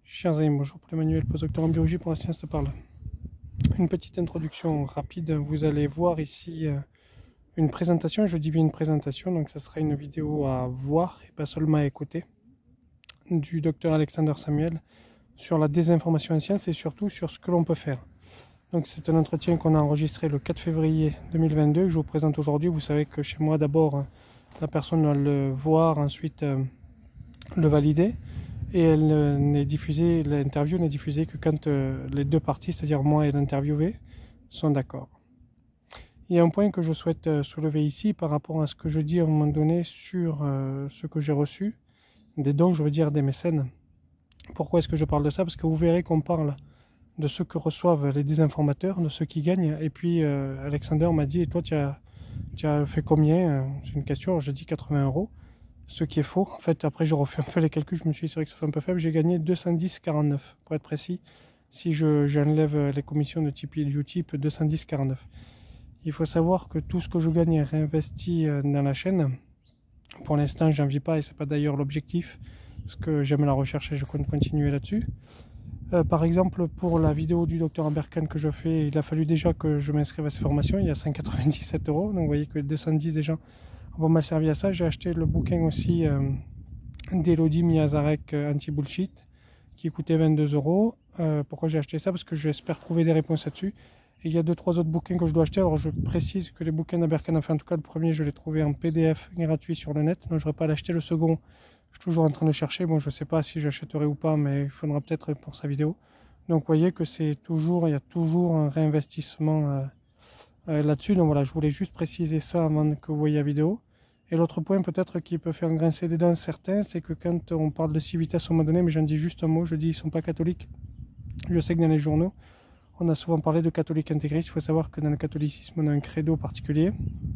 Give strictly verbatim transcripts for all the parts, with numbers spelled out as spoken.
Chers amis, bonjour, Paul Emmanuel, postdocteur en biologie pour la science te parle. Une petite introduction rapide. Vous allez voir ici euh, une présentation, je dis bien une présentation, donc ça sera une vidéo à voir et pas seulement à écouter, du docteur Alexander Samuel sur la désinformation en science et surtout sur ce que l'on peut faire. Donc c'est un entretien qu'on a enregistré le quatre février deux mille vingt-deux que je vous présente aujourd'hui. Vous savez que chez moi d'abord la personne doit le voir, ensuite euh, le valider. Et elle euh, n'est diffusée, l'interview n'est diffusée que quand euh, les deux parties, c'est-à-dire moi et l'interviewé, sont d'accord. Il y a un point que je souhaite euh, soulever ici par rapport à ce que je dis à un moment donné sur euh, ce que j'ai reçu, des dons, je veux dire des mécènes. Pourquoi est-ce que je parle de ça? Parce que vous verrez qu'on parle de ce que reçoivent les désinformateurs, de ceux qui gagnent. Et puis euh, Alexander m'a dit, et toi tu as, tu as fait combien? C'est une question, j'ai dit quatre-vingts euros. Ce qui est faux. En fait, après, j'ai refait un peu les calculs. Je me suis dit, c'est vrai que ça fait un peu faible. J'ai gagné deux cent dix virgule quarante-neuf, pour être précis. Si je, j'enlève les commissions de Tipeee et de Utip, deux cent dix virgule quarante-neuf. Il faut savoir que tout ce que je gagne est réinvesti dans la chaîne. Pour l'instant, j'en vis pas et c'est pas d'ailleurs l'objectif. Parce que j'aime la recherche et je compte continuer là-dessus. Euh, par exemple, pour la vidéo du docteur Amberkan que je fais, il a fallu déjà que je m'inscrive à ces formations. Il y a cent quatre-vingt-dix-sept euros. Donc, vous voyez que deux cent dix déjà m'a servi à ça. J'ai acheté le bouquin aussi euh, d'Elodie Miazarek euh, Anti-Bullshit qui coûtait vingt-deux euros. Euh, pourquoi j'ai acheté ça? Parce que j'espère trouver des réponses là-dessus. Et il y a deux trois autres bouquins que je dois acheter. Alors je précise que les bouquins d'Aberkan, enfin en tout cas le premier, je l'ai trouvé en P D F gratuit sur le net. Donc je n'aurais pas à l'acheter. Le second, je suis toujours en train de chercher. Bon, je ne sais pas si j'achèterai ou pas, mais il faudra peut-être pour sa vidéo. Donc vous voyez que c'est toujours, il y a toujours un réinvestissement euh, euh, là-dessus. Donc voilà, je voulais juste préciser ça avant que vous voyez la vidéo. Et l'autre point peut-être qui peut faire grincer des dents certains, c'est que quand on parle de civitas à un moment donné, mais j'en dis juste un mot, je dis ils ne sont pas catholiques. Je sais que dans les journaux, on a souvent parlé de catholiques intégristes. Il faut savoir que dans le catholicisme, on a un credo particulier.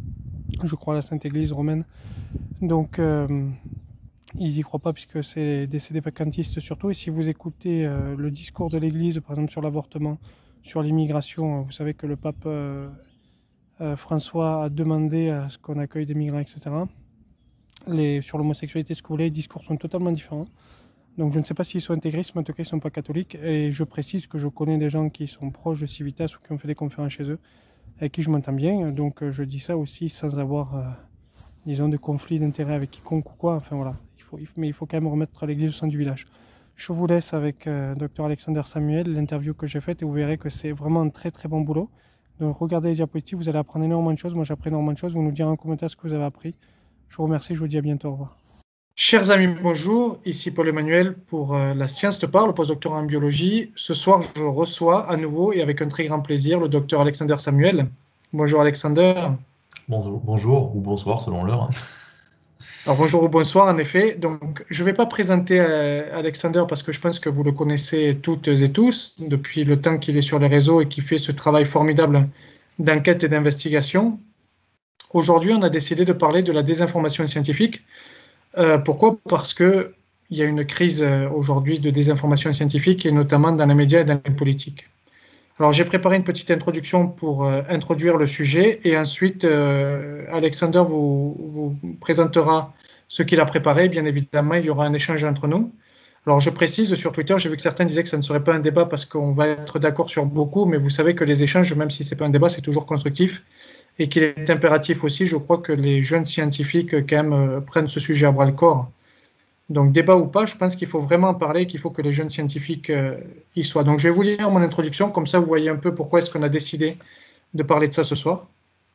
Je crois à la Sainte Église romaine. Donc, euh, ils n'y croient pas puisque c'est des, des vacantistes surtout. Et si vous écoutez euh, le discours de l'Église, par exemple sur l'avortement, sur l'immigration, vous savez que le pape... Euh, Euh, François a demandé à ce qu'on accueille des migrants, et cetera. Les, sur l'homosexualité, ce que vous voulez, les discours sont totalement différents. Donc je ne sais pas s'ils sont intégristes, mais en tout cas ils ne sont pas catholiques. Et je précise que je connais des gens qui sont proches de Civitas ou qui ont fait des conférences chez eux, avec qui je m'entends bien. Donc je dis ça aussi sans avoir, euh, disons, de conflit d'intérêt avec quiconque ou quoi. Enfin voilà, il faut, mais il faut quand même remettre l'église au centre du village. Je vous laisse avec euh, docteur Alexander Samuel, l'interview que j'ai faite, et vous verrez que c'est vraiment un très très bon boulot. Donc regardez les diapositives, vous allez apprendre énormément de choses. Moi j'ai appris énormément de choses. Vous nous direz en commentaire ce que vous avez appris. Je vous remercie, je vous dis à bientôt. Au revoir. Chers amis, bonjour. Ici Paul Emmanuel pour euh, La Science te parle, postdoctorat en biologie. Ce soir, je reçois à nouveau et avec un très grand plaisir le docteur Alexander Samuel. Bonjour Alexander. Bonjour, bonjour ou bonsoir selon l'heure. Alors bonjour ou bonsoir en effet. Donc je ne vais pas présenter euh, Alexander parce que je pense que vous le connaissez toutes et tous depuis le temps qu'il est sur les réseaux et qu'il fait ce travail formidable d'enquête et d'investigation. Aujourd'hui, on a décidé de parler de la désinformation scientifique. Euh, pourquoi? Parce qu'il y a une crise euh, aujourd'hui de désinformation scientifique et notamment dans les médias et dans les politiques. Alors j'ai préparé une petite introduction pour euh, introduire le sujet et ensuite euh, Alexander vous, vous présentera ce qu'il a préparé. Bien évidemment, il y aura un échange entre nous. Alors je précise, sur Twitter, j'ai vu que certains disaient que ça ne serait pas un débat parce qu'on va être d'accord sur beaucoup, mais vous savez que les échanges, même si ce n'est pas un débat, c'est toujours constructif et qu'il est impératif aussi, je crois, que les jeunes scientifiques quand même euh, prennent ce sujet à bras le corps. Donc débat ou pas, je pense qu'il faut vraiment en parler, qu'il faut que les jeunes scientifiques euh, y soient. Donc je vais vous lire mon introduction, comme ça vous voyez un peu pourquoi est-ce qu'on a décidé de parler de ça ce soir.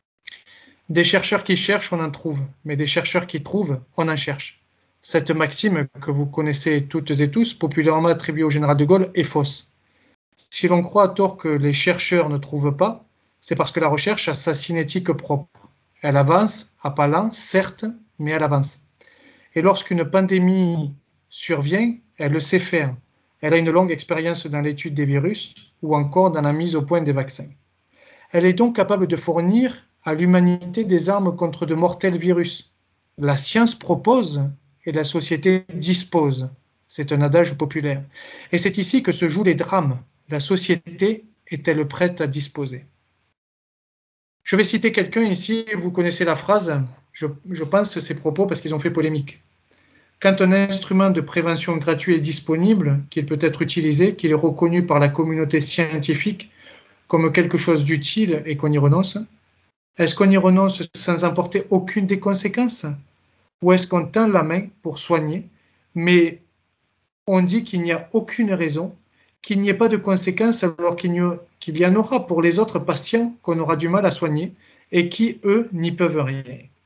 Des chercheurs qui cherchent, on en trouve, mais des chercheurs qui trouvent, on en cherche. Cette maxime que vous connaissez toutes et tous, populairement attribuée au général de Gaulle, est fausse. Si l'on croit à tort que les chercheurs ne trouvent pas, c'est parce que la recherche a sa cinétique propre. Elle avance, à pas lents, certes, mais elle avance. Et lorsqu'une pandémie survient, elle le sait faire. Elle a une longue expérience dans l'étude des virus ou encore dans la mise au point des vaccins. Elle est donc capable de fournir à l'humanité des armes contre de mortels virus. La science propose et la société dispose. C'est un adage populaire. Et c'est ici que se jouent les drames. La société est-elle prête à disposer? Je vais citer quelqu'un ici, vous connaissez la phrase, je, je pense ces propos parce qu'ils ont fait polémique. Quand un instrument de prévention gratuit est disponible, qu'il peut être utilisé, qu'il est reconnu par la communauté scientifique comme quelque chose d'utile et qu'on y renonce, est-ce qu'on y renonce sans emporter aucune des conséquences? Ou est-ce qu'on tend la main pour soigner, mais on dit qu'il n'y a aucune raison, qu'il n'y ait pas de conséquences alors qu'il y, qu'il y en aura pour les autres patients qu'on aura du mal à soigner et qui, eux, n'y peuvent rien.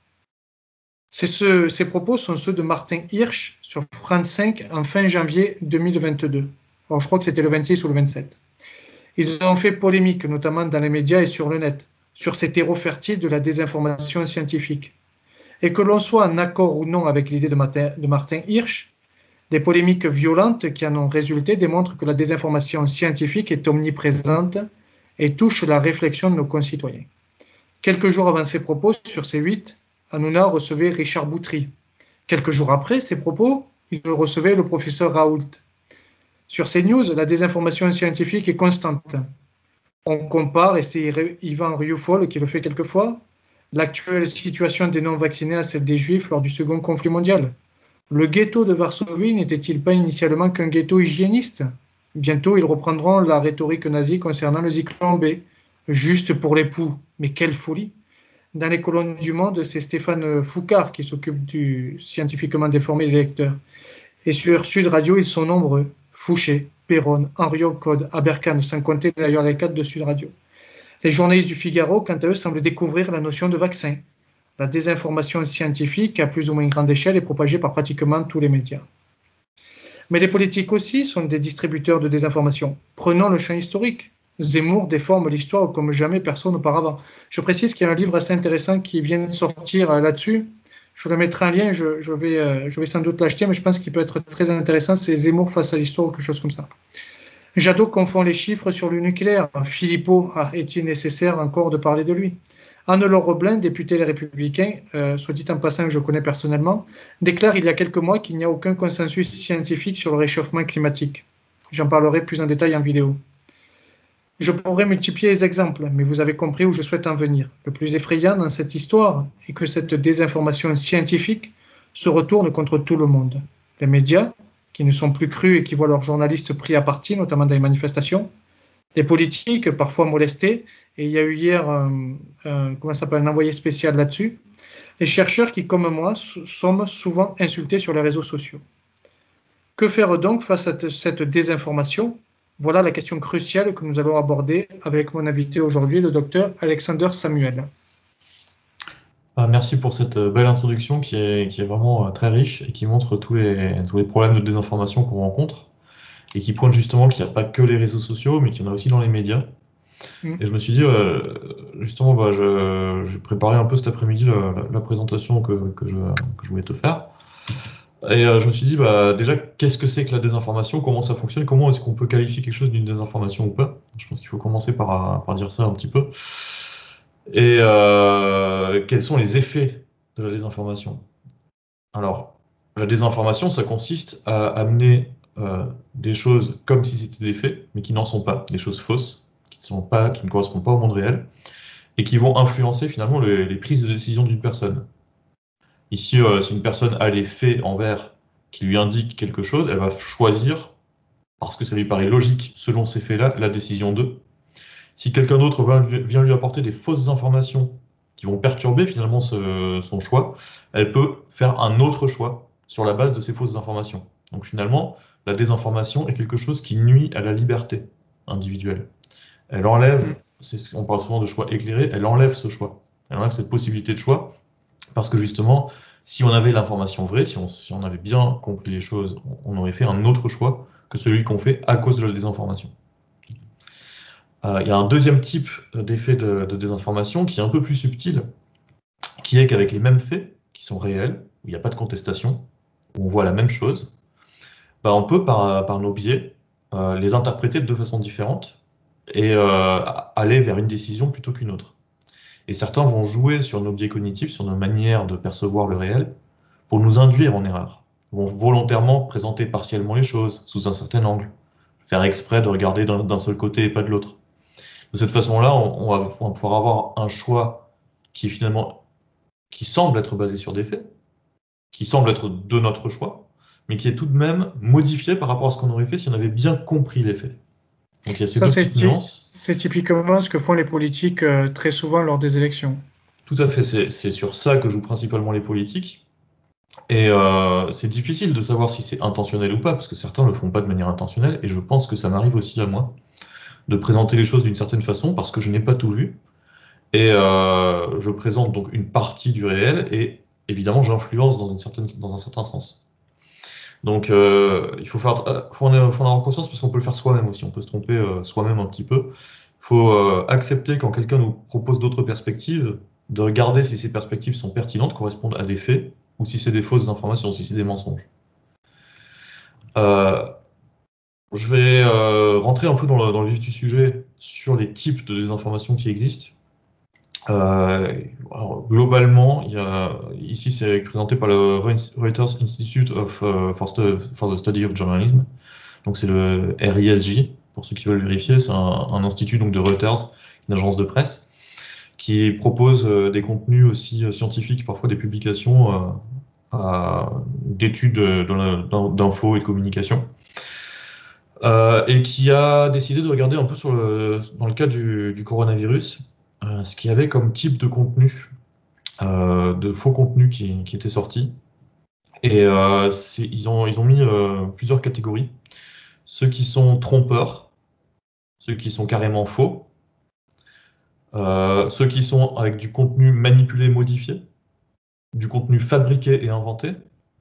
Ce, ces propos sont ceux de Martin Hirsch sur France cinq en fin janvier deux mille vingt-deux. Alors, je crois que c'était le vingt-six ou le vingt-sept. Ils ont fait polémique, notamment dans les médias et sur le net, sur ces terreaux fertiles de la désinformation scientifique. Et que l'on soit en accord ou non avec l'idée de Martin, de Martin Hirsch, les polémiques violentes qui en ont résulté démontrent que la désinformation scientifique est omniprésente et touche la réflexion de nos concitoyens. Quelques jours avant ces propos, sur C huit, Hanouna recevait Richard Boutry. Quelques jours après ces propos, il recevait le professeur Raoult. Sur CNews, la désinformation scientifique est constante. On compare, et c'est Yvan Rioufol qui le fait quelquefois, l'actuelle situation des non-vaccinés à celle des Juifs lors du Second Conflit mondial. Le ghetto de Varsovie n'était-il pas initialement qu'un ghetto hygiéniste? Bientôt, ils reprendront la rhétorique nazie concernant le Zyklon B. Juste pour les poux. Mais quelle folie! Dans les colonnes du Monde, c'est Stéphane Foucard qui s'occupe du scientifiquement déformer les lecteurs. Et sur Sud Radio, ils sont nombreux. Fouché, Perron, Henriot, Code, Aberkan, sans compter d'ailleurs les cadres de Sud Radio. Les journalistes du Figaro, quant à eux, semblent découvrir la notion de vaccin. La désinformation scientifique, à plus ou moins grande échelle, est propagée par pratiquement tous les médias. Mais les politiques aussi sont des distributeurs de désinformation. Prenons le champ historique. Zemmour déforme l'histoire comme jamais personne auparavant. Je précise qu'il y a un livre assez intéressant qui vient de sortir là-dessus. Je le mettrai en lien, je, je, vais, euh, je vais sans doute l'acheter, mais je pense qu'il peut être très intéressant. C'est Zemmour face à l'histoire ou quelque chose comme ça. Jadot confond les chiffres sur le nucléaire. Philippot, ah, est-il nécessaire encore de parler de lui? Anne-Laure Roblin, députée Les Républicains, euh, soit dit en passant que je connais personnellement, déclare il y a quelques mois qu'il n'y a aucun consensus scientifique sur le réchauffement climatique. J'en parlerai plus en détail en vidéo. Je pourrais multiplier les exemples, mais vous avez compris où je souhaite en venir. Le plus effrayant dans cette histoire est que cette désinformation scientifique se retourne contre tout le monde. Les médias, qui ne sont plus crus et qui voient leurs journalistes pris à partie, notamment dans les manifestations, les politiques, parfois molestés, et il y a eu hier un, un, comment ça s'appelle, un envoyé spécial là-dessus, les chercheurs qui, comme moi, sont souvent insultés sur les réseaux sociaux. Que faire donc face à cette désinformation? Voilà la question cruciale que nous allons aborder avec mon invité aujourd'hui, le docteur Alexander Samuel. Ah, merci pour cette belle introduction qui est, qui est vraiment très riche et qui montre tous les, tous les problèmes de désinformation qu'on rencontre et qui pointe justement qu'il n'y a pas que les réseaux sociaux, mais qu'il y en a aussi dans les médias. Mmh. Et je me suis dit, euh, justement, bah, je, je préparais un peu cet après-midi la, la, la présentation que, que, je, que je voulais te faire. Et euh, je me suis dit, bah, déjà, qu'est-ce que c'est que la désinformation? Comment ça fonctionne? Comment est-ce qu'on peut qualifier quelque chose d'une désinformation ou pas? Je pense qu'il faut commencer par, par dire ça un petit peu. Et euh, quels sont les effets de la désinformation? Alors, la désinformation, ça consiste à amener euh, des choses comme si c'était des faits, mais qui n'en sont pas, des choses fausses, qui ne sont pas, qui ne correspondent pas au monde réel, et qui vont influencer finalement les, les prises de décision d'une personne. Ici, euh, si une personne a les faits en vert qui lui indiquent quelque chose, elle va choisir, parce que ça lui paraît logique, selon ces faits-là, la décision d'eux. Si quelqu'un d'autre vient lui apporter des fausses informations qui vont perturber finalement ce, son choix, elle peut faire un autre choix sur la base de ces fausses informations. Donc finalement, la désinformation est quelque chose qui nuit à la liberté individuelle. Elle enlève, on parle souvent de choix éclairé, elle enlève ce choix. Elle enlève cette possibilité de choix, parce que justement, si on avait l'information vraie, si on, si on avait bien compris les choses, on aurait fait un autre choix que celui qu'on fait à cause de la désinformation. Euh, il y a un deuxième type d'effet de, de désinformation qui est un peu plus subtil, qui est qu'avec les mêmes faits, qui sont réels, où il n'y a pas de contestation, où on voit la même chose, bah on peut, par, par nos biais, euh, les interpréter de deux façons différentes et euh, aller vers une décision plutôt qu'une autre. Et certains vont jouer sur nos biais cognitifs, sur nos manières de percevoir le réel, pour nous induire en erreur. Ils vont volontairement présenter partiellement les choses, sous un certain angle, faire exprès de regarder d'un seul côté et pas de l'autre. De cette façon-là, on, on, va, on va pouvoir avoir un choix qui finalement, qui semble être basé sur des faits, qui semble être de notre choix, mais qui est tout de même modifié par rapport à ce qu'on aurait fait si on avait bien compris les faits. Donc il y a ces Ça, deux c'est petites ty- nuances. c'est typiquement ce que font les politiques euh, très souvent lors des élections. Tout à fait, c'est c'est sur ça que jouent principalement les politiques. Et euh, c'est difficile de savoir si c'est intentionnel ou pas, parce que certains le font pas de manière intentionnelle, et je pense que ça m'arrive aussi à moi, de présenter les choses d'une certaine façon, parce que je n'ai pas tout vu. Et euh, je présente donc une partie du réel, et évidemment j'influence dans une certaine, dans un certain sens. Donc euh, il faut faire, euh, faut en, faut en avoir conscience, parce qu'on peut le faire soi-même aussi, on peut se tromper euh, soi-même un petit peu. Il faut euh, accepter quand quelqu'un nous propose d'autres perspectives, de regarder si ces perspectives sont pertinentes, correspondent à des faits, ou si c'est des fausses informations, si c'est des mensonges. Euh, je vais euh, rentrer un peu dans le, dans le vif du sujet sur les types de désinformation qui existent. Euh, alors, globalement, il y a, ici c'est présenté par le Reuters Institute of, uh, for, Stu- for the Study of Journalism. Donc c'est le R I S J, pour ceux qui veulent vérifier. C'est un, un institut donc, de Reuters, une agence de presse, qui propose euh, des contenus aussi euh, scientifiques, parfois des publications euh, à- d'études euh, dans la- dans- d'infos et de communication. Euh, et qui a décidé de regarder un peu sur le, dans le cas du, du coronavirus, euh, ce qu'il y avait comme type de contenu, euh, de faux contenu qui, qui était sorti. Et euh, c'est- ils ont, ils ont mis euh, plusieurs catégories. Ceux qui sont trompeurs, ceux qui sont carrément faux, euh, ceux qui sont avec du contenu manipulé, modifié, du contenu fabriqué et inventé,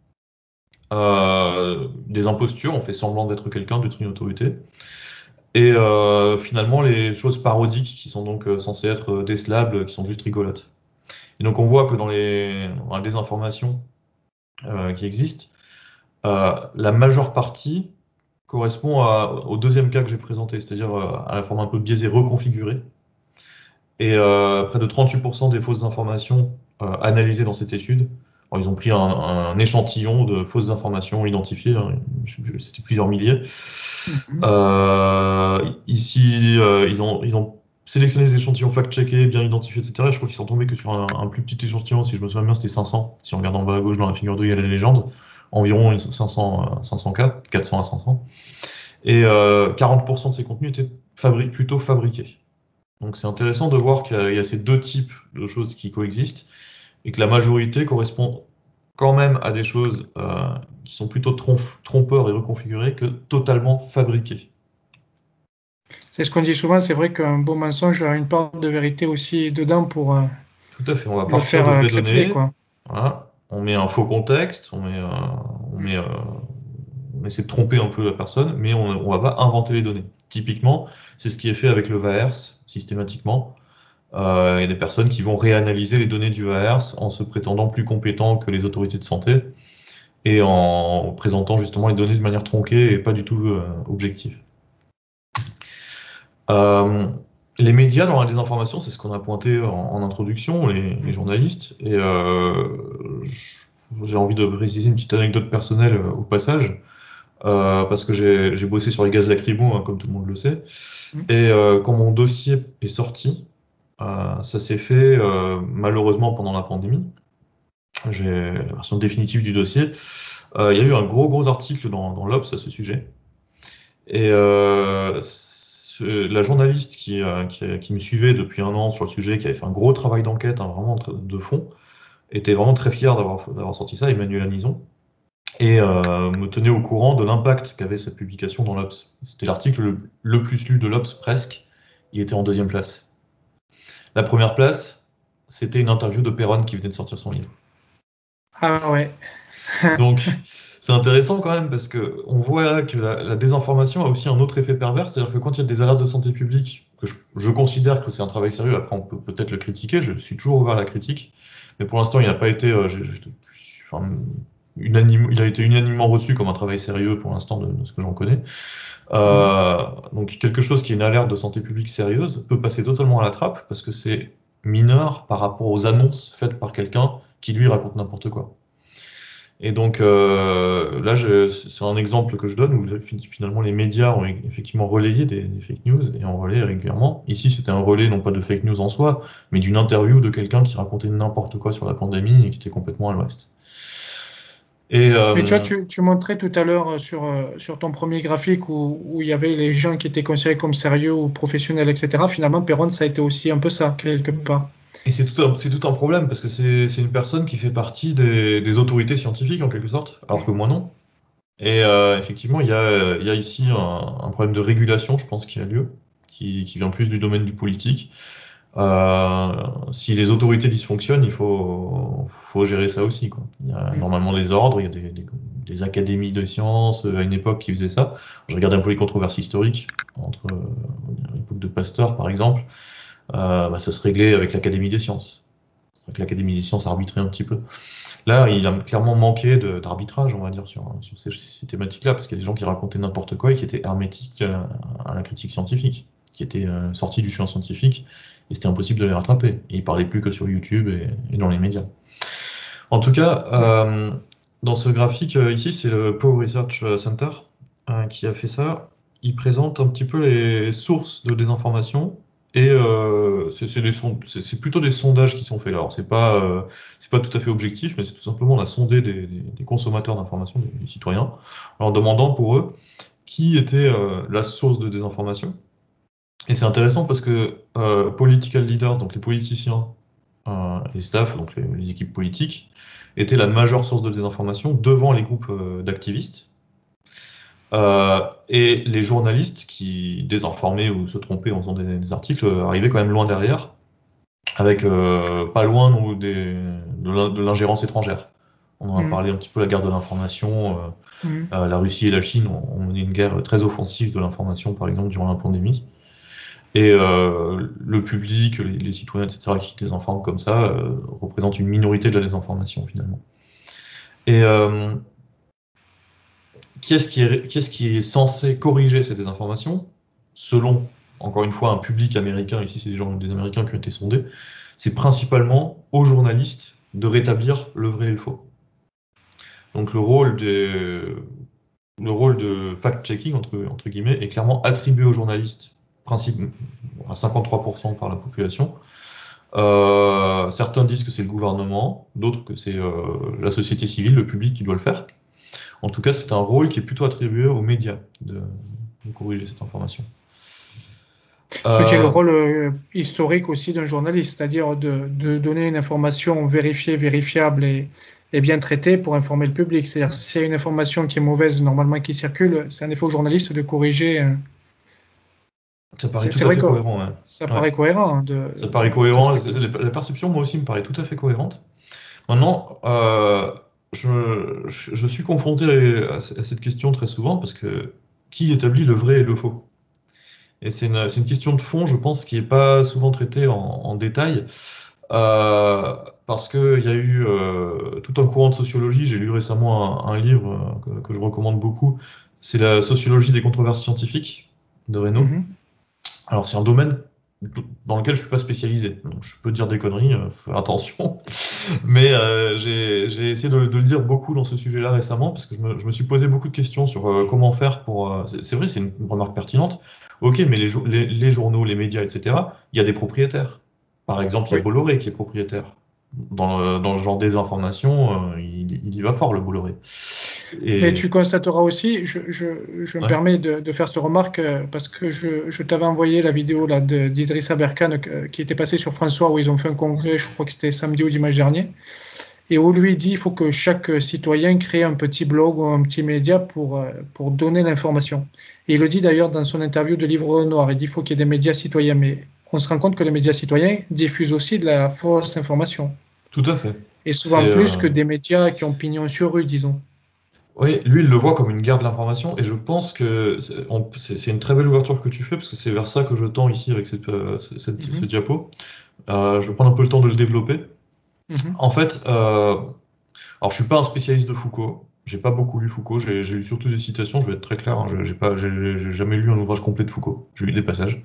euh, des impostures, on fait semblant d'être quelqu'un, d'être une autorité. Et euh, finalement, les choses parodiques qui sont donc euh, censées être euh, décelables, qui sont juste rigolotes. Et donc on voit que dans les, dans la désinformation euh, qui existe, euh, la majeure partie correspond à- au deuxième cas que j'ai présenté, c'est-à-dire euh, à la forme un peu biaisée reconfigurée. Et euh, près de trente-huit pour cent des fausses informations euh, analysées dans cette étude, alors, ils ont pris un, un échantillon de fausses informations identifiées, hein, je- je- c'était plusieurs milliers. Mhm. Euh, ici, euh, ils ont, ils ont sélectionné des échantillons fact-checkés, bien identifiés, et cetera. Et je crois qu'ils sont tombés que sur un, un plus petit échantillon, si je me souviens bien, c'était cinq cents. Si on regarde en bas à gauche dans la figure deux, il y a la légende. Environ cinq cents, euh, cinq cents cas, quatre cents à cinq cents. Et euh, quarante pour cent de ces contenus étaient fabri plutôt fabriqués. Donc c'est intéressant de voir qu'il y, a- il y a ces deux types de choses qui coexistent et que la majorité correspond quand même à des choses euh, qui sont plutôt trom trompeurs et reconfigurées que totalement fabriquées. C'est ce qu'on dit souvent, c'est vrai qu'un bon mensonge a une part de vérité aussi dedans pour euh, Tout à fait, on va le partir faire de vraies accepter, données, quoi. voilà. On met un faux contexte, on, met, euh, on, met, euh, on essaie de tromper un peu la personne, mais on ne va pas inventer les données. Typiquement, c'est ce qui est fait avec le V A R S, systématiquement. Euh, il y a des personnes qui vont réanalyser les données du V A R S en se prétendant plus compétents que les autorités de santé et en présentant justement les données de manière tronquée et pas du tout euh, objective. Euh, les médias dans la désinformation, c'est ce qu'on a pointé en, en introduction, les, les journalistes, et euh, j'ai envie de préciser une petite anecdote personnelle euh, au passage, euh, parce que j'ai j'ai bossé sur les gaz lacrymaux, hein, comme tout le monde le sait, Mhm. et euh, quand mon dossier est sorti, euh, ça s'est fait euh, malheureusement pendant la pandémie. J'ai la version définitive du dossier. Euh, il y a eu un gros gros article dans, dans l'Obs à ce sujet. Et euh, ce- la journaliste qui, euh, qui, qui me suivait depuis un an sur le sujet, qui avait fait un gros travail d'enquête, hein, vraiment tr- de fond, était vraiment très fière d'avoir d'avoir sorti ça, Emmanuel Anison, et euh, me tenait au courant de l'impact qu'avait cette publication dans l'Obs. C'était l'article le, le plus lu de l'Obs presque. Il était en deuxième place. La première place, c'était une interview de Perron qui venait de sortir son livre. Ah ouais. Donc, c'est intéressant quand même parce que on voit que la, la désinformation a aussi un autre effet pervers, c'est-à-dire que quand il y a des alertes de santé publique, que je, je considère que c'est un travail sérieux, après on peut peut-être le critiquer, je suis toujours ouvert à la critique, mais pour l'instant il n'a pas été, euh, j'ai- j'ai- enfin, unanime, il a été unanimement reçu comme un travail sérieux pour l'instant de, de ce que j'en connais. Euh, donc quelque chose qui est une alerte de santé publique sérieuse peut passer totalement à la trappe parce que c'est mineur par rapport aux annonces faites par quelqu'un qui lui raconte n'importe quoi. Et donc euh, là, je- c'est un exemple que je donne où finalement les médias ont effectivement relayé des, des fake news et en relaient régulièrement. Ici, c'était un relais non pas de fake news en soi, mais d'une interview de quelqu'un qui racontait n'importe quoi sur la pandémie et qui était complètement à l'ouest. Et, euh, Mais tu vois, tu, tu montrais tout à l'heure sur, euh, sur ton premier graphique où, où il y avait les gens qui étaient considérés comme sérieux ou professionnels, et cetera. Finalement, Perron, ça a été aussi un peu ça, quelque part. et c'est tout un, c'est tout un problème parce que c'est c'est une personne qui fait partie des, des autorités scientifiques en quelque sorte, alors que moi non. Et euh, effectivement, il y a, il y a ici un, un problème de régulation, je pense, qui a lieu, qui, qui vient plus du domaine du politique. Euh, si les autorités dysfonctionnent, il faut, faut gérer ça aussi, quoi. Il y a Mm. normalement des ordres, il y a des, des- des académies de sciences euh, à une époque qui faisaient ça. Je regardais un peu les controverses historiques, entre euh, l'époque de Pasteur, par exemple, euh, bah, ça se réglait avec l'Académie des sciences. C'est vrai que l'Académie des sciences arbitrait un petit peu. Là, il a clairement manqué de- d'arbitrage, on va dire, sur, sur ces, ces thématiques-là, parce qu'il y a des gens qui racontaient n'importe quoi et qui étaient hermétiques à, à la critique scientifique, qui étaient euh, sortis du champ scientifique, et c'était impossible de les rattraper. Et ils parlaient plus que sur YouTube et, et dans les médias. En tout cas, euh, dans ce graphique euh, ici, c'est le Pew Research Center euh, qui a fait ça. Il présente un petit peu les sources de désinformation. Et euh, c'est c'est des sond- c'est- c'est plutôt des sondages qui sont faits là. Alors, c'est pas, euh, c'est pas tout à fait objectif, mais c'est tout simplement on a sondé des, des- des consommateurs d'information, des, des citoyens, en leur demandant pour eux qui était euh, la source de désinformation. Et c'est intéressant parce que euh, political leaders, donc les politiciens, euh, les staffs, donc les, les équipes politiques, étaient la majeure source de désinformation devant les groupes euh, d'activistes. Euh, et les journalistes qui désinformaient ou se trompaient en faisant des, des articles euh, arrivaient quand même loin derrière, avec euh, pas loin nous, des, de l'in- de l'ingérence étrangère. On en a Mm. parlé un petit peu, la guerre de l'information. euh, Mm. euh, la Russie et la Chine ont, ont mené une guerre très offensive de l'information, par exemple, durant la pandémie. Et euh, le public, les, les citoyens, et cetera, qui désinforment comme ça, euh, représentent une minorité de la désinformation, finalement. Et euh, qui est-ce qui est, qui est-ce qui est censé corriger ces désinformations? Selon, encore une fois, un public américain, ici c'est des gens, des Américains qui ont été sondés, c'est principalement aux journalistes de rétablir le vrai et le faux. Donc le rôle des, le rôle de fact-checking, entre, entre guillemets, est clairement attribué aux journalistes, principe, à cinquante-trois pour cent par la population. Euh, certains disent que c'est le gouvernement, d'autres que c'est euh, la société civile, le public qui doit le faire. En tout cas, c'est un rôle qui est plutôt attribué aux médias de, de corriger cette information. Ce qui est le Euh, rôle euh, historique aussi d'un journaliste, c'est-à-dire de, de donner une information vérifiée, vérifiable et, et bien traitée pour informer le public. C'est-à-dire s'il y a une information qui est mauvaise, normalement qui circule, c'est un effet au journaliste de corriger. euh, Ça paraît C'est tout c'est à vrai fait que cohérent, ouais. ça Ouais. paraît cohérent hein, de, Ça paraît de ce cohérent. type de... La perception, moi aussi, me paraît tout à fait cohérente. Maintenant, euh, je, je- je suis confronté à, à cette question très souvent parce que qui établit le vrai et le faux? Et c'est une, c'est une question de fond, je pense, qui n'est pas souvent traitée en, en détail. Euh, parce qu'il y a eu euh, tout un courant de sociologie. J'ai lu récemment un, un livre euh, que, que je recommande beaucoup. C'est la sociologie des controverses scientifiques de Reynaud. Mhm. Alors, c'est un domaine dans lequel je suis pas spécialisé. Donc, je peux dire des conneries, euh, faut faire attention. Mais euh, j'ai j'ai essayé de, de le dire beaucoup dans ce sujet-là récemment, parce que je me, je me suis posé beaucoup de questions sur euh, comment faire pour... euh, c'est c'est vrai, c'est une remarque pertinente. Ok, mais les, jour- les, les journaux, les médias, et cetera, il y a des propriétaires. Par exemple, il y a Oui. Bolloré qui est propriétaire. Dans le, dans le genre des informations, euh, il, il y va fort, le Bolloré. Mais tu Et... constateras aussi, je, je- je me Ouais. permets de, de faire cette remarque euh, parce que je, je t'avais envoyé la vidéo là, de- d'Idrissa Berkane euh, qui était passée sur François où ils ont fait un congrès, je crois que c'était samedi ou dimanche dernier, et où lui dit qu'il faut que chaque citoyen crée un petit blog ou un petit média pour, euh, pour donner l'information. Et il le dit d'ailleurs dans son interview de Livre Noir, il dit qu'il faut qu'il y ait des médias citoyens, mais on se rend compte que les médias citoyens diffusent aussi de la fausse information, Tout à fait. et C'est... souvent plus euh, que des médias qui ont pignon sur rue, disons. Oui, lui, il le voit comme une guerre de l'information, et je pense que c'est on- c'est- c'est une très belle ouverture que tu fais, parce que c'est vers ça que je tends ici avec cette, euh, ce cette- ce Mhm, diapo. Euh, je vais prendre un peu le temps de le développer. mhm. En fait, euh, alors je suis pas un spécialiste de Foucault, j'ai pas beaucoup lu Foucault, j'ai j'ai lu surtout des citations, je vais être très clair, hein, je- j'ai pas, j'ai j'ai jamais lu un ouvrage complet de Foucault, j'ai lu des passages.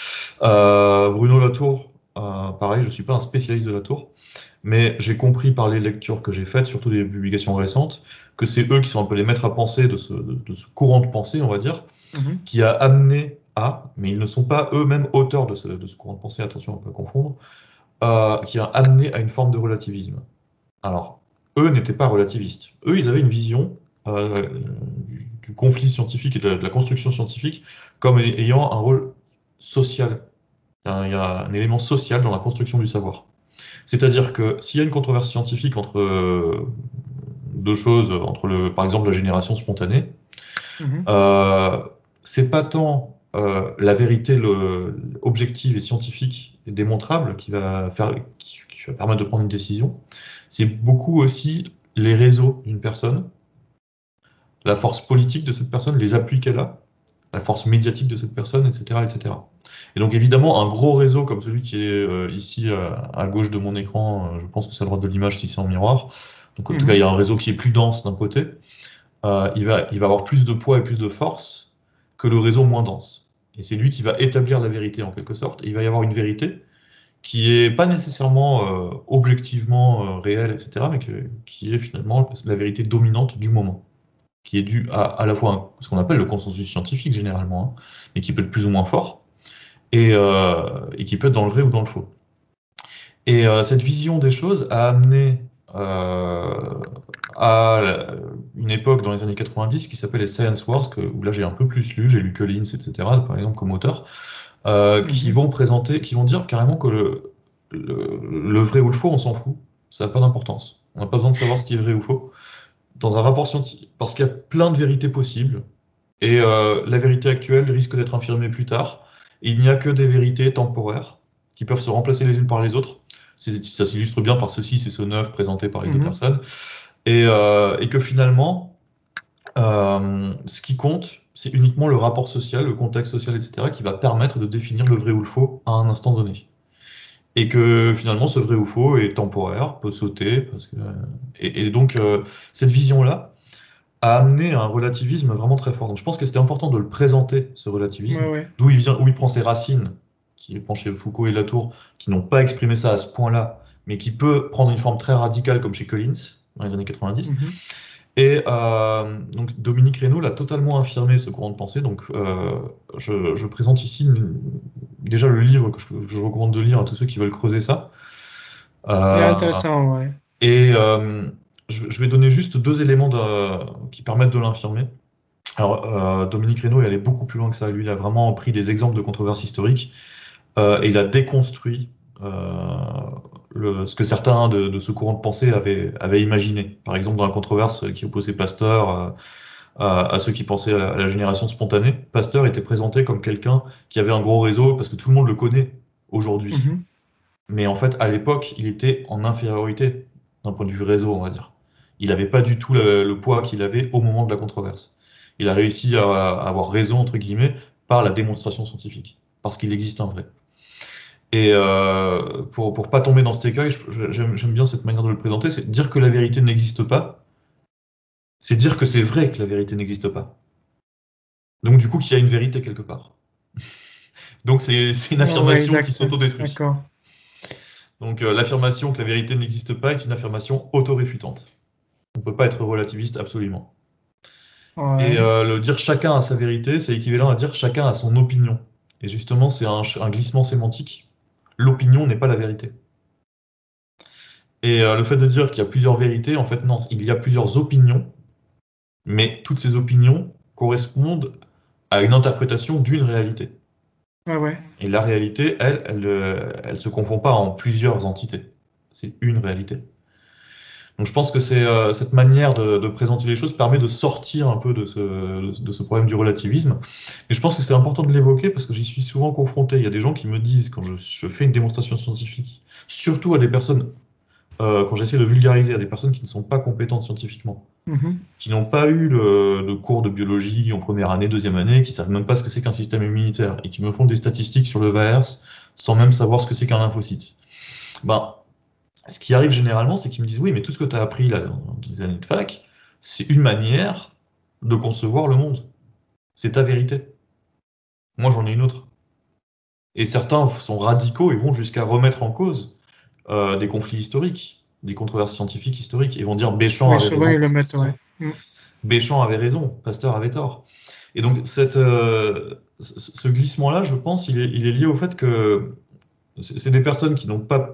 Euh, Bruno Latour, euh, pareil, je suis pas un spécialiste de Latour. Mais j'ai compris par les lectures que j'ai faites, surtout des publications récentes, que c'est eux qui sont un peu les maîtres à penser de ce, de, de ce courant de pensée, on va dire, Mhm. qui a amené à, mais ils ne sont pas eux-mêmes auteurs de ce, de ce courant de pensée, attention à ne pas confondre, euh, qui a amené à une forme de relativisme. Alors, eux n'étaient pas relativistes. Eux, ils avaient une vision euh, du, du conflit scientifique et de la, de la construction scientifique comme ayant un rôle social. Il y a un, il y a un élément social dans la construction du savoir. C'est-à-dire que s'il y a une controverse scientifique entre euh, deux choses, entre le, par exemple la génération spontanée, Mhm. euh, c'est pas tant euh, la vérité le, objective et scientifique et démontrable qui va faire, qui, qui va permettre de prendre une décision, c'est beaucoup aussi les réseaux d'une personne, la force politique de cette personne, les appuis qu'elle a, la force médiatique de cette personne, et cetera, et cetera. Et donc évidemment, un gros réseau comme celui qui est euh, ici euh, à gauche de mon écran, euh, je pense que c'est à droite de l'image si c'est en miroir. Donc en tout cas, il y a un réseau qui est plus dense d'un côté. Euh, il va, il va avoir plus de poids et plus de force que le réseau moins dense. Et c'est lui qui va établir la vérité en quelque sorte. Et il va y avoir une vérité qui est pas nécessairement euh, objectivement euh, réelle, et cetera, mais que, qui est finalement la vérité dominante du moment, qui est due à, à la fois un- ce qu'on appelle le consensus scientifique généralement, hein, mais qui peut être plus ou moins fort, et, euh, et qui peut être dans le vrai ou dans le faux. Et euh, cette vision des choses a amené euh, à la- une époque dans les années quatre-vingt-dix qui s'appelle les Science Wars, que, où là j'ai un peu plus lu, j'ai lu Collins, et cetera, par exemple comme auteur, euh, qui Mhm. vont présenter, qui vont dire carrément que le, le, le vrai ou le faux, on s'en fout, ça n'a pas d'importance. On n'a pas besoin de savoir ce qui est vrai ou faux. Dans un rapport scientifique, parce qu'il y a plein de vérités possibles, et euh, la vérité actuelle risque d'être infirmée plus tard. Il n'y a que des vérités temporaires qui peuvent se remplacer les unes par les autres. C'est- Ça s'illustre bien par ceci, c'est ce neuf présenté par les deux Mhm. personnes. Et, euh, et que finalement, euh, ce qui compte, c'est uniquement le rapport social, le contexte social, et cetera, qui va permettre de définir le vrai ou le faux à un instant donné. Et que finalement, ce vrai ou faux est temporaire, peut sauter. Parce que, et, et donc, euh, cette vision-là a amené un relativisme vraiment très fort. Donc je pense que c'était important de le présenter, ce relativisme, Ouais, ouais. d'où il vient, où il prend ses racines, qui prend chez Foucault et Latour, qui n'ont pas exprimé ça à ce point-là, mais qui peut prendre une forme très radicale comme chez Collins, dans les années quatre-vingt-dix. Mhm. Et euh, donc Dominique Reynaud l'a totalement affirmé, ce courant de pensée. Donc euh, je, je présente ici une- déjà le livre que je, que je recommande de lire à tous ceux qui veulent creuser ça. Il est Euh, intéressant, ouais. et euh, je, je vais donner juste deux éléments de- qui permettent de l'infirmer. Alors, euh, Dominique Reynaud est allé beaucoup plus loin que ça. Lui, il a vraiment pris des exemples de controverses historiques euh, et il a déconstruit euh, le- ce que certains de, de ce courant de pensée avaient, avaient imaginé. Par exemple, dans la controverse qui opposait Pasteur euh, à, à ceux qui pensaient à la, à la génération spontanée, Pasteur était présenté comme quelqu'un qui avait un gros réseau parce que tout le monde le connaît aujourd'hui. Mhm. Mais en fait, à l'époque, il était en infériorité d'un point de vue réseau, on va dire. Il n'avait pas du tout le, le poids qu'il avait au moment de la controverse. Il a réussi à, à avoir raison, entre guillemets, par la démonstration scientifique, parce qu'il existe un vrai. Et euh, pour pour pas tomber dans cet écueil, je- je- j'aime j'aime bien cette manière de le présenter, c'est dire que la vérité n'existe pas, c'est dire que c'est vrai que la vérité n'existe pas. Donc du coup, qu'il y a une vérité quelque part. Donc c'est c'est une Ouais, ouais, affirmation qui exact. s'autodétruit. D'accord. Donc euh, l'affirmation que la vérité n'existe pas est une affirmation autoréfutante. On ne peut pas être relativiste absolument. Et Ouais. euh, le dire chacun a sa vérité, c'est équivalent à dire chacun a son opinion. Et justement, c'est un, ch- un glissement sémantique. L'opinion n'est pas la vérité. Et euh, le fait de dire qu'il y a plusieurs vérités, en fait, non, il y a plusieurs opinions, mais toutes ces opinions correspondent à une interprétation d'une réalité. Ouais, ouais. Et la réalité, elle, elle, euh, elle se confond pas en plusieurs entités. C'est une réalité. Donc je pense que c'est euh, cette manière de, de présenter les choses permet de sortir un peu de ce, de ce problème du relativisme. Et je pense que c'est important de l'évoquer parce que j'y suis souvent confronté. Il y a des gens qui me disent, quand je, je fais une démonstration scientifique, surtout à des personnes, euh, quand j'essaie de vulgariser à des personnes qui ne sont pas compétentes scientifiquement, Mhm. qui n'ont pas eu le, de cours de biologie en première année, deuxième année, qui savent même pas ce que c'est qu'un système immunitaire et qui me font des statistiques sur le virus sans même savoir ce que c'est qu'un lymphocyte. Ben, ce qui arrive généralement, c'est qu'ils me disent oui, mais tout ce que tu as appris là, dans tes années de fac, c'est une manière de concevoir le monde. C'est ta vérité. Moi, j'en ai une autre. Et certains sont radicaux et vont jusqu'à remettre en cause euh, des conflits historiques, des controverses scientifiques historiques, et vont dire Béchamp Oui, avait souvent raison, ils le mettent, ouais. Mm. Béchamp avait raison, Pasteur avait tort. Et donc, cette, euh, ce ce glissement-là, je pense, il est, il est lié au fait que c'est c'est des personnes qui n'ont pas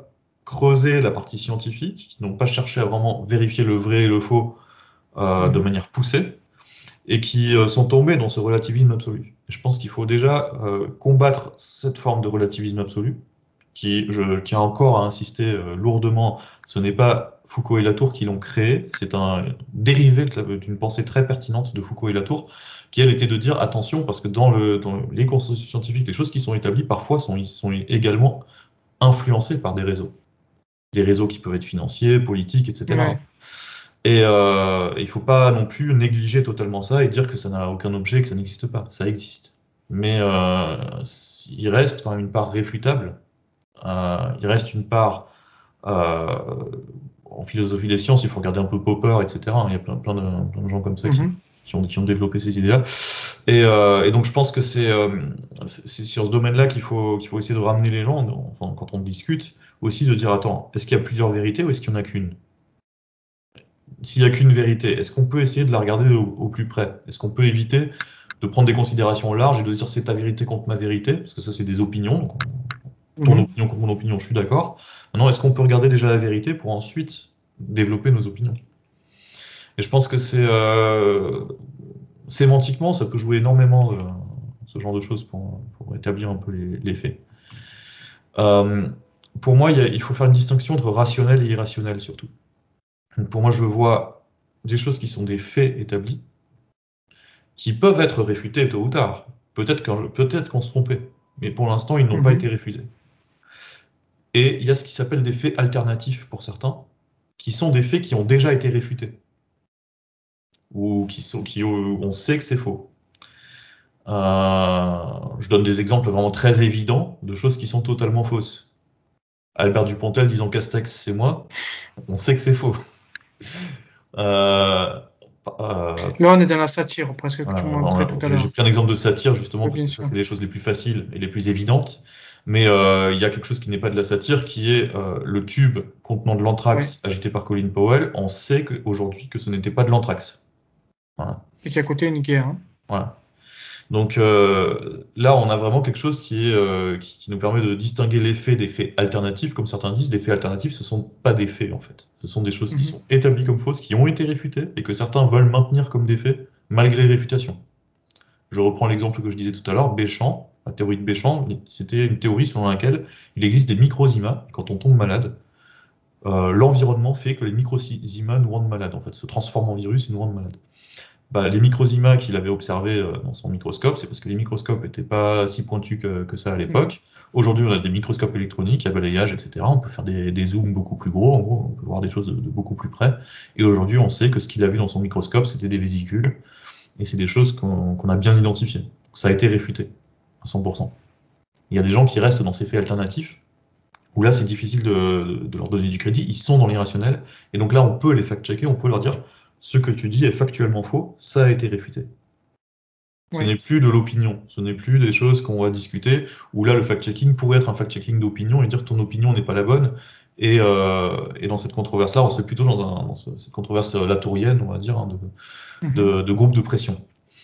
creusé la partie scientifique, qui n'ont pas cherché à vraiment vérifier le vrai et le faux euh, mmh. de manière poussée, et qui euh, sont tombés dans ce relativisme absolu. Et je pense qu'il faut déjà euh, combattre cette forme de relativisme absolu, qui, je tiens encore à insister euh, lourdement, ce n'est pas Foucault et Latour qui l'ont créé, c'est un dérivé d'une pensée très pertinente de Foucault et Latour, qui elle était de dire attention, parce que dans, le, dans les consensus scientifiques, les choses qui sont établies parfois sont, sont également influencées par des réseaux. Des réseaux qui peuvent être financiers, politiques, et cetera. Ouais. Et euh, il ne faut pas non plus négliger totalement ça et dire que ça n'a aucun objet, que ça n'existe pas. Ça existe. Mais euh, il reste quand même une part réfutable. Euh, il reste une part, euh, en philosophie des sciences, il faut regarder un peu Popper, et cetera. Il y a plein, plein, de, plein de gens comme ça mm-hmm. qui, qui, ont, qui ont développé ces idées-là. Et, euh, et donc je pense que c'est euh, sur ce domaine-là qu'il faut, qu'il faut essayer de ramener les gens, enfin, quand on discute, aussi de dire, attends, est-ce qu'il y a plusieurs vérités ou est-ce qu'il n'y en a qu'une ? S'il n'y a qu'une vérité, est-ce qu'on peut essayer de la regarder au, au plus près ? Est-ce qu'on peut éviter de prendre des considérations larges et de dire c'est ta vérité contre ma vérité ? Parce que ça, c'est des opinions. Donc on, ton mmh. opinion contre mon opinion, je suis d'accord. Maintenant, est-ce qu'on peut regarder déjà la vérité pour ensuite développer nos opinions ? Et je pense que c'est... Euh, sémantiquement, ça peut jouer énormément de, ce genre de choses pour, pour établir un peu les, les faits. Euh, pour moi, il, y a, il faut faire une distinction entre rationnel et irrationnel, surtout. Pour moi, je vois des choses qui sont des faits établis, qui peuvent être réfutés tôt ou tard. Peut-être qu'on peut-être qu'on se trompait, mais pour l'instant, ils n'ont mmh. pas été réfutés. Et il y a ce qui s'appelle des faits alternatifs pour certains, qui sont des faits qui ont déjà été réfutés, ou qui sont, qui, on sait que c'est faux. Euh, je donne des exemples vraiment très évidents de choses qui sont totalement fausses. Albert Dupontel disant Castex, c'est moi, on sait que c'est faux. Euh, euh, Là, on est dans la satire, presque, que euh, tu montrais voilà, tout à l'heure. J'ai pris un exemple de satire, justement, oui, parce que sûr. Ça, c'est les choses les plus faciles et les plus évidentes. Mais euh, il y a quelque chose qui n'est pas de la satire, qui est euh, le tube contenant de l'anthrax ouais. agité par Colin Powell. On sait qu'aujourd'hui que ce n'était pas de l'anthrax. Voilà. Et qu'à côté, une guerre. Hein. Voilà. Donc euh, là, on a vraiment quelque chose qui, est, euh, qui, qui nous permet de distinguer les faits des faits alternatifs. Comme certains disent, des faits alternatifs, ce ne sont pas des faits, en fait. Ce sont des choses mm-hmm. qui sont établies comme fausses, qui ont été réfutées, et que certains veulent maintenir comme des faits, malgré réfutation. Je reprends l'exemple que je disais tout à l'heure, Béchamp, la théorie de Béchamp, c'était une théorie selon laquelle il existe des microzymas, quand on tombe malade, euh, l'environnement fait que les microzymas nous rendent malades, en fait, se transforment en virus et nous rendent malades. Bah, les microzymas qu'il avait observés dans son microscope, c'est parce que les microscopes n'étaient pas si pointus que, que ça à l'époque. Mmh. Aujourd'hui, on a des microscopes électroniques à balayage, et cetera. On peut faire des, des zooms beaucoup plus gros, en gros, on peut voir des choses de, de beaucoup plus près. Et aujourd'hui, on sait que ce qu'il a vu dans son microscope, c'était des vésicules, et c'est des choses qu'on qu'on a bien identifiées. Donc, ça a été réfuté, à cent pour cent. Il y a des gens qui restent dans ces faits alternatifs, où là, c'est difficile de, de leur donner du crédit, ils sont dans l'irrationnel, et donc là, on peut les fact-checker, on peut leur dire ce que tu dis est factuellement faux, ça a été réfuté. Ce oui. n'est plus de l'opinion, ce n'est plus des choses qu'on va discuter, où là le fact-checking pourrait être un fact-checking d'opinion et dire ton opinion n'est pas la bonne, et, euh, et dans cette controverse-là, on serait plutôt dans, un, dans ce, cette controverse latourienne, on va dire, hein, de, mm-hmm. de, de groupe de pression.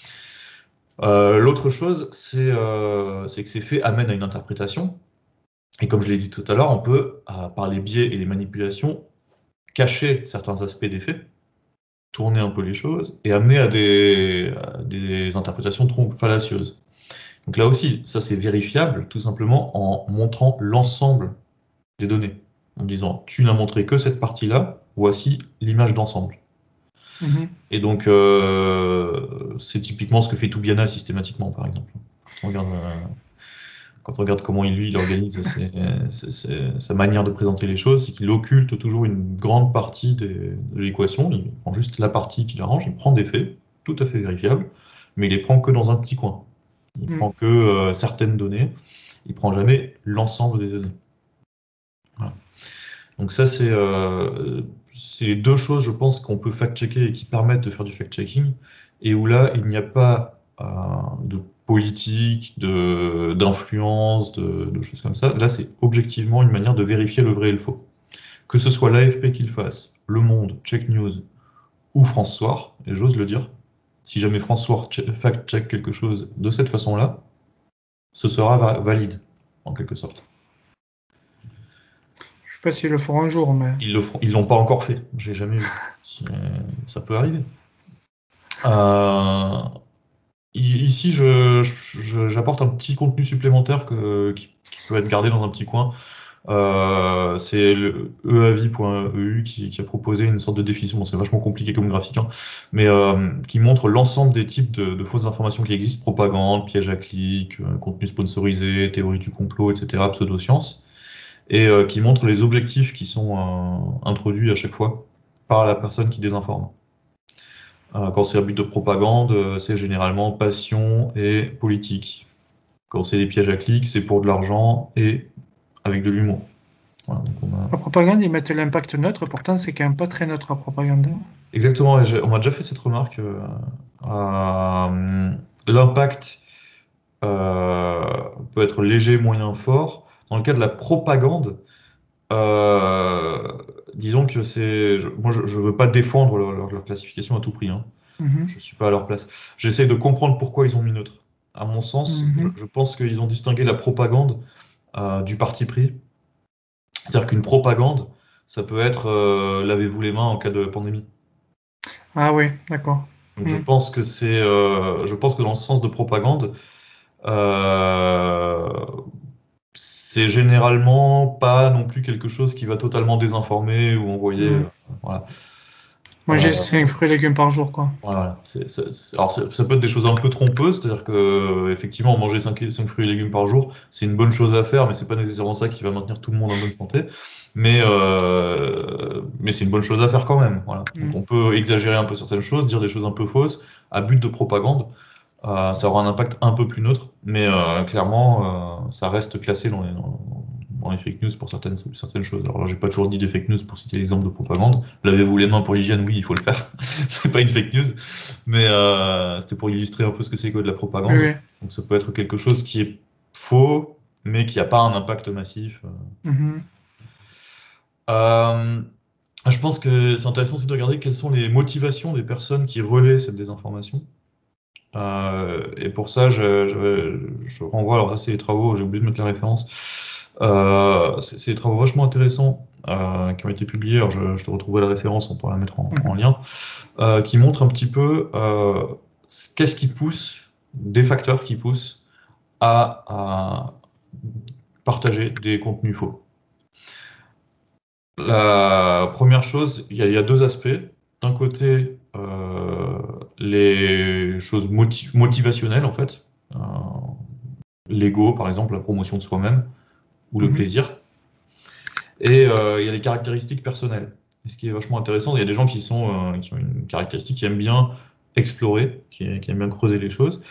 Euh, L'autre chose, c'est euh, que ces faits amènent à une interprétation, et comme je l'ai dit tout à l'heure, on peut, à, par les biais et les manipulations, cacher certains aspects des faits, tourner un peu les choses, et amener à des, à des interprétations trop fallacieuses. Donc là aussi, ça c'est vérifiable, tout simplement en montrant l'ensemble des données, en disant, tu n'as montré que cette partie-là, voici l'image d'ensemble. Mm-hmm. Et donc, euh, c'est typiquement ce que fait Toubiana systématiquement, par exemple. Quand on regarde, euh, quand on regarde comment il, lui, il organise ses, ses, ses, sa manière de présenter les choses, c'est qu'il occulte toujours une grande partie des, de l'équation, il prend juste la partie qu'il arrange, il prend des faits, tout à fait vérifiables, mais il les prend que dans un petit coin. Il mm. prend que euh, certaines données, il prend jamais l'ensemble des données. Voilà. Donc ça, c'est euh, les deux choses, je pense, qu'on peut fact-checker et qui permettent de faire du fact-checking, et où là, il n'y a pas euh, de politique, d'influence, de, de, de choses comme ça. Là, c'est objectivement une manière de vérifier le vrai et le faux. Que ce soit l'A F P qui le fasse, Le Monde, Check News ou France Soir, et j'ose le dire, si jamais France Soir fact-check quelque chose de cette façon-là, ce sera va valide, en quelque sorte. pas s'ils le feront un jour, mais... Ils le feront, ils l'ont pas encore fait, j'ai jamais vu. Si, euh, ça peut arriver. Euh, ici, je, je- j'apporte un petit contenu supplémentaire que, qui, qui peut être gardé dans un petit coin. Euh, c'est le eavi point e u qui, qui a proposé une sorte de définition, bon, c'est vachement compliqué comme graphique, hein, mais euh, qui montre l'ensemble des types de, de fausses informations qui existent, propagande, piège à clic, euh, contenu sponsorisé, théorie du complot, et cetera, pseudosciences, et euh, qui montre les objectifs qui sont euh, introduits à chaque fois par la personne qui désinforme. Euh, quand c'est un but de propagande, euh, c'est généralement passion et politique. Quand c'est des pièges à clic, c'est pour de l'argent et avec de l'humour. Voilà, donc on a... La propagande, ils mettent l'impact neutre, pourtant c'est quand même pas très neutre la propagande. Exactement, et j'ai- on m'a déjà fait cette remarque. euh, euh, l'impact euh, peut être léger, moyen, fort. Dans le cas de la propagande, euh, disons que c'est... je- Moi, je ne veux pas défendre leur, leur- leur classification à tout prix, hein. Mhm. Je ne suis pas à leur place. J'essaie de comprendre pourquoi ils ont mis neutre. À mon sens, je, Mhm. je pense qu'ils ont distingué la propagande euh, du parti pris. C'est-à-dire qu'une propagande, ça peut être euh, lavez-vous les mains en cas de pandémie. Ah oui, d'accord. Donc je Mhm. pense que c'est, euh, je pense que dans le sens de propagande, euh, c'est généralement pas non plus quelque chose qui va totalement désinformer ou envoyer. Mhm. euh, voilà. Manger Euh, cinq fruits et légumes par jour, quoi. voilà. C'est- c'est- c'est- alors c'est- ça peut être des choses un peu trompeuses, c'est-à-dire que euh, effectivement manger cinq fruits et légumes par jour, c'est une bonne chose à faire, mais c'est pas nécessairement ça qui va maintenir tout le monde en bonne santé. Mais euh, mais c'est une bonne chose à faire quand même. Voilà. Donc Mhm. on peut exagérer un peu certaines choses, dire des choses un peu fausses à but de propagande. Euh, ça aura un impact un peu plus neutre, mais euh, clairement, euh, ça reste classé dans les, dans, dans les fake news pour certaines, certaines choses. Alors là, j'ai pas toujours dit des fake news pour citer l'exemple de propagande. Lavez-vous les mains pour l'hygiène, oui, il faut le faire. C'est pas une fake news, mais euh, c'était pour illustrer un peu ce que c'est que de la Oui, propagande. oui. Donc ça peut être quelque chose qui est faux, mais qui n'a pas un impact massif. Mhm. Euh, je pense que c'est intéressant aussi de regarder quelles sont les motivations des personnes qui relaient cette désinformation. Euh, et pour ça, je, je, je renvoie, alors là, c'est les travaux, j'ai oublié de mettre la référence. Euh, c'est c'est des travaux vachement intéressants euh, qui ont été publiés. Alors, je, je te retrouverai la référence, on pourra la mettre en, en Mhm. lien, euh, qui montrent un petit peu euh, qu'est-ce qui pousse, des facteurs qui poussent à, à partager des contenus faux. La première chose, il y a, il y a deux aspects. D'un côté, euh, les choses moti- motivationnelles, en fait. Euh, l'ego, par exemple, la promotion de soi-même, ou le Mhm. plaisir. Et euh, il y a les caractéristiques personnelles. Et ce qui est vachement intéressant, il y a des gens qui, sont, euh, qui ont une caractéristique, qui aiment bien explorer, qui, qui aiment bien creuser les choses.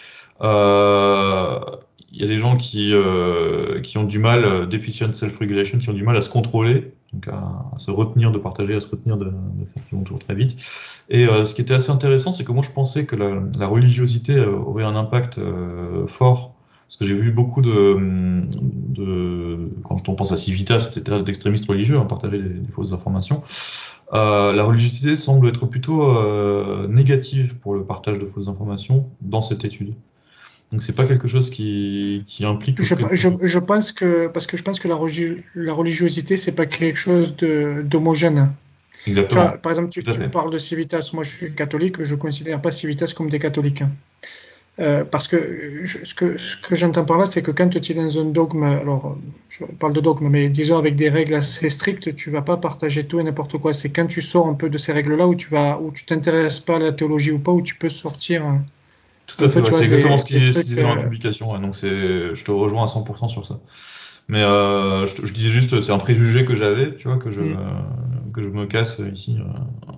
Euh, il y a des gens qui, euh, qui ont du mal, euh, deficient self-regulation, qui ont du mal à se contrôler, donc à, à se retenir de partager, à se retenir de, de faire qui vont toujours très vite. Et euh, ce qui était assez intéressant, c'est que moi je pensais que la, la religiosité euh, aurait un impact euh, fort, parce que j'ai vu beaucoup de, de, quand on pense à Civitas, et cetera, d'extrémistes religieux, hein, partager des, des fausses informations. Euh, la religiosité semble être plutôt euh, négative pour le partage de fausses informations dans cette étude. Donc c'est pas quelque chose qui, qui implique Je, auprès je, du... je pense que, parce que je pense que la, religi- la religiosité, c'est pas quelque chose de, d'homogène. Tu vois, Exactement, par exemple, tu, tout à tu fait. parles de Civitas. Moi, je suis catholique, je ne considère pas Civitas comme des catholiques. Euh, parce que je- ce que, ce que j'entends par là, c'est que quand tu es dans un dogme, alors je parle de dogme, mais disons avec des règles assez strictes, tu vas pas partager tout et n'importe quoi. C'est quand tu sors un peu de ces règles-là où tu vas, où tu t'intéresses pas à la théologie ou pas, où tu peux sortir un, Tout un à fait, peu, tu ouais, vois, c'est exactement des, ce des qui se trucs. disait dans la euh, publication, ouais, donc c'est, je te rejoins à cent pour cent sur ça. Mais euh, je, te- je disais juste, c'est un préjugé que j'avais, tu vois, que je, hmm. que je me casse ici. euh,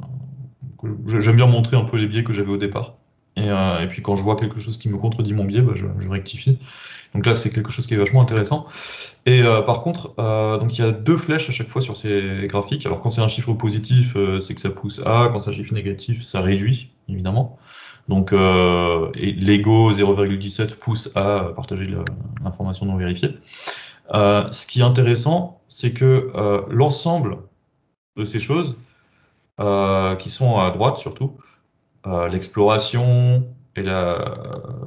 que je- J'aime bien montrer un peu les biais que j'avais au départ. Et, euh, et puis quand je vois quelque chose qui me contredit mon biais, bah, je, je rectifie. Donc là, c'est quelque chose qui est vachement intéressant. Et euh, par contre, euh, donc il y a deux flèches à chaque fois sur ces graphiques. Alors quand c'est un chiffre positif, euh, c'est que ça pousse à. Quand c'est un chiffre négatif, ça réduit, évidemment. Donc euh, et l'ego zéro virgule dix-sept pousse à partager le- l'information non vérifiée. Euh, ce qui est intéressant, c'est que euh, l'ensemble de ces choses, euh, qui sont à droite surtout, euh, l'exploration et la,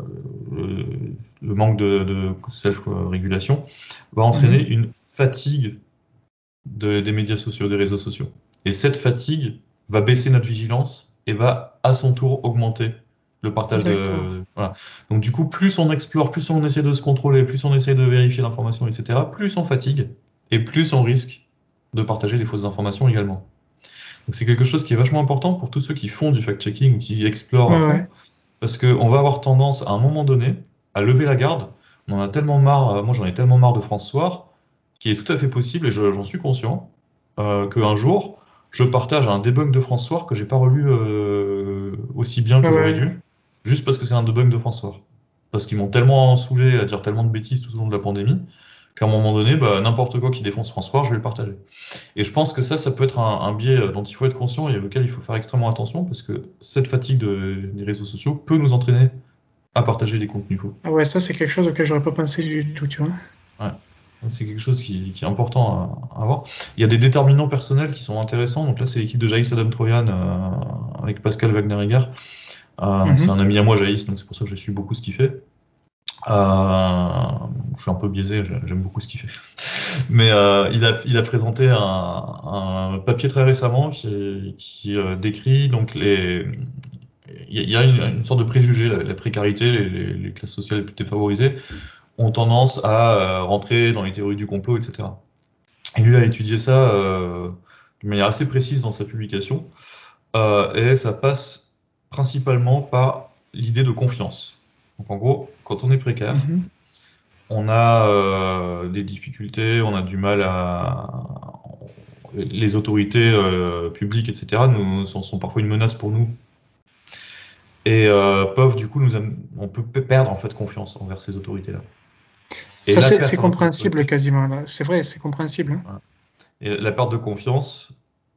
le, le manque de, de self-régulation, va entraîner Mhm. une fatigue de- des médias sociaux, des réseaux sociaux. Et cette fatigue va baisser notre vigilance et va à son tour augmenter le partage D'accord. de... Voilà. Donc du coup, plus on explore, plus on essaie de se contrôler, plus on essaie de vérifier l'information, et cetera, plus on fatigue et plus on risque de partager des fausses informations également. Donc c'est quelque chose qui est vachement important pour tous ceux qui font du fact-checking ou qui explorent à Ouais, fond, ouais. parce qu'on va avoir tendance à un moment donné à lever la garde. On en a tellement marre, euh, moi j'en ai tellement marre de France Soir, qu'il est tout à fait possible, et je- j'en suis conscient, euh, qu'un jour, je partage un debug de France Soir que j'ai pas relu euh, aussi bien Ouais, que j'aurais ouais. dû, juste parce que c'est un debug de France Soir. Parce qu'ils m'ont tellement saoulé à dire tellement de bêtises tout au long de la pandémie, qu'à un moment donné, bah, n'importe quoi qui défonce France Soir, je vais le partager. Et je pense que ça, ça peut être un, un biais dont il faut être conscient et auquel il faut faire extrêmement attention, parce que cette fatigue de- des réseaux sociaux peut nous entraîner à partager des contenus faux. Ah ouais, ça, c'est quelque chose auquel j'aurais pas pensé du tout, tu vois. Ouais. Donc, c'est quelque chose qui, qui est important à, à avoir. Il y a des déterminants personnels qui sont intéressants. Donc là, c'est l'équipe de Jaïs Adam Troyan euh, avec Pascal Wagner-Egger. Euh, donc c'est un Mhm. ami à moi, Jaïs, donc c'est pour ça que je suis beaucoup ce qu'il fait. Euh, je suis un peu biaisé, j'ai- j'aime beaucoup ce qu'il fait. Mais euh, il a, il a présenté un, un papier très récemment qui, qui euh, décrit donc les. Il y a il y a une, une sorte de préjugé, la, la précarité, les, les- les classes sociales les plus défavorisées ont tendance à euh, rentrer dans les théories du complot, et cetera. Et lui a étudié ça euh, de manière assez précise dans sa publication, euh, et ça passe principalement par l'idée de confiance. Donc en gros, quand on est précaire, Mhm. on a euh, des difficultés, on a du mal à... Les autorités euh, publiques, et cetera, nous, sont, sont parfois une menace pour nous et euh, peuvent du coup nous am- on peut perdre en fait confiance envers ces autorités-là. Et Ça, la c'est c'est perte envers ces compréhensible autorités, quasiment, là. C'est vrai, c'est compréhensible, hein. voilà. Et la perte de confiance,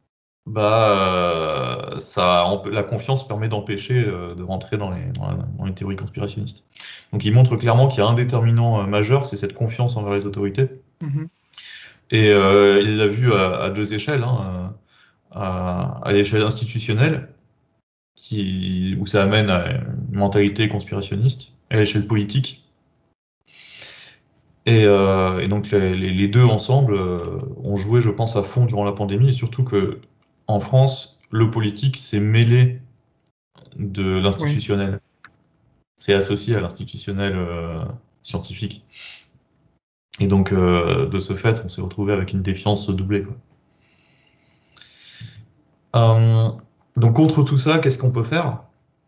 bah, euh, ça, emp- la confiance permet d'empêcher euh, de rentrer dans les, dans la- dans les théories conspirationnistes. Donc il montre clairement qu'il y a un déterminant euh, majeur, c'est cette confiance envers les autorités. Mhm. Et euh, il l'a vu à, à deux échelles, hein, à, à l'échelle institutionnelle, qui, où ça amène à une mentalité conspirationniste, et à l'échelle politique. Et, euh, et donc les, les- les deux ensemble euh, ont joué, je pense, à fond durant la pandémie, et surtout que en France, le politique s'est mêlé de Oui. l'institutionnel. C'est associé à l'institutionnel euh, scientifique. Et donc, euh, de ce fait, on s'est retrouvé avec une défiance doublée, quoi. Euh, donc, contre tout ça, qu'est-ce qu'on peut faire?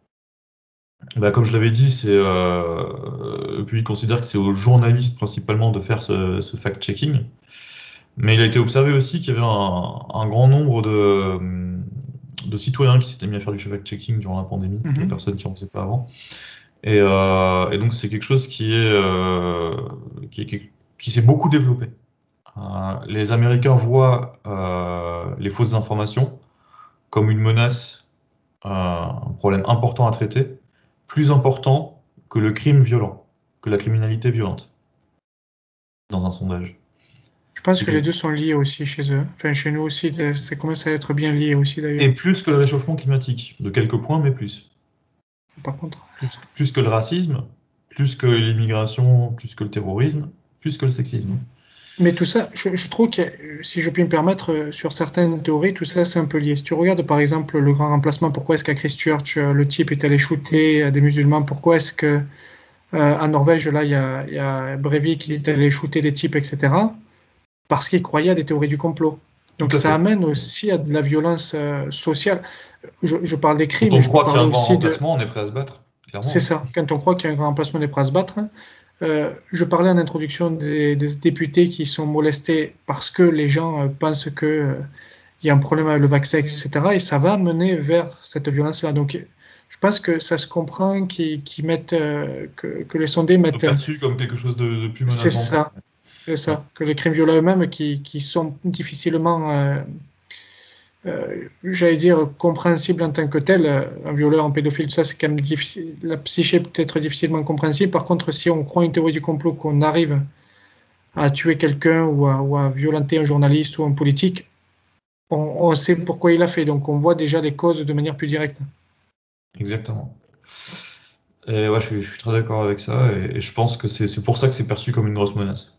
Bah, comme je l'avais dit, c'est euh, puis il considère que c'est aux journalistes principalement de faire ce, ce fact-checking. Mais il a été observé aussi qu'il y avait un, un grand nombre de, de citoyens qui s'étaient mis à faire du fact-checking durant la pandémie, de Mhm. personnes qui n'en faisaient pas avant. Et, euh, et donc c'est quelque chose qui est, euh, qui, est- qui- qui s'est beaucoup développé. Euh, les Américains voient euh, les fausses informations comme une menace, euh, un problème important à traiter, plus important que le crime violent, que la criminalité violente, dans un sondage. Je pense C'est que les que- deux sont liés aussi chez eux. Enfin, chez nous aussi, ça ça commence à être bien lié aussi, d'ailleurs. Et plus que le réchauffement climatique, de quelques points, mais plus. Par contre. Plus, plus que le racisme, plus que l'immigration, plus que le terrorisme, plus que le sexisme. Mais tout ça, je, je trouve que, euh, si je puis me permettre, euh, sur certaines théories, tout ça, c'est un peu lié. Si tu regardes, par exemple, le grand remplacement, pourquoi est-ce qu'à Christchurch, euh, le type est allé shooter euh, des musulmans? Pourquoi est-ce que euh, en Norvège, là, il y a, il y a Breivik qui est allé shooter des types, et cetera. Parce qu'il croyait à des théories du complot. Tout Donc à ça fait. amène aussi à de la violence euh, sociale. Je, je parle des Quand crimes, mais on je peux croit qu'il y a parler un grand aussi de... remplacement, on est prêt à se battre, C'est clairement, ça, quand on croit qu'il y a un grand remplacement, on est prêt à se battre. Euh, je parlais en introduction des, des députés qui sont molestés parce que les gens euh, pensent que euh, il y a un problème avec le vaccin, et cetera. Et ça va mener vers cette violence-là. Donc, je pense que ça se comprend qu'ils qu'ils mettent, euh, que, que les sondés c'est mettent, euh, perçu comme quelque chose de, de plus c'est menaçant pour ça, c'est eux. Ouais, ça, que les crimes violents eux-mêmes qui, qui sont difficilement, euh, euh, j'allais dire, compréhensibles en tant que tels. Euh, un violeur, un pédophile, tout ça, c'est quand même difficile. La psyché peut être difficilement compréhensible. Par contre, si on croit une théorie du complot, qu'on arrive à tuer quelqu'un ou à, ou à violenter un journaliste ou un politique, on, on sait pourquoi il a fait. Donc, on voit déjà les causes de manière plus directe. exactement. Et ouais, je suis, je suis très d'accord avec ça, et, et je pense que c'est c'est pour ça que c'est perçu comme une grosse menace.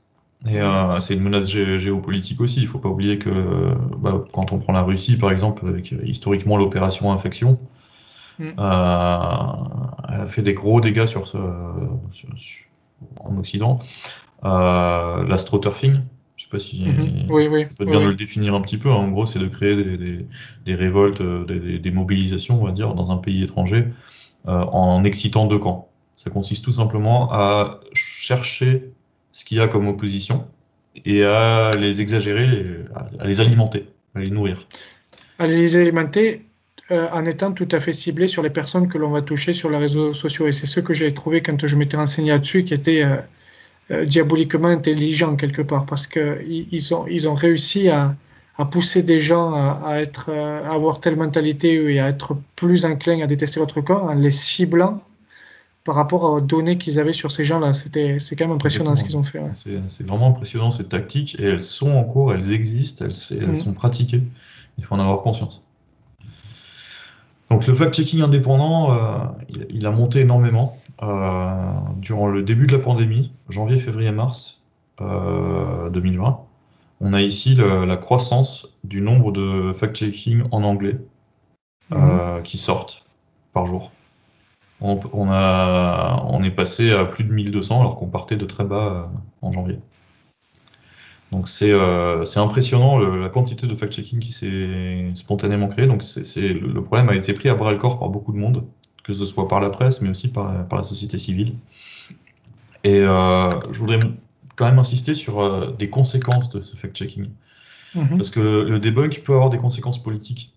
Et euh, c'est une menace gé géopolitique aussi. Il ne faut pas oublier que bah, quand on prend la Russie, par exemple, avec historiquement l'opération Infection, Mm. euh, elle a fait des gros dégâts sur ce, sur, sur, en Occident. Euh, L'astroturfing, je ne sais pas si Mm-hmm. Oui, oui, ça peut être oui, bien de oui. le définir un petit peu. En gros, c'est de créer des, des, des révoltes, des, des, mobilisations, on va dire, dans un pays étranger, euh, en excitant deux camps. Ça consiste tout simplement à chercher ce qu'il y a comme opposition et à les exagérer, les, à les alimenter, à les nourrir. À les alimenter euh, en étant tout à fait ciblé sur les personnes que l'on va toucher sur les réseaux sociaux. Et c'est ce que j'ai trouvé quand je m'étais renseigné là-dessus, qui était euh, euh, diaboliquement intelligent quelque part, parce qu'ils ils ont, ils ont réussi à, à pousser des gens à, à, être, à avoir telle mentalité et à être plus enclins à détester l'autre corps en les ciblant par rapport aux données qu'ils avaient sur ces gens-là. C'était, c'est quand même impressionnant ce qu'ils ont fait. Ouais. C'est vraiment impressionnant ces tactiques, et elles sont en cours, elles existent, elles, elles Mm. sont pratiquées. Il faut en avoir conscience. Donc le fact-checking indépendant, euh, il, il a monté énormément euh, durant le début de la pandémie, janvier, février, mars euh, deux mille vingt. On a ici le, la croissance du nombre de fact-checking en anglais euh, Mm-hmm. qui sortent par jour. On, on, a, on est passé à plus de mille deux cents alors qu'on partait de très bas euh, en janvier. Donc c'est euh, c'est impressionnant le, la quantité de fact-checking qui s'est spontanément créée. Donc c'est, c'est, le problème a été pris à bras-le-corps par beaucoup de monde, que ce soit par la presse, mais aussi par, par la société civile. Et euh, je voudrais quand même insister sur euh, des conséquences de ce fact-checking. Mm-hmm. Parce que le, le debunk peut avoir des conséquences politiques.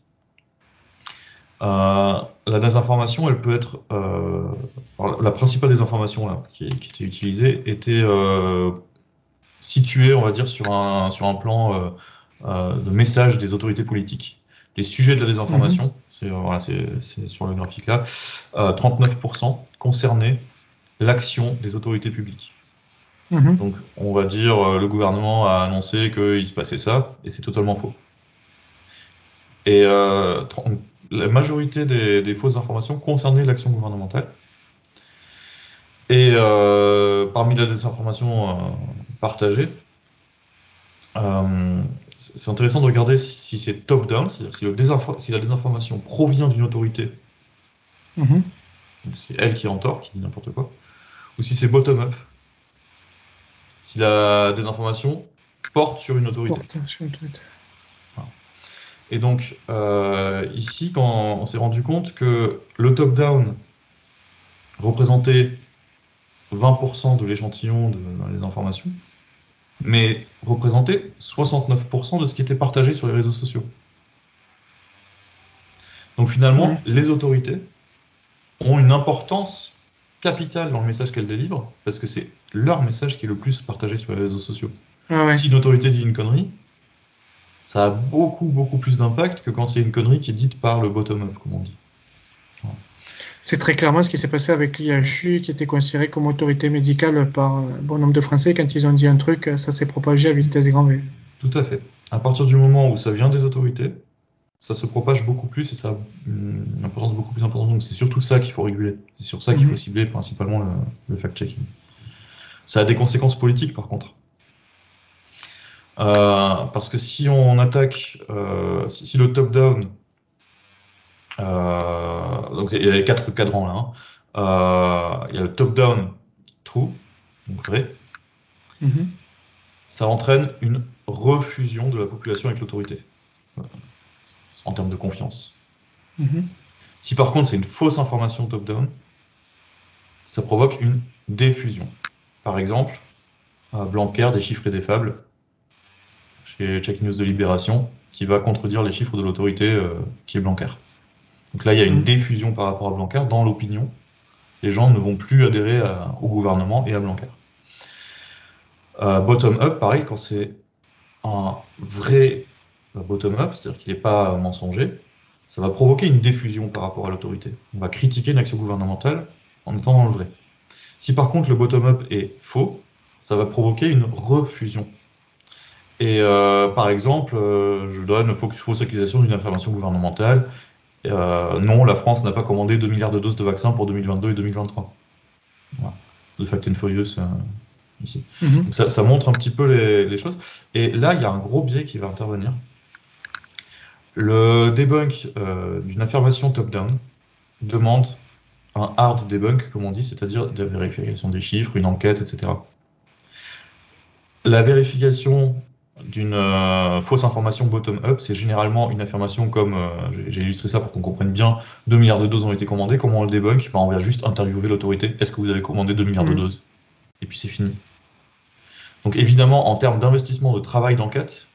Euh, la désinformation, elle peut être... Euh, la principale désinformation là, qui, qui était utilisée était euh, située, on va dire, sur un, sur un plan euh, euh, de message des autorités politiques. Les sujets de la désinformation, Mm-hmm. c'est euh, voilà, c'est sur le graphique là, euh, trente-neuf pour cent concernaient l'action des autorités publiques. Mm-hmm. Donc, on va dire, euh, le gouvernement a annoncé qu'il se passait ça, et c'est totalement faux. Et euh, la majorité des, des fausses informations concernaient l'action gouvernementale. Et euh, parmi la désinformation euh, partagée, euh, c'est intéressant de regarder si c'est top-down, c'est-à-dire si, le si la désinformation provient d'une autorité, Mm-hmm. donc c'est elle qui est en tort, qui dit n'importe quoi, ou si c'est bottom-up, si la désinformation porte sur une autorité. Porte sur une autorité. Voilà. Et donc, euh, ici, quand on s'est rendu compte que le top-down représentait vingt pour cent de l'échantillon de, dans les informations, mais représentait soixante-neuf pour cent de ce qui était partagé sur les réseaux sociaux. Donc finalement, Mm-hmm. les autorités ont une importance capitale dans le message qu'elles délivrent, parce que c'est leur message qui est le plus partagé sur les réseaux sociaux. Ah ouais. Si une autorité dit une connerie, ça a beaucoup, beaucoup plus d'impact que quand c'est une connerie qui est dite par le bottom-up, comme on dit. Voilà. C'est très clairement ce qui s'est passé avec l'I H U, qui était considéré comme autorité médicale par un bon nombre de Français. Quand ils ont dit un truc, ça s'est propagé à vitesse grand V. Tout à fait. À partir du moment où ça vient des autorités, ça se propage beaucoup plus et ça a une importance beaucoup plus importante. Donc c'est surtout ça qu'il faut réguler. C'est sur ça qu'il faut cibler principalement le, le fact-checking. Ça a des conséquences politiques par contre. Euh, parce que si on attaque, euh, si, si le top-down, euh, donc il y a les quatre cadrans là, hein, euh, il y a le top-down true, donc vrai, Mm-hmm. ça entraîne une refusion de la population avec l'autorité, en termes de confiance. Mm-hmm. Si par contre c'est une fausse information top-down, ça provoque une diffusion. Par exemple, Blanquer des chiffres et des fables, chez Check News de Libération, qui va contredire les chiffres de l'autorité euh, qui est Blanquer. Donc là, il y a une Mm-hmm. diffusion par rapport à Blanquer dans l'opinion. Les gens ne vont plus adhérer à, au gouvernement et à Blanquer. Euh, bottom-up, pareil, quand c'est un vrai euh, bottom-up, c'est-à-dire qu'il n'est pas mensonger, ça va provoquer une diffusion par rapport à l'autorité. On va critiquer une action gouvernementale en étant dans le vrai. Si par contre le bottom-up est faux, ça va provoquer une refusion. Et euh, par exemple, euh, je donne fausse, fausse accusation d'une information gouvernementale. Euh, non, la France n'a pas commandé deux milliards de doses de vaccins pour deux mille vingt-deux et deux mille vingt-trois. Voilà. The Fact and Furious, euh, ici. Mhm. Donc ça, ça montre un petit peu les, les choses. Et là, il y a un gros biais qui va intervenir. Le debunk euh, d'une affirmation top-down demande un hard debunk, comme on dit, c'est-à-dire de la vérification des chiffres, une enquête, et cetera. La vérification d'une euh, fausse information bottom-up, c'est généralement une affirmation comme, euh, j'ai j'ai illustré ça pour qu'on comprenne bien, deux milliards de doses ont été commandées. Comment on le debunk? Ben, on va juste interviewer l'autorité. Est-ce que vous avez commandé deux milliards de Mhm. doses? Et puis c'est fini. Donc évidemment, en termes d'investissement de travail d'enquête,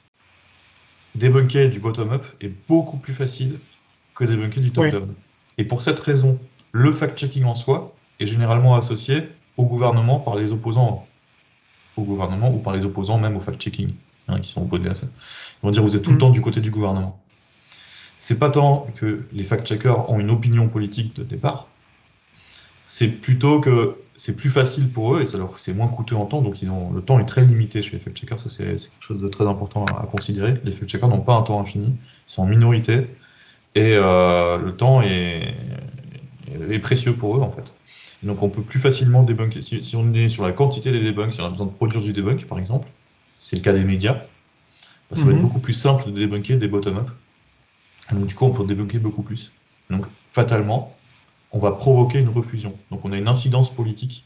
débunker du bottom-up est beaucoup plus facile que débunker du Oui. top-down. Et pour cette raison, le fact-checking en soi est généralement associé au gouvernement par les opposants au gouvernement ou par les opposants même au fact-checking, hein, qui sont opposés à ça. Ils vont dire vous êtes tout le Mhm. temps du côté du gouvernement. C'est pas tant que les fact-checkers ont une opinion politique de départ, c'est plutôt que c'est plus facile pour eux et ça leur c'est moins coûteux en temps, donc ils ont le temps est très limité chez les fact-checkers, ça c'est c'est quelque chose de très important à, à considérer. Les fact-checkers n'ont pas un temps infini, ils sont en minorité et euh, le temps est, est précieux pour eux en fait. Et donc on peut plus facilement débunker. Si, si on est sur la quantité des debunks, si on a besoin de produire du debunk par exemple, c'est le cas des médias, bah, ça va être Mhm. beaucoup plus simple de débunker des bottom-up. Donc du coup on peut débunker beaucoup plus. Donc fatalement, on va provoquer une refusion. Donc on a une incidence politique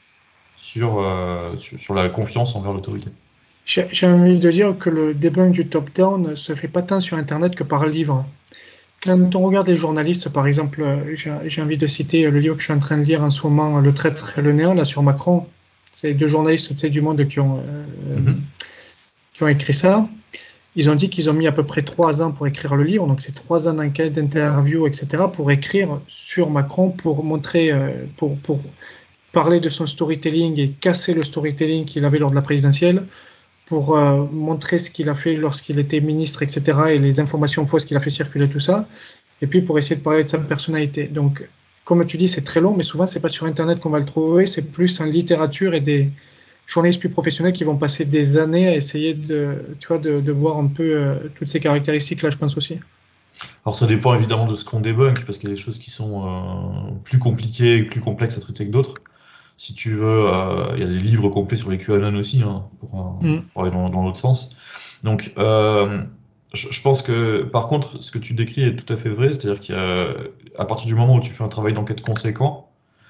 sur, euh, sur, sur la confiance envers l'autorité. J'ai j'ai envie de dire que le debunk du top-down ne se fait pas tant sur Internet que par livre. Quand on regarde les journalistes, par exemple, euh, j'ai j'ai envie de citer le livre que je suis en train de lire en ce moment, Le traître et le néant, là, sur Macron. C'est deux journalistes, tu sais, du Monde qui ont, euh, Mhm. qui ont écrit ça. Ils ont dit qu'ils ont mis à peu près trois ans pour écrire le livre, donc c'est trois ans d'enquête, d'interview, et cetera, pour écrire sur Macron, pour montrer, euh, pour, pour parler de son storytelling et casser le storytelling qu'il avait lors de la présidentielle, pour euh, montrer ce qu'il a fait lorsqu'il était ministre, et cetera, et les informations fausses qu'il a fait circuler, tout ça, et puis pour essayer de parler de sa personnalité. Donc, comme tu dis, c'est très long, mais souvent, c'est pas sur Internet qu'on va le trouver, c'est plus en littérature et des journalistes plus professionnels qui vont passer des années à essayer de, tu vois, de, de voir un peu euh, toutes ces caractéristiques-là, je pense aussi. Alors ça dépend évidemment de ce qu'on débunk, parce qu'il y a des choses qui sont euh, plus compliquées, plus complexes à traiter que d'autres. Si tu veux, euh, il y a des livres complets sur les QAnon aussi, hein, pour, euh, Mm. pour aller dans, dans l'autre sens. Donc, euh, je, je pense que, par contre, ce que tu décris est tout à fait vrai, c'est-à-dire qu'à partir du moment où tu fais un travail d'enquête conséquent,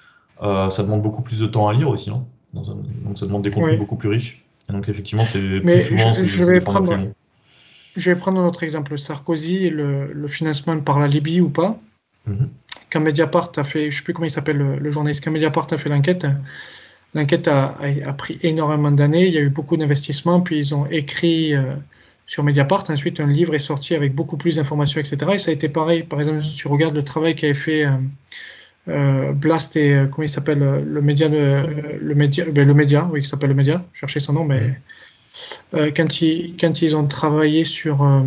euh, ça demande beaucoup plus de temps à lire aussi, hein. Dans un- donc ça demande des contenus Oui. beaucoup plus riches. Et donc effectivement, c'est plus Mais souvent, je, c'est je c'est des vais formats plus prendre, longs. je vais prendre un autre exemple, Sarkozy et le, le financement par la Libye ou pas. Mhm. Quand Mediapart a fait, je sais plus comment il s'appelle le, le journaliste, quand Mediapart a fait l'enquête, l'enquête a, a- a pris énormément d'années, il y a eu beaucoup d'investissements, puis ils ont écrit euh, sur Mediapart, ensuite un livre est sorti avec beaucoup plus d'informations, et cetera. Et ça a été pareil, par exemple, si tu regardes le travail qu'avait fait euh, euh, Blast et, euh, comment il s'appelle, euh, le média, de- le média, ben, le média, oui, qui s'appelle le média, je cherchais son nom, mais Mhm. euh, quand, ils, quand ils ont travaillé sur euh,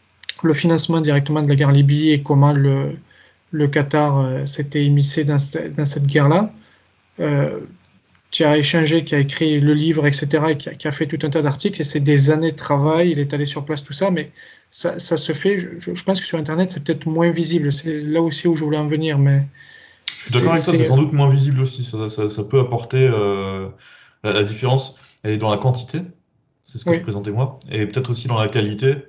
le financement directement de la guerre Libye et comment le, le Qatar euh, s'était immiscé dans, cette- dans cette guerre-là, euh, qui a échangé, qui a écrit le livre, et cetera, et qui a, qui a fait tout un tas d'articles, et c'est des années de travail, il est allé sur place, tout ça, mais ça, ça se fait, je, je pense que sur Internet, c'est peut-être moins visible, c'est là aussi où je voulais en venir, mais Je suis d'accord c'est... avec toi, c'est c'est- sans doute moins visible aussi. Ça, ça- ça peut apporter euh, la, la différence, elle est dans la quantité, c'est ce que je Oui, présentais moi, et peut-être aussi dans la qualité,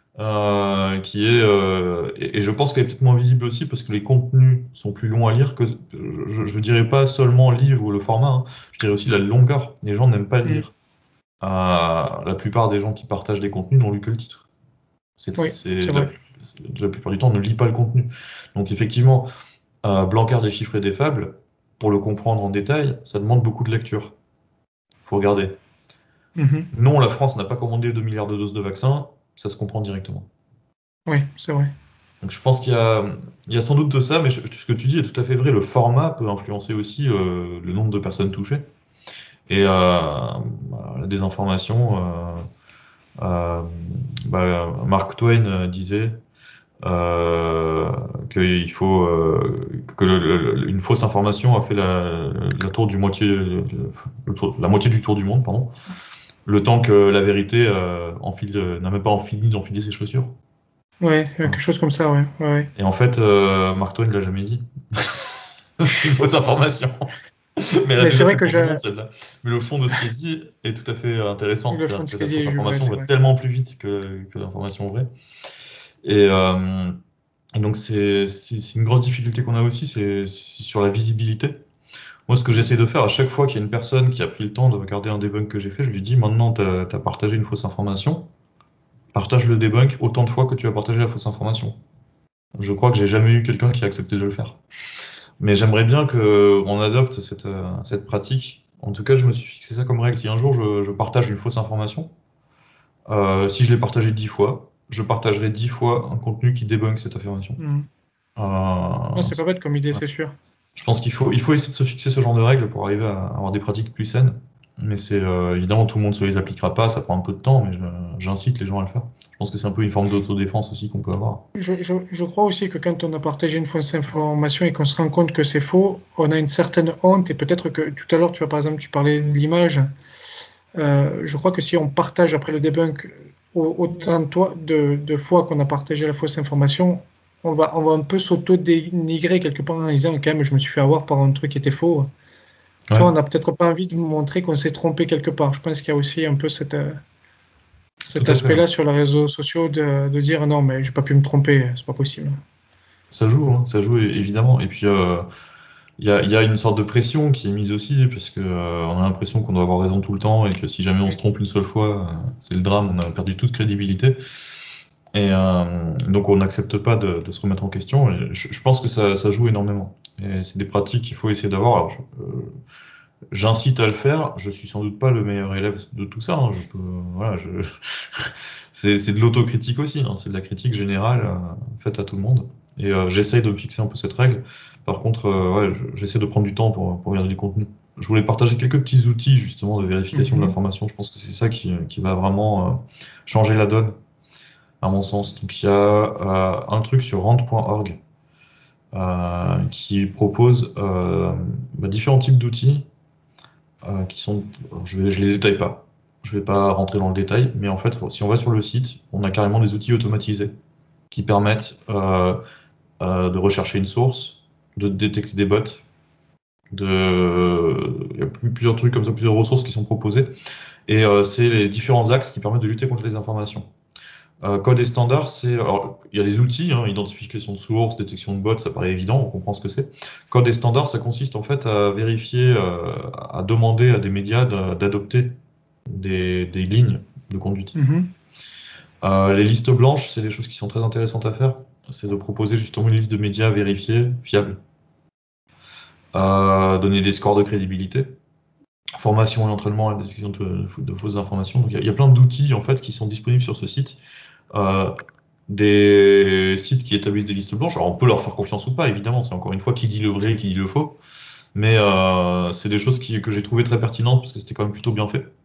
euh, qui est, euh, et, et je pense qu'elle est peut-être moins visible aussi parce que les contenus sont plus longs à lire que, je, je dirais pas seulement le livre ou le format, hein, je dirais aussi la longueur. Les gens n'aiment pas le mm, lire. Euh, la plupart des gens qui partagent des contenus n'ont lu que le titre. C'est, oui, c'est c'est la, vrai. c'est- la plupart du temps, on ne lit pas le contenu. Donc effectivement, euh, Blanquer des chiffres et des fables, pour le comprendre en détail, ça demande beaucoup de lecture. Faut regarder. Mhm. Non, la France n'a pas commandé deux milliards de doses de vaccins, ça se comprend directement. Oui, c'est vrai. Donc je pense qu'il y a, il y a sans doute de ça, mais je- ce que tu dis est tout à fait vrai. Le format peut influencer aussi euh, le nombre de personnes touchées. Et euh, la désinformation, euh, euh, bah, Mark Twain euh, disait euh, qu'il faut euh, que le- le- une fausse information a fait la, la tour du moitié, le- le tour- la moitié du tour du monde, pardon, le temps que la vérité euh, enfile, euh, n'a même pas fini d'enfiler ses chaussures. Ouais, Voilà. quelque chose comme ça, ouais, ouais, ouais. Et en fait, euh, Mark Twain l'a jamais dit. C'est une fausse information. Mais elle a Mais c'est déjà vrai fait que le tour du je... monde, celle-là. Mais le fond de ce qui est dit est tout à fait intéressant. le fond C'est-à-dire de ce que qu'il la dit fausse est vrai, information c'est va vrai. tellement plus vite que, que l'information vraie. Et, euh, et donc, c'est c'est- c'est une grosse difficulté qu'on a aussi, c'est c'est sur la visibilité. Moi, ce que j'essaie de faire à chaque fois qu'il y a une personne qui a pris le temps de regarder un debunk que j'ai fait, je lui dis maintenant, tu as partagé une fausse information, partage le debunk autant de fois que tu as partagé la fausse information. Je crois que j'ai jamais eu quelqu'un qui a accepté de le faire. Mais j'aimerais bien qu'on adopte cette, euh, cette pratique. En tout cas, je me suis fixé ça comme règle. Si un jour je, je partage une fausse information, euh, si je l'ai partagée dix fois, je partagerai dix fois un contenu qui débunk cette affirmation. Mhm. Euh, Non, c'est pas bête comme idée, ouais. c'est sûr. Je pense qu'il faut, il faut essayer de se fixer ce genre de règles pour arriver à avoir des pratiques plus saines. Mais c'est euh, évidemment, tout le monde ne se les appliquera pas, ça prend un peu de temps, mais je- j'incite les gens à le faire. Je pense que c'est un peu une forme d'autodéfense aussi qu'on peut avoir. Je, je- je crois aussi que quand on a partagé une fausse information et qu'on se rend compte que c'est faux, on a une certaine honte et peut-être que tout à l'heure, tu vois, par exemple, tu parlais de l'image. Euh, je crois que si on partage après le debunk au- autant de, toi- de, de fois qu'on a partagé la fausse information, on va, on va un peu s'auto-dénigrer quelque part en disant quand même je me suis fait avoir par un truc qui était faux. Tu Ouais, vois, on n'a peut-être pas envie de montrer qu'on s'est trompé quelque part. Je pense qu'il y a aussi un peu cette, euh, tout cet à fait. aspect-là sur les réseaux sociaux de, de dire non, mais j'ai pas pu me tromper, c'est pas possible. Ça joue, hein, ça joue é- évidemment. Et puis, euh, il y a, il y a une sorte de pression qui est mise aussi, parce que, euh, on a l'impression qu'on doit avoir raison tout le temps et que si jamais on se trompe une seule fois, euh, c'est le drame, on a perdu toute crédibilité. Et euh, donc, on n'accepte pas de, de se remettre en question. Et je, je pense que ça, ça joue énormément. Et c'est des pratiques qu'il faut essayer d'avoir. Alors, je- euh, J'incite à le faire. Je suis sans doute pas le meilleur élève de tout ça, hein. Je peux, voilà, je... c'est c'est de l'autocritique aussi, hein. C'est de la critique générale euh, faite à tout le monde. Et euh, j'essaye de me fixer un peu cette règle. Par contre, euh, ouais, je- j'essaie de prendre du temps pour, pour regarder du contenu. Je voulais partager quelques petits outils justement de vérification de Mhm. l'information. Je pense que c'est ça qui, qui va vraiment euh, changer la donne, à mon sens. Donc il y a euh, un truc sur rand point org euh, qui propose euh, bah, différents types d'outils euh, qui sont, je vais, je les détaille pas. Je vais pas rentrer dans le détail, mais en fait, si on va sur le site, on a carrément des outils automatisés qui permettent euh, euh, de rechercher une source, de détecter des bots, de... il y a plusieurs trucs comme ça, plusieurs ressources qui sont proposées, et euh, c'est les différents axes qui permettent de lutter contre les informations. Euh, code et standard, c'est, alors, il y a des outils, hein, identification de source, détection de bots, ça paraît évident, on comprend ce que c'est. Code et standard, ça consiste en fait à vérifier, euh, à demander à des médias d'a- d'adopter des, des lignes de conduite. Mhm. Euh, les listes blanches, c'est des choses qui sont très intéressantes à faire. C'est de proposer justement une liste de médias vérifiés, fiables. Euh, donner des scores de crédibilité. Formation et entraînement à la détection de, de fausses informations. Donc il y, a- il y a plein d'outils en fait qui sont disponibles sur ce site. Euh, des sites qui établissent des listes blanches. Alors on peut leur faire confiance ou pas, évidemment, c'est encore une fois qui dit le vrai, qui dit le faux. Mais euh, c'est des choses qui, que j'ai trouvées très pertinentes parce que c'était quand même plutôt bien fait.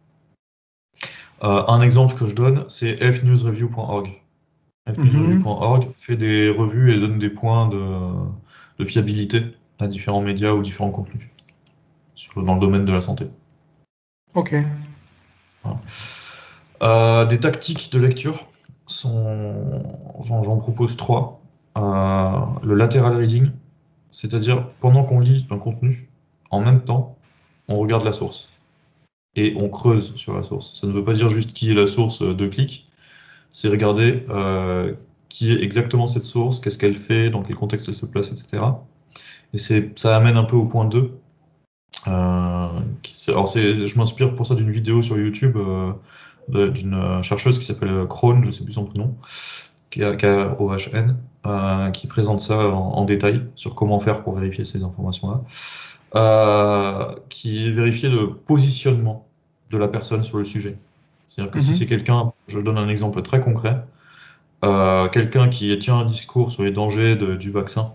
Euh, un exemple que je donne, c'est f news review point org. f news review point org Mhm. fait des revues et donne des points de, de fiabilité à différents médias ou différents contenus sur, dans le domaine de la santé. Ok. Voilà. Euh, des tactiques de lecture, sont... j'en j'en propose trois. Euh, le lateral reading, c'est-à-dire pendant qu'on lit un contenu, en même temps, on regarde la source et on creuse sur la source. Ça ne veut pas dire juste qui est la source de clic, c'est regarder euh, qui est exactement cette source, qu'est-ce qu'elle fait, dans quel contexte elle se place, et cetera. Et c'est, ça amène un peu au point deux. Euh, qui- alors c'est, je m'inspire pour ça d'une vidéo sur YouTube euh, de- d'une chercheuse qui s'appelle Krohn, je ne sais plus son prénom, K O H N, euh, qui présente ça en, en détail sur comment faire pour vérifier ces informations-là, euh, qui vérifiait le positionnement de la personne sur le sujet. C'est-à-dire que si c'est Mhm. quelqu'un, je donne un exemple très concret, euh, quelqu'un qui tient un discours sur les dangers de- du vaccin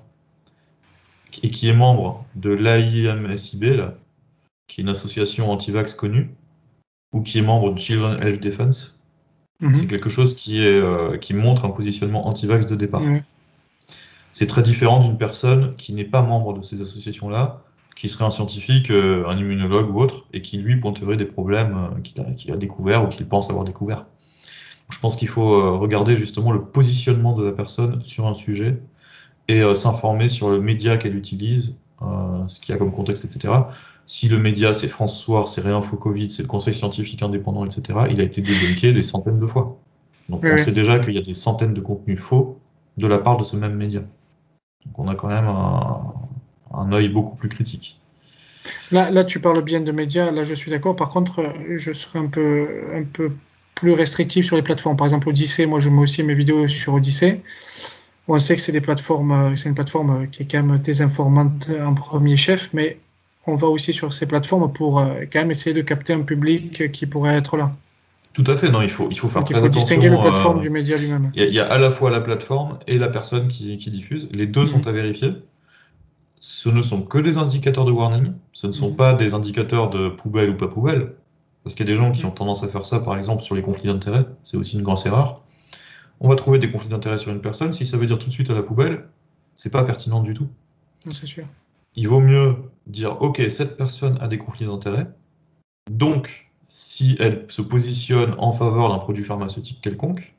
et qui est membre de l'A I M S I B, là, qui est une association anti-vax connue, ou qui est membre de Children Health Defense, c'est Mhm. quelque chose qui, est, euh, qui montre un positionnement anti-vax de départ. Ouais. C'est très différent d'une personne qui n'est pas membre de ces associations-là, qui serait un scientifique, euh, un immunologue ou autre, et qui lui pointerait des problèmes euh, qu'il a, qu'il a découverts ou qu'il pense avoir découverts. Je pense qu'il faut euh, regarder justement le positionnement de la personne sur un sujet et euh, s'informer sur le média qu'elle utilise, euh, ce qu'il y a comme contexte, et cetera. Si le média, c'est France Soir, c'est Réinfo Covid, c'est le Conseil scientifique indépendant, et cetera, il a été débunké des centaines de fois. Donc Oui, on oui. sait déjà qu'il y a des centaines de contenus faux de la part de ce même média. Donc on a quand même un, un œil beaucoup plus critique. Là, là, tu parles bien de médias, là, je suis d'accord. Par contre, euh, je serais un peu, un peu plus restrictif sur les plateformes. Par exemple, Odyssée, moi, je mets aussi mes vidéos sur Odyssée. On sait que c'est des plateformes, euh, c'est une plateforme euh, qui est quand même désinformante en premier chef, mais on va aussi sur ces plateformes pour euh, quand même essayer de capter un public euh, qui pourrait être là. Tout à fait, non, il faut, il faut faire Donc, il très faut distinguer la attention. plateforme euh, du média lui-même. Il y, a- il y a à la fois la plateforme et la personne qui, qui diffuse. Les deux sont Mhm. à vérifier. Ce ne sont que des indicateurs de warning. Ce ne sont Mhm. pas des indicateurs de poubelle ou pas poubelle. Parce qu'il y a des gens qui Mhm. ont tendance à faire ça, par exemple, sur les conflits d'intérêts. C'est aussi une grosse erreur. On va trouver des conflits d'intérêts sur une personne. Si ça veut dire tout de suite à la poubelle, c'est pas pertinent du tout. Non, c'est sûr. Il vaut mieux dire, OK, cette personne a des conflits d'intérêts. Donc, si elle se positionne en faveur d'un produit pharmaceutique quelconque,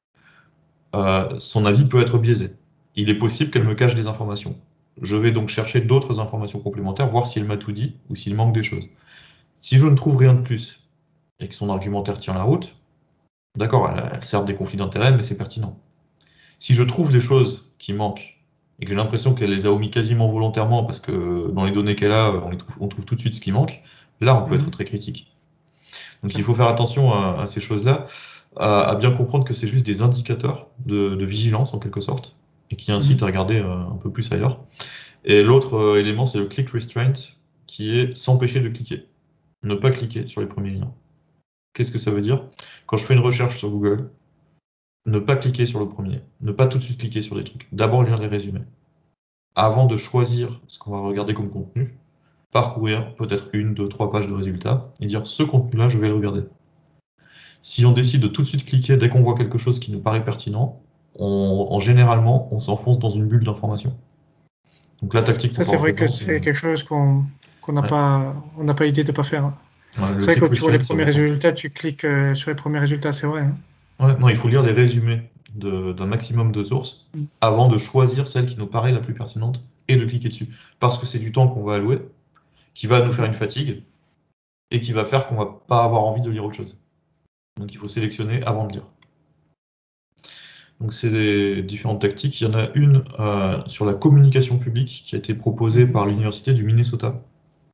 euh, son avis peut être biaisé. Il est possible qu'elle me cache des informations. Je vais donc chercher d'autres informations complémentaires, voir si elle m'a tout dit ou s'il manque des choses. Si je ne trouve rien de plus et que son argumentaire tient la route, d'accord, elle, elle sert des conflits d'intérêts, mais c'est pertinent. Si je trouve des choses qui manquent et que j'ai l'impression qu'elle les a omis quasiment volontairement parce que dans les données qu'elle a, on, les trouve, on trouve tout de suite ce qui manque, là, on peut être Mhm. très critique. Donc il faut faire attention à, à ces choses-là, à, à bien comprendre que c'est juste des indicateurs de, de vigilance en quelque sorte, et qui incitent Mhm. à regarder euh, un peu plus ailleurs. Et l'autre euh, élément, c'est le click restraint, qui est s'empêcher de cliquer. Ne pas cliquer sur les premiers liens. Qu'est-ce que ça veut dire? Quand je fais une recherche sur Google, ne pas cliquer sur le premier, ne pas tout de suite cliquer sur des trucs. D'abord lire les résumés. Avant de choisir ce qu'on va regarder comme contenu, parcourir peut-être une, deux, trois pages de résultats et dire ce contenu-là, je vais le regarder. Si on décide de tout de suite cliquer dès qu'on voit quelque chose qui nous paraît pertinent, on, en généralement, on s'enfonce dans une bulle d'information. Donc la tactique pour Ça, faire c'est vrai que autrement, c'est c'est quelque chose qu'on qu'on n'a ouais. pas, on n'a pas idée de pas faire, hein. Ouais, le C'est vrai que click quand tu vois les restraint, c'est premiers important. résultats, tu cliques euh, sur les premiers résultats, c'est vrai, hein. Ouais, non, il faut lire les résumés de- d'un maximum de sources Mm. avant de choisir celle qui nous paraît la plus pertinente et de cliquer dessus. Parce que c'est du temps qu'on va allouer, qui va nous faire une Mhm. fatigue et qui va faire qu'on va pas avoir envie de lire autre chose. Donc il faut sélectionner avant de lire. Donc c'est les différentes tactiques. Il y en a une euh, sur la communication publique qui a été proposée Mhm. par l'université du Minnesota.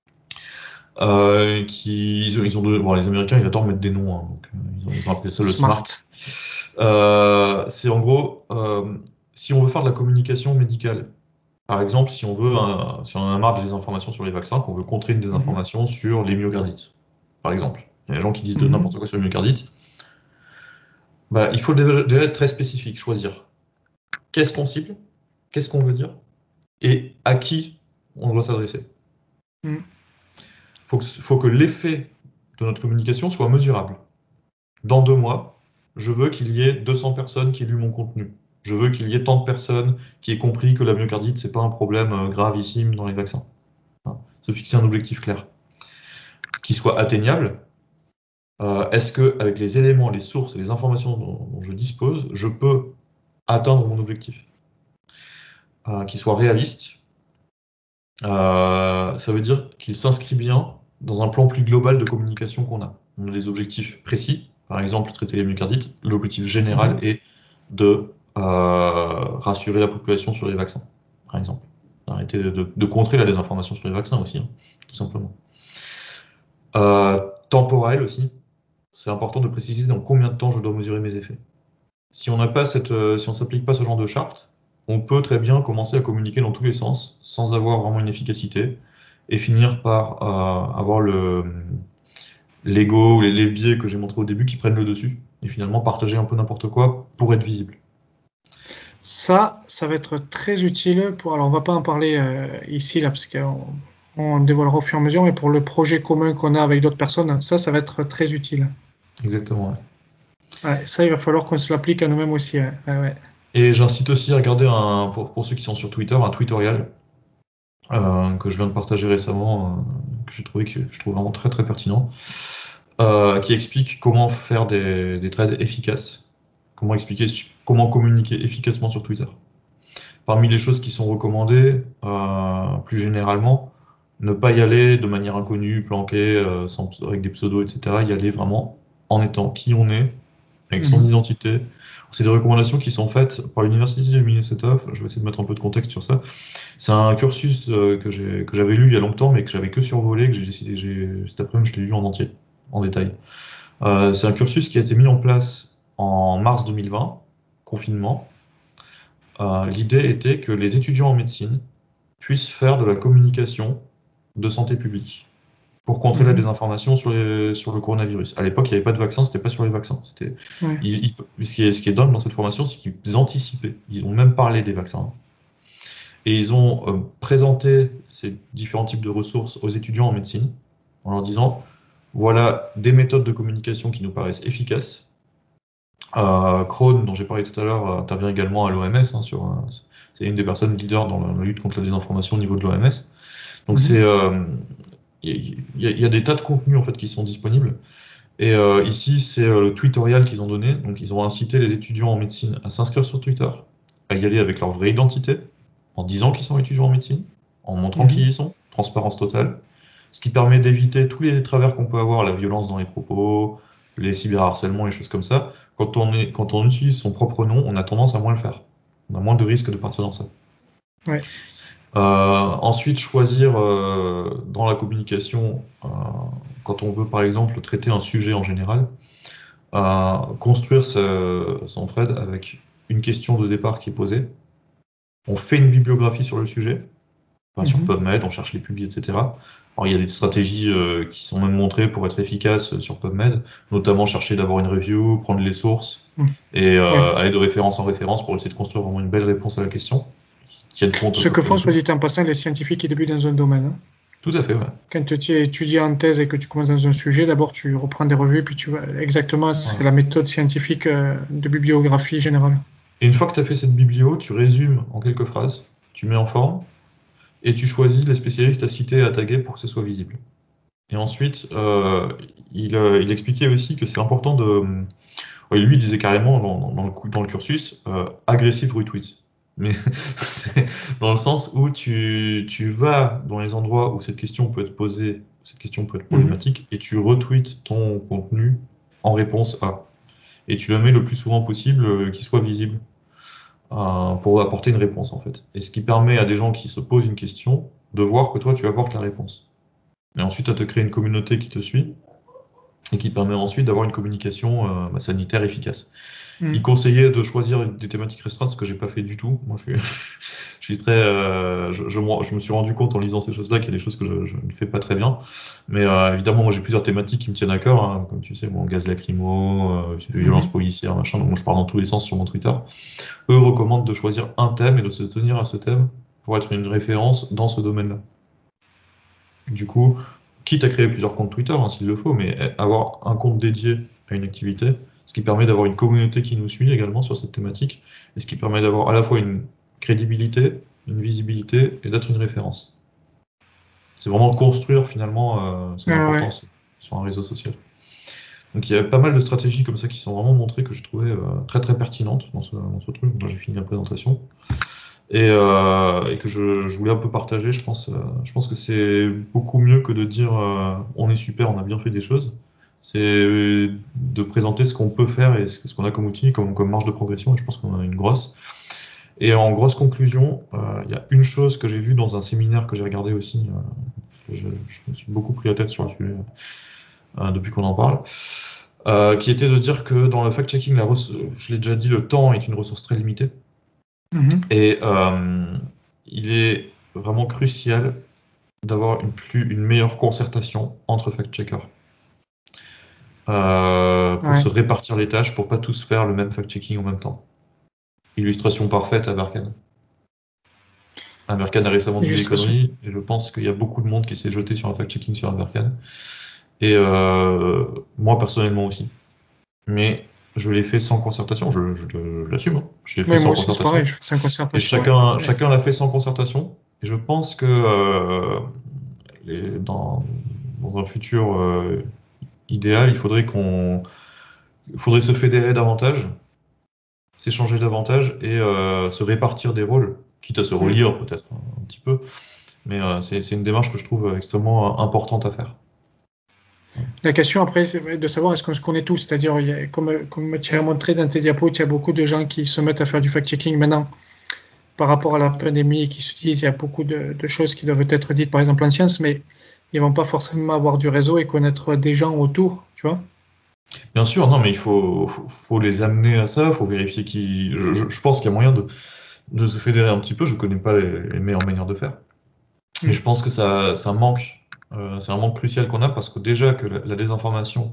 Euh, qui, ils ont, ils ont donné- bon, les Américains, ils adorent mettre des noms, hein, donc euh, ils, ont, ils ont appelé ça le SMART. Smart. Euh, c'est en gros, euh, si on veut faire de la communication médicale, par exemple, si on veut, un- si on en a marre des informations sur les vaccins, qu'on veut contrer une Mhm. désinformation sur les myocardites, par exemple. Il y a des gens qui disent de Mhm. n'importe quoi sur le myocardites. Bah, il faut déjà, déjà être très spécifique, choisir qu'est-ce qu'on cible, qu'est-ce qu'on veut dire, et à qui on doit s'adresser. Mhm. Il faut que, faut que l'effet de notre communication soit mesurable. Dans deux mois, je veux qu'il y ait deux cents personnes qui aient lu mon contenu. Je veux qu'il y ait tant de personnes qui aient compris que la myocardite, c'est pas un problème euh, gravissime dans les vaccins. Hein. Se fixer un objectif clair, qui soit atteignable. Euh, Est-ce que, avec les éléments, les sources et les informations dont, dont je dispose, je peux atteindre mon objectif? Euh, qui soit réaliste. Euh, ça veut dire qu'il s'inscrit bien dans un plan plus global de communication qu'on a. On a des objectifs précis, par exemple traiter les myocardites. L'objectif général Mhm. est de euh, rassurer la population sur les vaccins, par exemple. Arrêter de, de- de contrer la désinformation sur les vaccins aussi, hein, tout simplement. Euh, temporel aussi, c'est important de préciser dans combien de temps je dois mesurer mes effets. Si on n'a pas cette, euh, si on s'applique pas ce genre de charte, on peut très bien commencer à communiquer dans tous les sens sans avoir vraiment une efficacité et finir par euh, avoir le l'ego ou les, les biais que j'ai montré au début qui prennent le dessus et finalement partager un peu n'importe quoi pour être visible. Ça, ça va être très utile pour. Alors, on va pas en parler euh, ici là, parce qu'on on dévoilera au fur et à mesure, mais pour le projet commun qu'on a avec d'autres personnes, ça, ça va être très utile. Exactement. Ouais. Ouais, ça, il va falloir qu'on se l'applique à nous-mêmes aussi, ouais. Ouais, ouais. Et j'incite aussi à regarder un, pour, pour ceux qui sont sur Twitter, un tweetorial euh, que je viens de partager récemment, euh, que j'ai trouvé que je trouve vraiment très très pertinent, euh, qui explique comment faire des, des trades efficaces, comment expliquer, su- comment communiquer efficacement sur Twitter. Parmi les choses qui sont recommandées, euh, plus généralement, ne pas y aller de manière inconnue, planquée, euh, sans, avec des pseudos, et cetera. Y aller vraiment en étant qui on est, avec son Mhm. identité. C'est des recommandations qui sont faites par l'Université de Minnesota. Je vais essayer de mettre un peu de contexte sur ça. C'est un cursus euh, que j'ai, que j'avais lu il y a longtemps, mais que j'avais que survolé, que j'ai décidé, j'ai, cet après-midi, je l'ai lu en entier, en détail. Euh, c'est un cursus qui a été mis en place en mars deux mille vingt, confinement. Euh, l'idée était que les étudiants en médecine puissent faire de la communication de santé publique pour contrer la Mhm. désinformation sur, les, sur le coronavirus. À l'époque, il n'y avait pas de vaccin, c'était pas sur les vaccins. C'était, Ouais. ils- ils- ce, qui est, ce qui est dingue dans cette formation, c'est qu'ils anticipaient. Ils ont même parlé des vaccins. Et ils ont euh, présenté ces différents types de ressources aux étudiants en médecine en leur disant, voilà des méthodes de communication qui nous paraissent efficaces. Euh, Krohn, dont j'ai parlé tout à l'heure, euh, intervient également à l'O M S. Hein, sur, euh, c'est une des personnes leaders dans la, la lutte contre la désinformation au niveau de l'O M S. Donc Mhm. c'est, euh, il y, y, y, a des tas de contenus en fait qui sont disponibles. Et euh, ici, c'est euh, le tutorial qu'ils ont donné. Donc ils ont incité les étudiants en médecine à s'inscrire sur Twitter, à y aller avec leur vraie identité, en disant qu'ils sont étudiants en médecine, en montrant qui Mhm. ils sont, transparence totale, ce qui permet d'éviter tous les travers qu'on peut avoir, la violence dans les propos, les cyberharcèlements, les choses comme ça. Quand on, est, quand on utilise son propre nom, on a tendance à moins le faire. On a moins de risques de partir dans ça. Ouais. Euh, ensuite, choisir euh, dans la communication, euh, quand on veut par exemple traiter un sujet en général, euh, construire ce- son thread avec une question de départ qui est posée. On fait une bibliographie sur le sujet, enfin, sur Mhm. PubMed, on cherche les publis, et cetera. Alors, il y a des stratégies euh, qui sont même montrées pour être efficaces sur PubMed, notamment chercher d'abord une review, prendre les sources Mhm. et Ouais. euh, aller de référence en référence pour essayer de construire vraiment une belle réponse à la question, qui tienne compte à Ce peu que près font, de soit tout. dit en passant, les scientifiques qui débutent dans un domaine, hein. Tout à fait, ouais. Quand tu étudies en thèse et que tu commences dans un sujet, d'abord tu reprends des revues, puis tu vas exactement, c'est Voilà. la méthode scientifique euh, de bibliographie générale. Et une fois que tu as fait cette biblio, tu résumes en quelques phrases, tu mets en forme, et tu choisis les spécialistes à citer et à taguer pour que ce soit visible. Et ensuite, euh, il, euh, il expliquait aussi que c'est important de... Ouais, lui, il disait carrément dans, dans le, coup- dans le cursus, euh, agressive retweet. Mais c'est dans le sens où tu, tu vas dans les endroits où cette question peut être posée, cette question peut être Mhm. problématique, et tu retweets ton contenu en réponse à. Et tu le mets le plus souvent possible, euh, qu'il soit visible, euh, pour apporter une réponse en fait. Et ce qui permet à des gens qui se posent une question de voir que toi, tu apportes la réponse. Et ensuite, à te créer une communauté qui te suit et qui permet ensuite d'avoir une communication euh, bah, sanitaire efficace. Il Mhm. conseillait de choisir des thématiques restreintes, ce que j'ai pas fait du tout. Moi, je suis, je suis très, euh, je, je, je me suis rendu compte en lisant ces choses-là qu'il y a des choses que je, je ne fais pas très bien. Mais euh, évidemment, moi, j'ai plusieurs thématiques qui me tiennent à cœur, hein, comme tu sais, bon, gaz lacrymo, euh, violence Mhm. policière, machin. Donc, moi, je pars dans tous les sens sur mon Twitter. Eux recommandent de choisir un thème et de se tenir à ce thème pour être une référence dans ce domaine-là. Du coup, quitte à créer plusieurs comptes Twitter, hein, s'il le faut, mais avoir un compte dédié à une activité, ce qui permet d'avoir une communauté qui nous suit également sur cette thématique, et ce qui permet d'avoir à la fois une crédibilité, une visibilité et d'être une référence. C'est vraiment construire finalement euh, son Ah ouais. importance sur un réseau social. Donc il y a pas mal de stratégies comme ça qui sont vraiment montrées que je trouvais euh, très très pertinentes dans ce, dans ce truc. Moi j'ai fini la présentation. Et, euh, et que je, je voulais un peu partager. Je pense, euh, je pense que c'est beaucoup mieux que de dire euh, on est super, on a bien fait des choses. C'est de présenter ce qu'on peut faire et ce ce qu'on a comme outil, comme, comme marge de progression. Et je pense qu'on en a une grosse. Et en grosse conclusion, euh, il y a une chose que j'ai vue dans un séminaire que j'ai regardé aussi. Euh, je, je me suis beaucoup pris la tête sur le sujet euh, depuis qu'on en parle. Euh, qui était de dire que dans le fact-checking, la je l'ai déjà dit, le temps est une ressource très limitée. Mhm. Et euh, il est vraiment crucial d'avoir une, plus, une meilleure concertation entre fact-checkers euh, pour se Ouais. répartir les tâches, pour pas tous faire le même fact-checking en même temps. Illustration parfaite à Berkane. Berkane a récemment dit des Illustration. conneries, et je pense qu'il y a beaucoup de monde qui s'est jeté sur un fact-checking sur Berkane. Et euh, moi personnellement aussi. Mais je l'ai fait sans concertation, je, je, je l'assume, hein. Je l'ai fait Mais sans moi aussi c'est pareil, concertation. je fais en Et concertation, ouais. chacun, Ouais. chacun l'a fait sans concertation. Et je pense que euh, les- dans, dans un futur euh, idéal, il faudrait qu'on, il faudrait se fédérer davantage, s'échanger davantage et euh, se répartir des rôles, quitte à se Mm. relire peut-être un, un petit peu, Mais euh, c'est c'est une démarche que je trouve extrêmement importante à faire. La question après, c'est de savoir est-ce qu'on se connaît tous. C'est-à-dire, il y a- comme, comme tu as montré dans tes diapos, il y a beaucoup de gens qui se mettent à faire du fact-checking maintenant par rapport à la pandémie et qui se disent il y a beaucoup de, de choses qui doivent être dites, par exemple en sciences, mais ils vont pas forcément avoir du réseau et connaître des gens autour, tu vois. Bien sûr, non, mais il faut, faut, faut les amener à ça, il faut vérifier qui. Je, je- je pense qu'il y a moyen de, de se fédérer un petit peu. Je connais pas les, les meilleures manières de faire, mais je Mm. pense que ça, ça manque. Euh, c'est un manque crucial qu'on a parce que déjà que la, la désinformation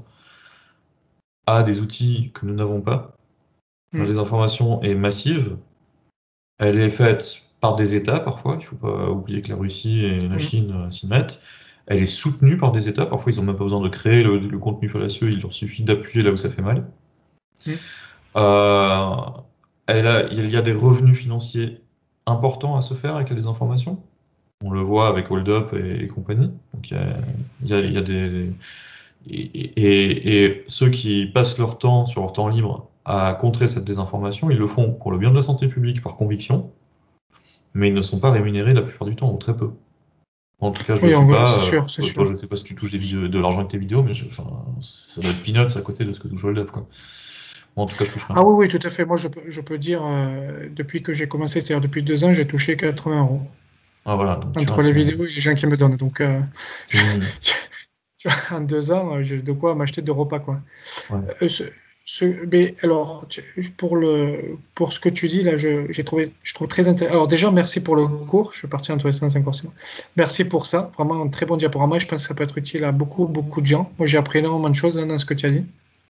a des outils que nous n'avons pas. La Mm. désinformation est massive. Elle est faite par des États parfois. Il ne faut pas oublier que la Russie et la Mm. Chine euh, s'y mettent. Elle est soutenue par des États. Parfois, ils n'ont même pas besoin de créer le, le contenu fallacieux. Il leur suffit d'appuyer là où ça fait mal. Mm. Euh, elle a- il y a des revenus financiers importants à se faire avec la désinformation. On le voit avec Hold Up et, et compagnie. Donc il y a, il y a- il y a des et, et- et ceux qui passent leur temps sur leur temps libre à contrer cette désinformation, ils le font pour le bien de la santé publique par conviction, mais ils ne sont pas rémunérés la plupart du temps ou très peu. En tout cas, je ne le Oui, en suis gros, c'est pas. sûr, c'est Euh, toi, sûr. je ne sais pas si tu touches des vidéos, de l'argent avec tes vidéos, mais je- enfin, ça doit être peanuts à côté de ce que touche Hold Up, quoi. Moi, en tout cas, je touche rien. Ah oui, oui, tout à fait. Moi, je peux, je peux dire, euh, depuis que j'ai commencé, c'est-à-dire depuis deux ans, j'ai touché quatre-vingts euros Ah voilà, donc tu vois, entre les c'est vidéos et les gens qui me donnent. Donc, euh, c'est minime. tu vois, en deux ans, euh, j'ai de quoi m'acheter deux repas, quoi. Ouais. Euh, ce- ce- mais alors, tu- pour le, pour ce que tu dis là, je, j'ai trouvé, je trouve très intéressant. Alors déjà, merci pour le cours. Je suis parti dans tous les sens inconsciemment. Merci pour ça. Vraiment un très bon diaporama. Je pense que ça peut être utile à beaucoup, beaucoup de gens. Moi, j'ai appris énormément de choses là, dans ce que tu as dit.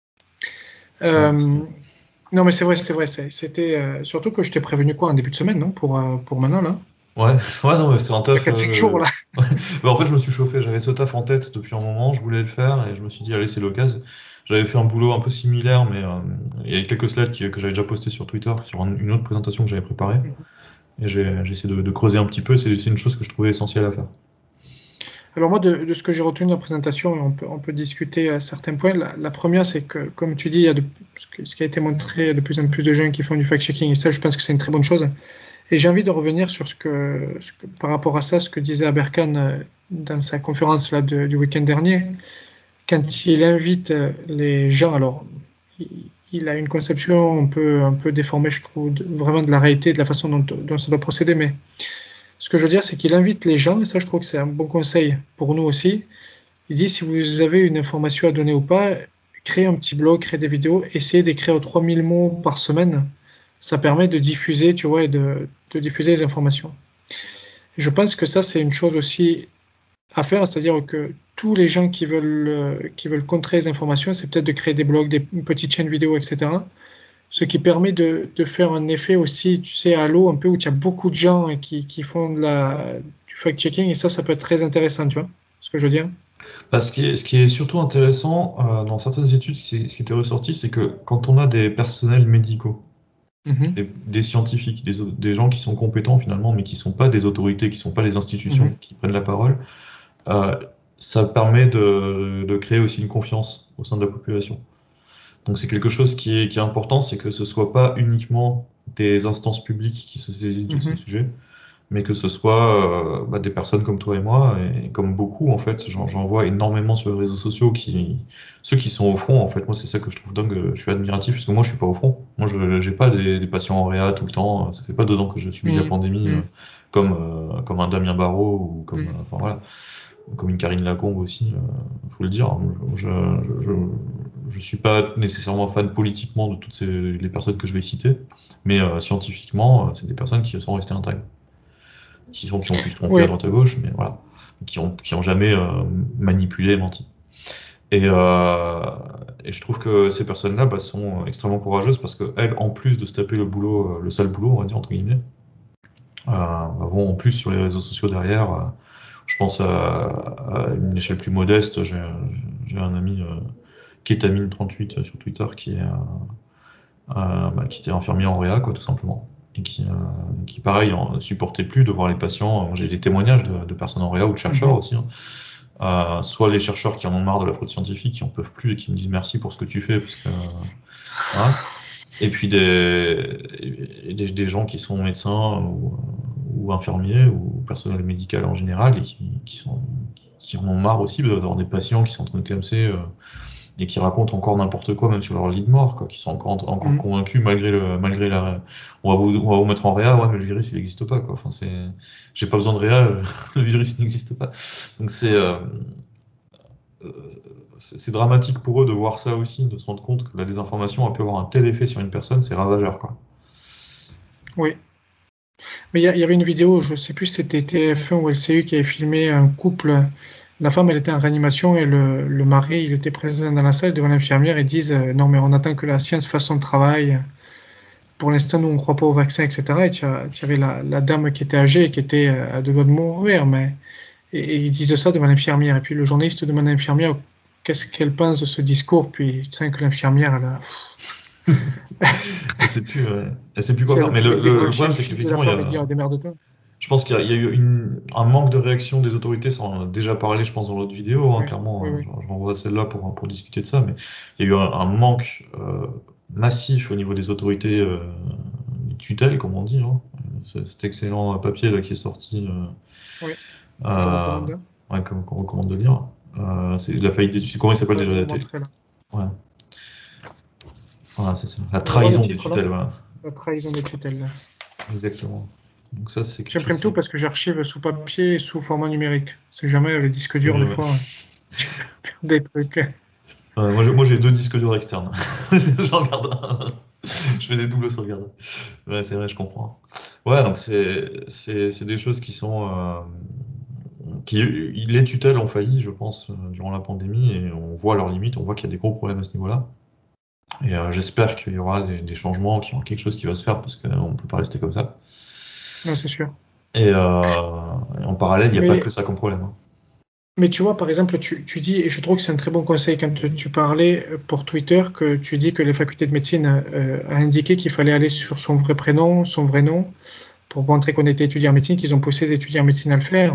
Euh, Merci. non, mais c'est vrai, c'est vrai. c'est- C'était euh, surtout que je t'ai prévenu quoi en début de semaine, non? Pour, euh, pour maintenant là. Ouais, ouais, non, mais c'est un Il y a taf. quatre cinq jours euh, là. Bah, en fait, je me suis chauffé. J'avais ce taf en tête depuis un moment. Je voulais le faire et je me suis dit, allez, c'est l'occasion. J'avais fait un boulot un peu similaire, mais euh, il y a quelques slides qui- que j'avais déjà postés sur Twitter, sur un- une autre présentation que j'avais préparée. Et j'ai j'ai essayé de, de creuser un petit peu. C'est c'est une chose que je trouvais essentielle à faire. Alors moi, de, de ce que j'ai retenu de la présentation, et on peut, on peut discuter à certains points. La, la première, c'est que, comme tu dis, il y a de, ce, que- ce qui a été montré, il y a de plus en plus de gens qui font du fact-checking, et ça, je pense que c'est une très bonne chose. Et j'ai envie de revenir sur ce que, ce que- par rapport à ça, ce que disait Aberkan euh, dans sa conférence là, de- du week-end dernier, quand il invite euh, les gens. Alors, il, il a une conception un peu, un peu déformée, je trouve, de- vraiment de la réalité, de la façon dont, dont ça doit procéder, mais ce que je veux dire, c'est qu'il invite les gens, et ça, je trouve que c'est un bon conseil pour nous aussi. Il dit, si vous avez une information à donner ou pas, créez un petit blog, créez des vidéos, essayez d'écrire trois mille mots par semaine. Ça permet de diffuser, tu vois, et de, de diffuser les informations. Je pense que ça, c'est une chose aussi à faire, c'est-à-dire que tous les gens qui veulent, euh, qui veulent contrer les informations, c'est peut-être de créer des blogs, des une petite chaîne vidéo, et cetera. Ce qui permet de, de faire un effet aussi, tu sais, à l'eau, un peu où il y a beaucoup de gens qui, qui font de la, du fact-checking, et ça, ça peut être très intéressant, tu vois, ce que je veux dire. Bah, ce qui est, ce qui est surtout intéressant euh, dans certaines études, c'est- ce qui était ressorti, c'est que quand on a des personnels médicaux, Mhm, des, des scientifiques, des, au- des gens qui sont compétents finalement, mais qui ne sont pas des autorités, qui ne sont pas les institutions mhm, qui prennent la parole, euh, ça permet de, de créer aussi une confiance au sein de la population. Donc c'est quelque chose qui est, qui est important, c'est que ce ne soit pas uniquement des instances publiques qui se saisissent de ce mhm. sujet, mais que ce soit euh, bah, des personnes comme toi et moi, et comme beaucoup en fait, j'en j'en vois énormément sur les réseaux sociaux, qui, ceux qui sont au front, en fait, moi c'est ça que je trouve dingue, euh, je suis admiratif, parce que moi je suis pas au front, moi je j'ai pas des, des patients en réa tout le temps, ça fait pas deux ans que je subis la Mhm, pandémie euh, mhm, comme, euh, comme un Damien Barrault, ou comme, euh, mhm. enfin, voilà, comme une Karine Lacombe aussi, euh, faut le dire, hein, je, je, je, je suis pas nécessairement fan politiquement de toutes ces, les personnes que je vais citer, mais euh, scientifiquement, euh, c'est des personnes qui sont restées intactes, qui, sont, qui ont pu se tromper à Oui, droite à gauche, mais voilà, qui ont, qui ont jamais euh, manipulé et menti. Et, euh, et je trouve que ces personnes-là bah, sont extrêmement courageuses parce qu'elles, en plus de se taper le boulot, euh, le sale boulot, on va dire, entre guillemets, euh, bah, vont en plus sur les réseaux sociaux derrière. euh, je pense à, à une échelle plus modeste, j'ai j'ai un ami euh, qui est Amine trente-huit euh, sur Twitter qui est, euh, euh, bah, qui était infirmier en réa, quoi, tout simplement. Et qui, euh, qui pareil, en supportait plus de voir les patients. J'ai des témoignages de, de personnes en réa ou de chercheurs mhm. aussi, hein. Euh, soit les chercheurs qui en ont marre de la fraude scientifique, qui en peuvent plus et qui me disent merci pour ce que tu fais, parce que, voilà. Et puis des, et des, des gens qui sont médecins ou, ou infirmiers ou personnel médical en général, et qui, qui, sont, qui en ont marre aussi d'avoir des patients qui sont en train de clamser euh, et qui racontent encore n'importe quoi, même sur leur lit de mort, quoi, qui sont encore, encore Mhm. convaincus malgré le, malgré la, on va vous, on va vous mettre en réa, ouais, mais le virus il n'existe pas, quoi. Enfin, c'est, j'ai pas besoin de réa, le virus n'existe pas. Donc c'est, euh, c'est c'est dramatique pour eux de voir ça aussi, de se rendre compte que la désinformation a pu avoir un tel effet sur une personne, c'est ravageur, quoi. Oui. Mais il y, a- il y avait une vidéo, je sais plus si c'était T F un ou L C U qui avait filmé un couple. La femme, elle était en réanimation et le, le mari, il était présent dans la salle devant l'infirmière et disent euh, non, mais on attend que la science fasse son travail. Pour l'instant, nous, on ne croit pas au vaccin, et cetera. Et tu as- tu avais la, la dame qui était âgée et qui était euh, à deux doigts de mourir. Mais, et, et ils disent ça devant l'infirmière. Et puis le journaliste demande à l'infirmière qu'est-ce qu'elle pense de ce discours. Puis tu sens que l'infirmière, elle a. Elle sait plus, euh, elle sait plus quoi Si elle faire. a Mais le, pouvait le- le débrancher problème, le c'est fil de la qu'effectivement, il y femme et a, dire démerde-toi. je pense qu'il y a, il y a eu une- un manque de réaction des autorités, ça on en a déjà parlé, je pense, dans l'autre vidéo, hein, Oui, clairement, oui, hein, oui. je, je renvoie à celle-là pour, pour discuter de ça, mais il y a eu un, un manque euh, massif au niveau des autorités euh, tutelle, comme on dit, hein. Ce- cet excellent papier là qui est sorti, euh, Oui, que je euh, recommande. ouais, qu'on qu'on recommande de lire. Euh, c'est la faillite des tutelles. Comment il s'appelle Ouais, je déjà vais la vous télé- montrer là. Ouais, voilà, c'est ça. La On voit le trahison des titre là? tutelles, voilà. La trahison des tutelles. Exactement. Donc ça, c'est quelque chose J'imprime tout qui... parce que j'archive sous papier et sous format numérique. C'est jamais le disque c'est dur mieux, des ouais. fois. Je perds des trucs. Ouais, moi, j'ai moi, j'ai deux disques durs externes. J'en garde un. Je fais des doubles sauvegardes. Ouais, c'est vrai, je comprends. Ouais, donc c'est c'est c'est des choses qui sont euh, qui les tutelles ont failli, je pense, euh, durant la pandémie, et on voit leurs limites, on voit qu'il y a des gros problèmes à ce niveau-là. Et euh, j'espère qu'il y aura des, des changements, qu'il y aura quelque chose qui va se faire, parce qu'on ne peut pas rester comme ça. Non, c'est sûr. Et, euh, et en parallèle, il n'y a pas que Mais, ça comme problème, hein. mais tu vois, par exemple, tu, tu dis, et je trouve que c'est un très bon conseil quand tu, tu parlais euh, pour Twitter, que tu dis que les facultés de médecine euh, a indiqué qu'il fallait aller sur son vrai prénom, son vrai nom, pour montrer qu'on était étudiant en médecine, qu'ils ont poussé les étudiants en médecine à le faire.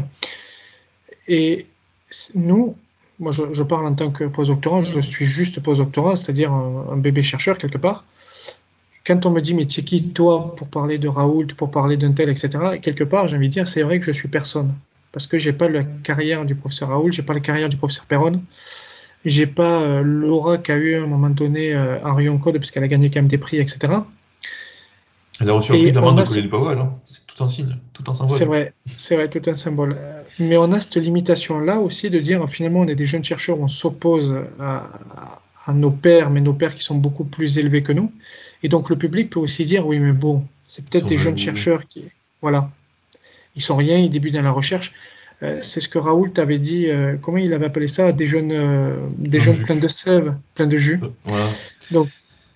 Et nous, moi je, je parle en tant que postdoctorant, je suis juste postdoctorant, c'est-à-dire un, un bébé chercheur quelque part. Quand on me dit, mais tu es qui toi pour parler de Raoult, pour parler d'un tel, et cetera, quelque part, j'ai envie de dire, c'est vrai que je suis personne. Parce que j'ai pas la carrière du professeur Raoult, j'ai pas la carrière du professeur Perron, j'ai pas euh, l'aura qu'a eu à un moment donné euh, Arion Code, parce qu'elle a gagné quand même des prix, et cetera. Elle a reçu un prix Et de la main on de a, Colin Powell, hein. C'est tout un signe, tout un c'est symbole. vrai, c'est vrai, tout un symbole. Euh, Mais on a cette limitation-là aussi de dire, finalement, on est des jeunes chercheurs, on s'oppose à, à nos pairs, mais nos pairs qui sont beaucoup plus élevés que nous. Et donc le public peut aussi dire, oui, mais bon, c'est Ils peut-être sont des jeunes jaloux. chercheurs qui, voilà, ils sont rien, ils débutent dans la recherche. Euh, c'est ce que Raoult avait dit, euh, comment il avait appelé ça, des jeunes, euh, des Plein de jeunes pleins de jus. sève, pleins de jus. Euh, Voilà. Donc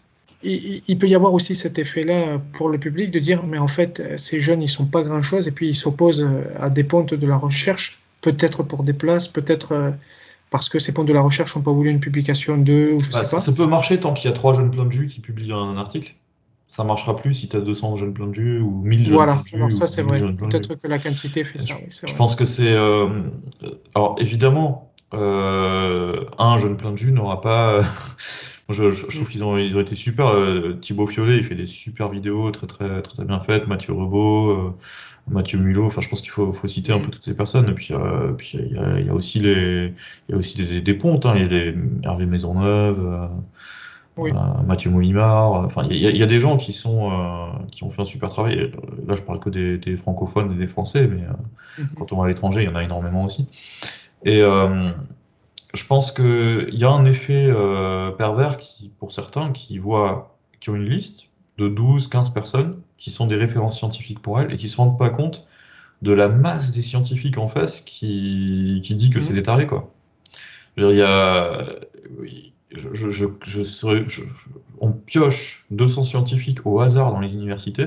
il, il peut y avoir aussi cet effet-là pour le public de dire, mais en fait, ces jeunes, ils sont pas grand-chose, et puis ils s'opposent à des pontes de la recherche, peut-être pour des places, peut-être euh, parce que ces pontes de la recherche n'ont pas voulu une publication d'eux, ou je Bah, sais ça, pas. ça peut marcher tant qu'il y a trois jeunes pleins de jus qui publient un article. Ça marchera plus si tu as deux cents jeunes pleins de jus, ou mille jeunes pleins Voilà, de jus, alors ou ça c'est dix mille vrai. jeunes pleins de jus. Peut-être que la quantité fait Je, ça, oui, c'est je vrai. pense que c'est... euh, alors évidemment, euh, un jeune plein de jus n'aura pas... je, je- je Mm. trouve qu'ils ont, ils ont été super. euh, Thibaut Fiolet, il fait des super vidéos très très très, très bien faites. Mathieu Rebaud, euh, Mathieu Mulot. Enfin, je pense qu'il faut, faut citer un peu Mm. toutes ces personnes. Et puis, euh, puis il y a, il y a aussi les, il y a aussi des, des pontes, hein. Il y a des Hervé Maisonneuve, euh, Oui. euh, Mathieu Molimar. euh, Enfin, il y a, il y a des gens qui sont euh, qui ont fait un super travail. Et, euh, là, je parle que des, des francophones et des Français, mais euh, Mhm. quand on va à l'étranger, il y en a énormément aussi. Et euh, je pense qu'il y a un effet euh, pervers qui, pour certains qui voient, qui ont une liste de douze, quinze personnes qui sont des références scientifiques pour elles et qui se rendent pas compte de la masse des scientifiques en face qui, qui dit que c'est Mm. des tarés, quoi. Je veux dire, il y a, oui, je, je, je, je serais- je- je- on pioche deux cents scientifiques au hasard dans les universités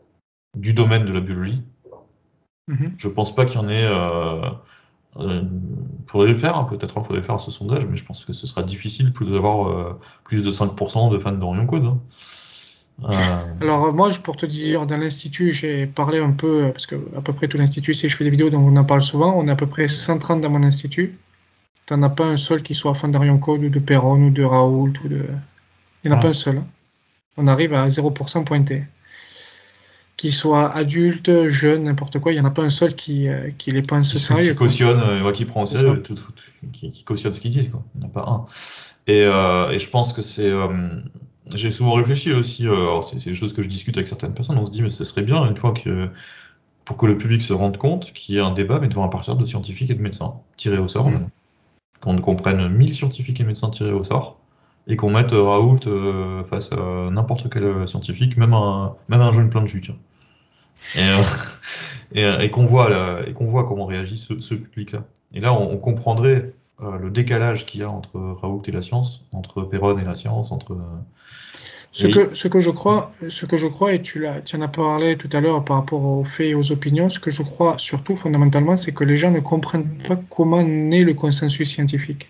du domaine de la biologie. Mhm. Je pense pas qu'il y en ait. Euh, Euh, faudrait le faire, hein, peut-être il faudrait faire ce sondage, mais je pense que ce sera difficile plus d'avoir euh, plus de cinq pour cent de fans d'Orion Code, hein. Euh, Alors euh, moi, je- pour te dire, dans l'Institut, j'ai parlé un peu, euh, parce que à peu près tout l'Institut, si je fais des vidéos, donc on en parle souvent, on est à peu près cent trente dans mon Institut. T'en as pas un seul qui soit fan d'Arion Code ou de Perron ou de Raoult ou de... Il n'y en a pas un voilà. seul, hein. On arrive à zéro pour cent pointé. qu'ils soient adultes, jeunes, n'importe quoi, il n'y en a pas un seul qui, euh, qui les pense Qui, sérieux. qui quoi. cautionne, euh, ouais, qui prend au C'est sérieux, ça. tout- tout- tout- qui, qui cautionne ce qu'ils disent, quoi. Il n'y en a pas un. Et, euh, et je pense que c'est. euh, j'ai souvent réfléchi aussi, euh, alors c'est c'est des choses que je discute avec certaines personnes, on se dit, mais ce serait bien, une fois que. Pour que le public se rende compte qu'il y ait un débat, mais devant un parterre de scientifiques et de médecins, tirés au sort Mhm. même. Qu'on comprenne mille scientifiques et médecins tirés au sort, et qu'on mette euh, Raoult euh, face à n'importe quel euh, scientifique, même un, même un jeune plein de jus, tiens. Et, euh, et, euh, et qu'on voit, là, et qu'on voit comment réagit ce, ce public-là. Et là, on, on comprendrait euh, le décalage qu'il y a entre Raoult et la science, entre Péronne et la science, entre... euh, Ce et- que, ce que je crois, ce que je crois, et tu l'as, tu en as parlé tout à l'heure par rapport aux faits et aux opinions, ce que je crois surtout fondamentalement, c'est que les gens ne comprennent pas comment naît le consensus scientifique.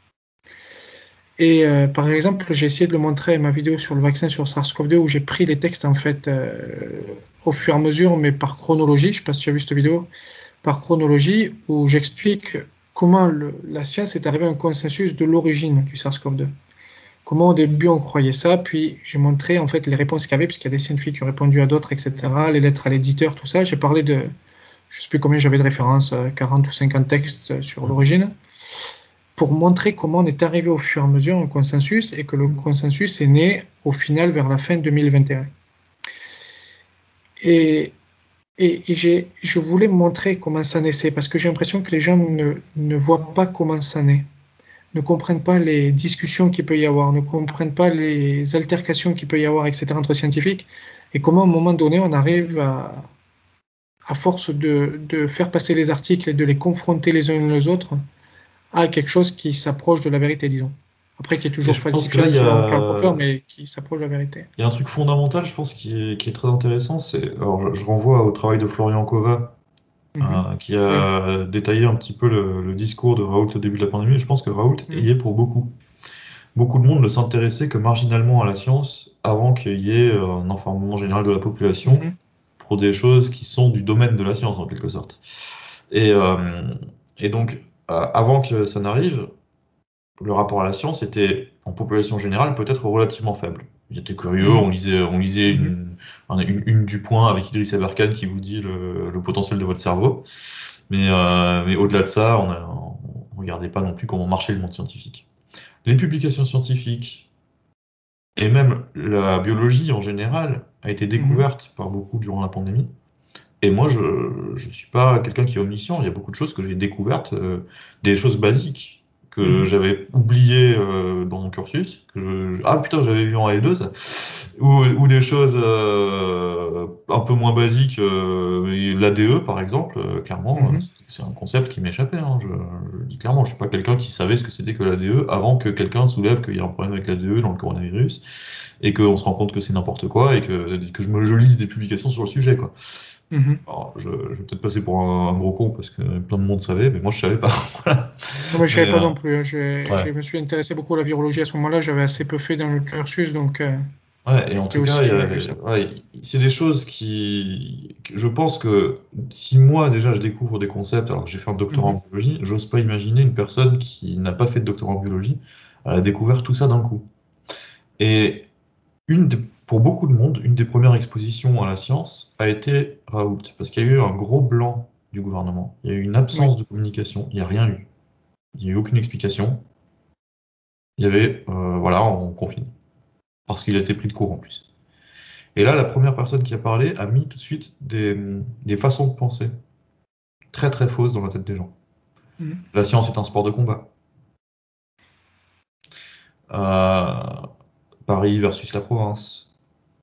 Et euh, par exemple, j'ai essayé de le montrer à ma vidéo sur le vaccin sur SARS-CoV deux où j'ai pris les textes en fait euh, au fur et à mesure, mais par chronologie. Je ne sais pas si tu as vu cette vidéo, par chronologie, où j'explique comment le- la science est arrivée à un consensus de l'origine du SARS-CoV deux. Comment au début on croyait ça, puis j'ai montré en fait les réponses qu'il y avait, puisqu'il y a des scientifiques qui ont répondu à d'autres, et cetera, les lettres à l'éditeur, tout ça. J'ai parlé de, je ne sais plus combien j'avais de références, euh, quarante ou cinquante textes sur l'origine, pour montrer comment on est arrivé au fur et à mesure à un consensus, et que le consensus est né au final vers la fin deux mille vingt et un. Et, et, et j'ai, je voulais montrer comment ça naissait, parce que j'ai l'impression que les gens ne, ne voient pas comment ça naît, ne comprennent pas les discussions qu'il peut y avoir, ne comprennent pas les altercations qu'il peut y avoir, et cetera, entre scientifiques, et comment à un moment donné on arrive à, à force de, de faire passer les articles et de les confronter les uns les autres, à quelque chose qui s'approche de la vérité, disons. Après, qui est Et toujours je pense que là, falsifiable il y selon Karl Popper, a, mais qui s'approche de la vérité. il y a un truc fondamental, je pense, qui est, qui est très intéressant. C'est, alors, je, je renvoie au travail de Florian Kova, Mhm. euh, qui Oui. a détaillé un petit peu le, le discours de Raoult au début de la pandémie. Et je pense que Raoult Mhm. y est pour beaucoup. Beaucoup de monde ne s'intéressait que marginalement à la science avant qu'il y ait euh, un informement général de la population Mhm. pour des choses qui sont du domaine de la science, en quelque sorte. Et, euh, et donc, euh, avant que ça n'arrive, le rapport à la science était, en population générale, peut-être relativement faible. Ils étaient curieux, on Mhm. lisait, on lisait Mhm. une, un- une, une du Point avec Idriss Aberkane qui vous dit le, le potentiel de votre cerveau. Mais, euh, mais au-delà de ça, on ne regardait pas non plus comment marchait le monde scientifique. Les publications scientifiques et même la biologie en général a été Mhm. découverte par beaucoup durant la pandémie. Et moi, je ne suis pas quelqu'un qui est omniscient. Il y a beaucoup de choses que j'ai découvertes, euh, des choses basiques que Mhm. j'avais oubliées euh, dans mon cursus. Que je- Ah putain, j'avais vu en L deux ça. Ou, ou des choses euh, un peu moins basiques. Euh, l'A D E, par exemple, euh, clairement, euh, Mhm. c'est c'est un concept qui m'échappait. Hein. Je, je le dis clairement, je ne suis pas quelqu'un qui savait ce que c'était que l'A D E avant que quelqu'un soulève qu'il y a un problème avec l'A D E dans le coronavirus et qu'on se rend compte que c'est n'importe quoi et que, que je me je lise des publications sur le sujet, quoi. Mhm. Alors, je, je vais peut-être passer pour un, un gros con parce que plein de monde savait, mais moi je savais pas. Voilà. Non, mais je Mais savais pas euh, non plus, hein. Je, je ouais. me suis intéressé beaucoup à la virologie à ce moment-là. J'avais assez peu fait dans le cursus, donc euh, Ouais, et en j'étais tout cas, il y aussi euh, vu ça. a- ouais, c'est des choses qui, que je pense que si moi déjà je découvre des concepts, alors que j'ai fait un doctorat en Mhm. biologie, j'ose pas imaginer une personne qui n'a pas fait de doctorat en biologie, elle a découvert tout ça d'un coup. Et une des- pour beaucoup de monde, une des premières expositions à la science a été Raoult, parce qu'il y a eu un gros blanc du gouvernement. Il y a eu une Oui. absence de communication, il n'y a rien eu. Il n'y a eu aucune explication. Il y avait, euh, voilà, on confine. Parce qu'il a été pris de court en plus. Et là, la première personne qui a parlé a mis tout de suite des, des façons de penser très très fausses dans la tête des gens. Mhm. La science est un sport de combat. Euh, Paris versus la province.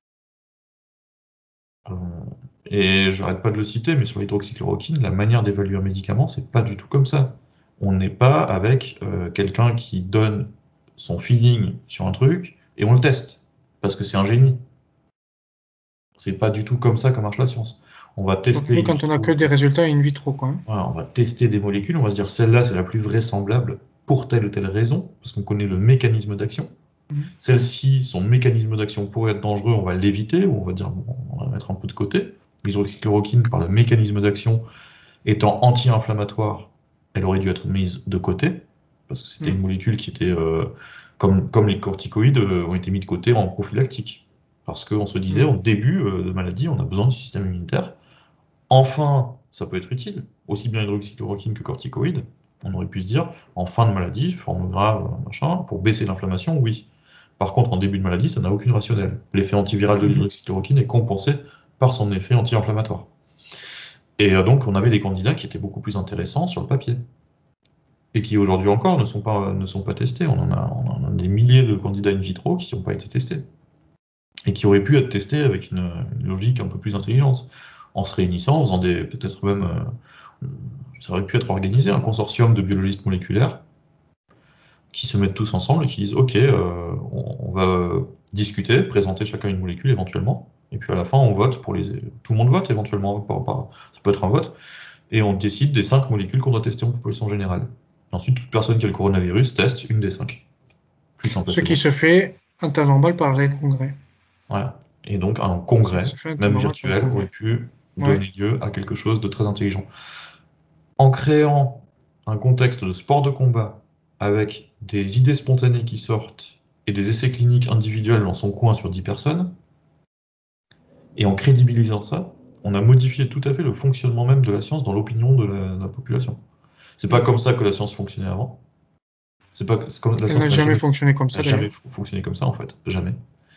Euh, et je n'arrête pas de le citer, mais sur l'hydroxychloroquine, la manière d'évaluer un médicament, c'est pas du tout comme ça. On n'est pas avec euh, quelqu'un qui donne son feeling sur un truc et on le teste. Parce que c'est un génie. C'est pas du tout comme ça que marche la science. On va tester Surtout in quand on n'a que vitro. des résultats in vitro, quoi. Hein. Voilà, on va tester des molécules, on va se dire celle-là c'est la plus vraisemblable pour telle ou telle raison, parce qu'on connaît le mécanisme d'action. Mhm. Celle-ci, son mécanisme d'action pourrait être dangereux, on va l'éviter, ou on va dire bon, on va la mettre un peu de côté. L'hydroxychloroquine, par le mécanisme d'action étant anti-inflammatoire, elle aurait dû être mise de côté, parce que c'était une Mhm. molécule qui était, euh, comme, comme les corticoïdes, euh, ont été mis de côté en prophylactique. Parce qu'on se disait, Mm. au début euh, de maladie, on a besoin du système immunitaire. Enfin, ça peut être utile, aussi bien hydroxychloroquine que corticoïdes. On aurait pu se dire, en fin de maladie, forme grave, machin, pour baisser l'inflammation, oui. Par contre, en début de maladie, ça n'a aucune rationnelle. L'effet antiviral de Mhm. l'hydroxychloroquine est compensé par son effet anti-inflammatoire. Et euh, donc, on avait des candidats qui étaient beaucoup plus intéressants sur le papier. Et qui aujourd'hui encore ne sont pas, ne sont pas testés. On en a, on en a des milliers de candidats in vitro qui n'ont pas été testés. Et qui auraient pu être testés avec une, une logique un peu plus intelligente. En se réunissant, en faisant des. Peut-être même. euh, ça aurait pu être organisé, un consortium de biologistes moléculaires qui se mettent tous ensemble et qui disent ok, euh, on, on va discuter, présenter chacun une molécule éventuellement, et puis à la fin on vote pour les. Tout le monde vote éventuellement, par- par- ça peut être un vote, et on décide des cinq molécules qu'on doit tester en population générale. Et ensuite, toute personne qui a le coronavirus teste une des cinq, plus un Ce qui placebo. se fait en temps normal par les congrès. Voilà. Et donc un Ça congrès, se fait en temps même normal par les virtuel, aurait congrès. pu Ouais. donner lieu à quelque chose de très intelligent. En créant un contexte de sport de combat avec des idées spontanées qui sortent et des essais cliniques individuels dans son coin sur dix personnes, et en crédibilisant ça, on a modifié tout à fait le fonctionnement même de la science dans l'opinion de la, de la population. C'est pas Mm. comme ça que la science fonctionnait avant. C'est pas c'est comme la Elle n'a science n'a jamais jamais, fonctionné comme n'a ça jamais d'ailleurs. fonctionné comme ça en fait, jamais.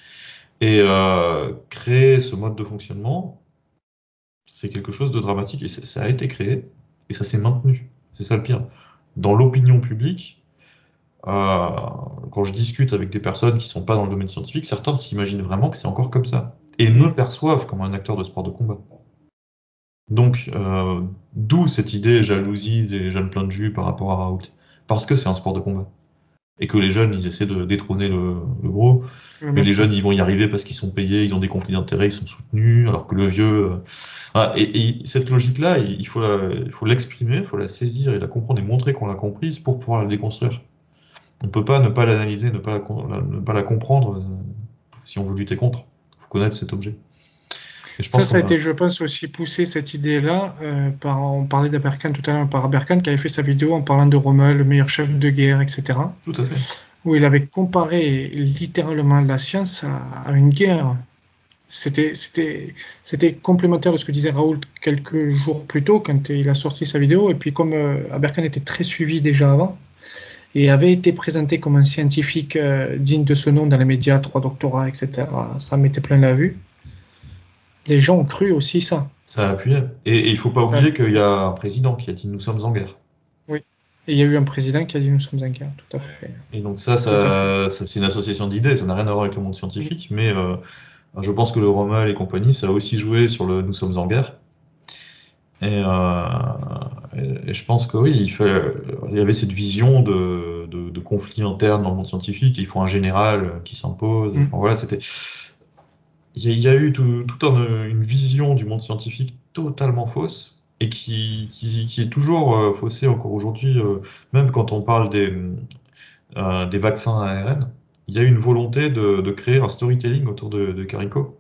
Et euh, créer ce mode de fonctionnement, c'est quelque chose de dramatique et ça ça a été créé et ça s'est maintenu. C'est ça le pire. Dans l'opinion publique, euh, quand je discute avec des personnes qui sont pas dans le domaine scientifique, certains s'imaginent vraiment que c'est encore comme ça et me Mm. perçoivent comme un acteur de sport de combat. Donc, euh, d'où cette idée jalousie des jeunes pleins de jus par rapport à Raoult. Parce que c'est un sport de combat. Et que les jeunes, ils essaient de détrôner le, le gros. Le Mais les maître. jeunes, ils vont y arriver parce qu'ils sont payés, ils ont des conflits d'intérêts, ils sont soutenus, alors que le vieux. euh, voilà. Et, et cette logique-là, il il faut la- il faut l'exprimer, il faut la saisir et la comprendre et montrer qu'on l'a comprise pour pouvoir la déconstruire. On ne peut pas ne pas l'analyser, ne pas la, com- la- ne pas la comprendre euh, si on veut lutter contre. Il faut connaître cet objet. Et je Ça, pense ça a qu'on a. été, je pense, aussi poussé, cette idée-là, euh, par, on parlait d'Aberkan tout à l'heure, par Aberkan qui avait fait sa vidéo en parlant de Rommel, le meilleur chef de guerre, et cetera, Tout à fait. où il avait comparé littéralement la science à, à une guerre. C'était, c'était, c'était complémentaire de ce que disait Raoult quelques jours plus tôt quand il a sorti sa vidéo. Et puis comme euh, Aberkan était très suivi déjà avant et avait été présenté comme un scientifique euh, digne de ce nom dans les médias, trois doctorats, et cetera, ça mettait plein la vue. Les gens ont cru aussi ça. Ça a appuyé. Et, et il faut pas Ça oublier qu'il y appuyait. a un président qui a dit nous sommes en guerre. Oui. Et il y a eu un président qui a dit nous sommes en guerre. Tout à fait. Et donc ça, Tout à fait. ça, ça- c'est une association d'idées, ça n'a rien à voir avec le monde Mm. scientifique, mais euh, je pense que le Rommel et compagnie, ça a aussi joué sur le nous sommes en guerre. Et, euh, et- et je pense que oui, il fait, il y avait cette vision de, de, de conflit interne dans le monde scientifique, il faut un général qui s'impose. Mm. Enfin, voilà, c'était. Il y a, il y a eu tout, toute un- une vision du monde scientifique totalement fausse et qui, qui, qui est toujours euh, faussée encore aujourd'hui, euh, même quand on parle des, euh, des vaccins A R N. Il y a eu une volonté de, de créer un storytelling autour de, de Carico.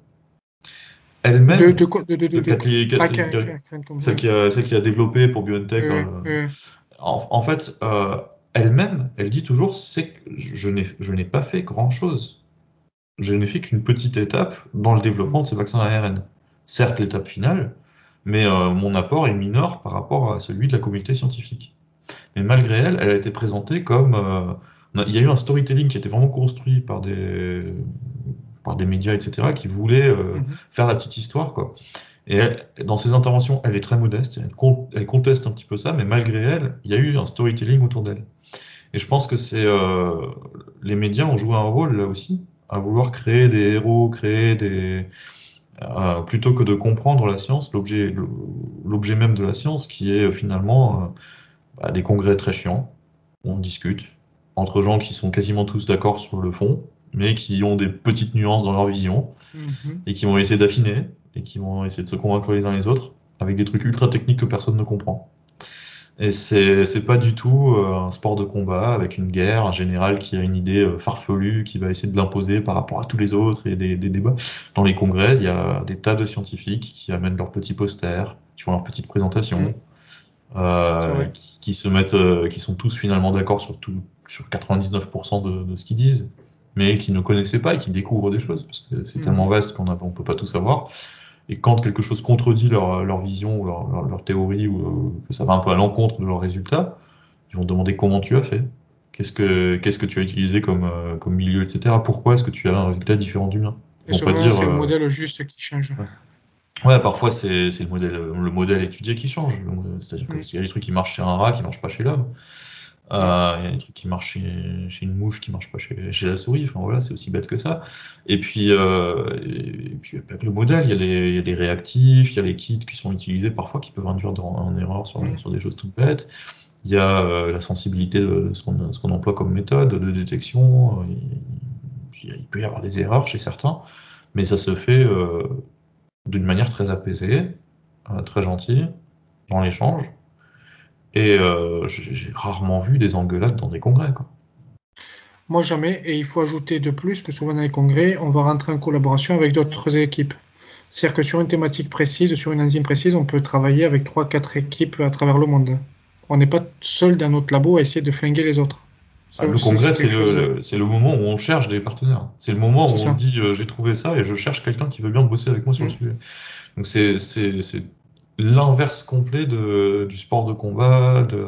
De, Elle-même, de, quoi- de, de, de, de de, Kathleen- ah, Kathleen- Karen- Karen- Karen Compton, celle oui. qui a, celle qui a développé pour BioNTech, Oui, hein, oui, en, en fait, euh, elle-même, elle dit toujours, c'est que je n'ai, je n'ai pas fait grand-chose. Je n'ai fait qu'une petite étape dans le développement oui. de ces vaccins A R N. Certes, l'étape finale, mais euh, mon apport est mineur par rapport à celui de la communauté scientifique. Mais malgré elle, elle a été présentée comme... euh, on a- il y a eu un storytelling qui était vraiment construit par des, par des médias, et cetera, qui voulaient euh, Mhm. faire la petite histoire, quoi. Et elle- dans ses interventions, elle est très modeste, elle, con- elle conteste un petit peu ça, mais malgré elle, il y a eu un storytelling autour d'elle. Et je pense que c'est euh, les médias ont joué un rôle là aussi, à vouloir créer des héros, créer des euh, plutôt que de comprendre la science, l'objet l'objet même de la science, qui est euh, finalement euh, bah, des congrès très chiants, où on discute entre gens qui sont quasiment tous d'accord sur le fond, mais qui ont des petites nuances dans leur vision Mhm. et qui vont essayer d'affiner et qui vont essayer de se convaincre les uns les autres avec des trucs ultra techniques que personne ne comprend. Et c'est c'est pas du tout euh, un sport de combat avec une guerre, un général qui a une idée euh, farfelue, qui va essayer de l'imposer par rapport à tous les autres et des, des débats. Dans les congrès, il y a des tas de scientifiques qui amènent leurs petits posters, qui font leurs petites présentations, Mhm. C'est euh, vrai. qui, qui se mettent, euh, qui sont tous finalement d'accord sur tout, sur quatre-vingt-dix-neuf pour cent de, de ce qu'ils disent. mais qui ne connaissaient pas et qui découvrent des choses, parce que c'est Mhm. tellement vaste qu'on ne peut pas tout savoir. Et quand quelque chose contredit leur, leur vision ou leur, leur, leur théorie, ou euh, que ça va un peu à l'encontre de leurs résultats, ils vont demander comment tu as fait, qu'est-ce que, qu'est-ce que tu as utilisé comme, euh, comme milieu, et cetera. Pourquoi est-ce que tu as un résultat différent du mien? Et Ils vont pas souvent, dire... c'est le euh, modèle juste qui change. ouais. Ouais, parfois c'est c'est le modèle, le modèle étudié qui change. Le- C'est-à-dire Mhm. qu'il y a des trucs qui marchent chez un rat qui ne marchent pas chez l'homme. Ouais. Euh, Il y a des trucs qui marchent chez, chez une mouche qui ne marchent pas chez, chez la souris. Enfin voilà, c'est aussi bête que ça. Et puis, euh, et puis il n'y a pas que le modèle, il y a les, il y a les réactifs, il y a les kits qui sont utilisés parfois qui peuvent induire dans- en erreur sur, Mhm. sur des choses toutes bêtes. Il y a euh, la sensibilité de, de ce qu'on ce qu'on emploie comme méthode de détection. Il, il peut y avoir des erreurs chez certains, mais ça se fait euh, d'une manière très apaisée, euh, très gentille, dans l'échange. Et euh, j'ai j'ai rarement vu des engueulades dans des congrès, quoi. Moi, jamais. Et il faut ajouter de plus que souvent dans les congrès, on va rentrer en collaboration avec d'autres équipes. C'est-à-dire que sur une thématique précise, sur une enzyme précise, on peut travailler avec trois, quatre équipes à travers le monde. On n'est pas seul dans notre labo à essayer de flinguer les autres. Ah, Ça le aussi, congrès, c'est c'est quelque chose. le, le- c'est le moment où on cherche des partenaires. C'est le moment où C'est on ça. dit euh, j'ai trouvé ça et je cherche quelqu'un qui veut bien bosser avec moi sur le Mm. sujet. Donc c'est c'est- c'est l'inverse complet de, du sport de combat. De...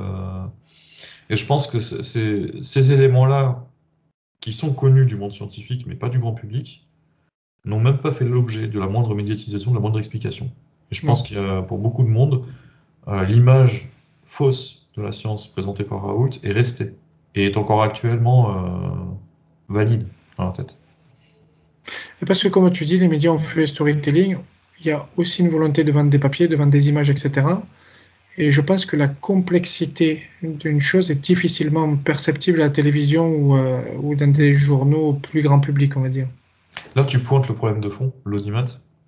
Et je pense que c'est- c'est- ces éléments-là, qui sont connus du monde scientifique, mais pas du grand public, n'ont même pas fait l'objet de la moindre médiatisation, de la moindre explication. Et je pense Non. qu'il y a, pour beaucoup de monde, euh, l'image fausse de la science présentée par Raoult est restée et est encore actuellement euh, valide dans la tête. Et parce que, comme tu dis, les médias ont fait storytelling, il y a aussi une volonté de vendre des papiers, de vendre des images, et cetera. Et je pense que la complexité d'une chose est difficilement perceptible à la télévision ou, euh, ou dans des journaux plus grand public, on va dire. Là, tu pointes le problème de fond, l'audimat,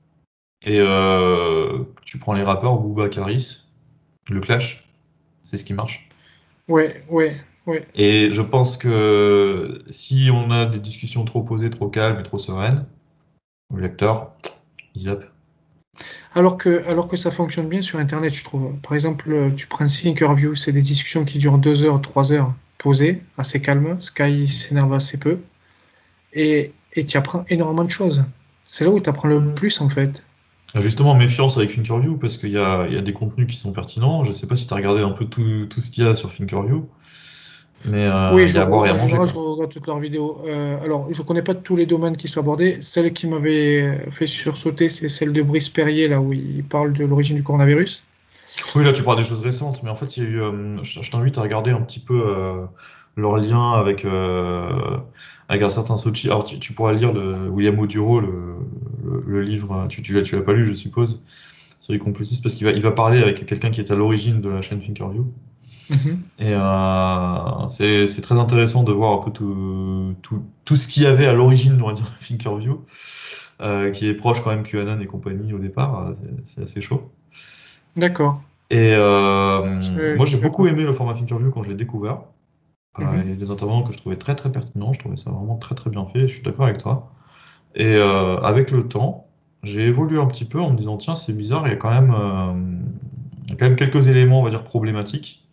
et euh, tu prends les rappeurs, Booba, Caris, le clash, c'est ce qui marche. Ouais, ouais, ouais. Et je pense que si on a des discussions trop posées, trop calmes et trop sereines, le lecteur, il zappe. Alors que, alors que ça fonctionne bien sur Internet, je trouve. Par exemple, euh, tu prends Thinkerview, c'est des discussions qui durent deux heures, trois heures, posées, assez calmes. Sky s'énerve assez peu. Et, et tu apprends énormément de choses. C'est là où tu apprends le plus, en fait. Justement, méfiance avec Thinkerview, parce qu'il y a, il y a des contenus qui sont pertinents. Je ne sais pas si tu as regardé un peu tout, tout ce qu'il y a sur Thinkerview, mais euh, Oui, il je, y a à boire et à en manger, général, je quoi. regarde toutes leurs vidéos. Euh, alors, je connais pas tous les domaines qui sont abordés. Celle qui m'avait fait sursauter, c'est celle de Brice Perrier, là où il parle de l'origine du coronavirus. Oui, là, tu parles des choses récentes, mais en fait, il y a eu, euh, je, je t'invite à regarder un petit peu euh, leur lien avec, euh, avec un certain Sochi. Alors, tu, tu pourras lire le William Oduro, le, le, le livre, tu, tu l'as, tu l'as pas lu, je suppose, sur les complotistes, parce qu'il va, il va parler avec quelqu'un qui est à l'origine de la chaîne Thinkerview. Mhm. Et euh, c'est c'est très intéressant de voir un peu tout, tout, tout ce qu'il y avait à l'origine, on va dire, de Thinkerview, euh, qui est proche quand même QAnon et compagnie au départ. euh, C'est c'est assez chaud. D'accord. Et euh, Je, moi, je j'ai suis beaucoup d'accord. aimé le format Thinkerview quand je l'ai découvert. Euh, il y a Mhm. des intervenants que je trouvais très très pertinents. Je trouvais ça vraiment très très bien fait. Je suis d'accord avec toi. Et euh, avec le temps, j'ai évolué un petit peu en me disant, tiens, c'est bizarre, il y a quand même, euh, il y a quand même quelques éléments, on va dire, problématiques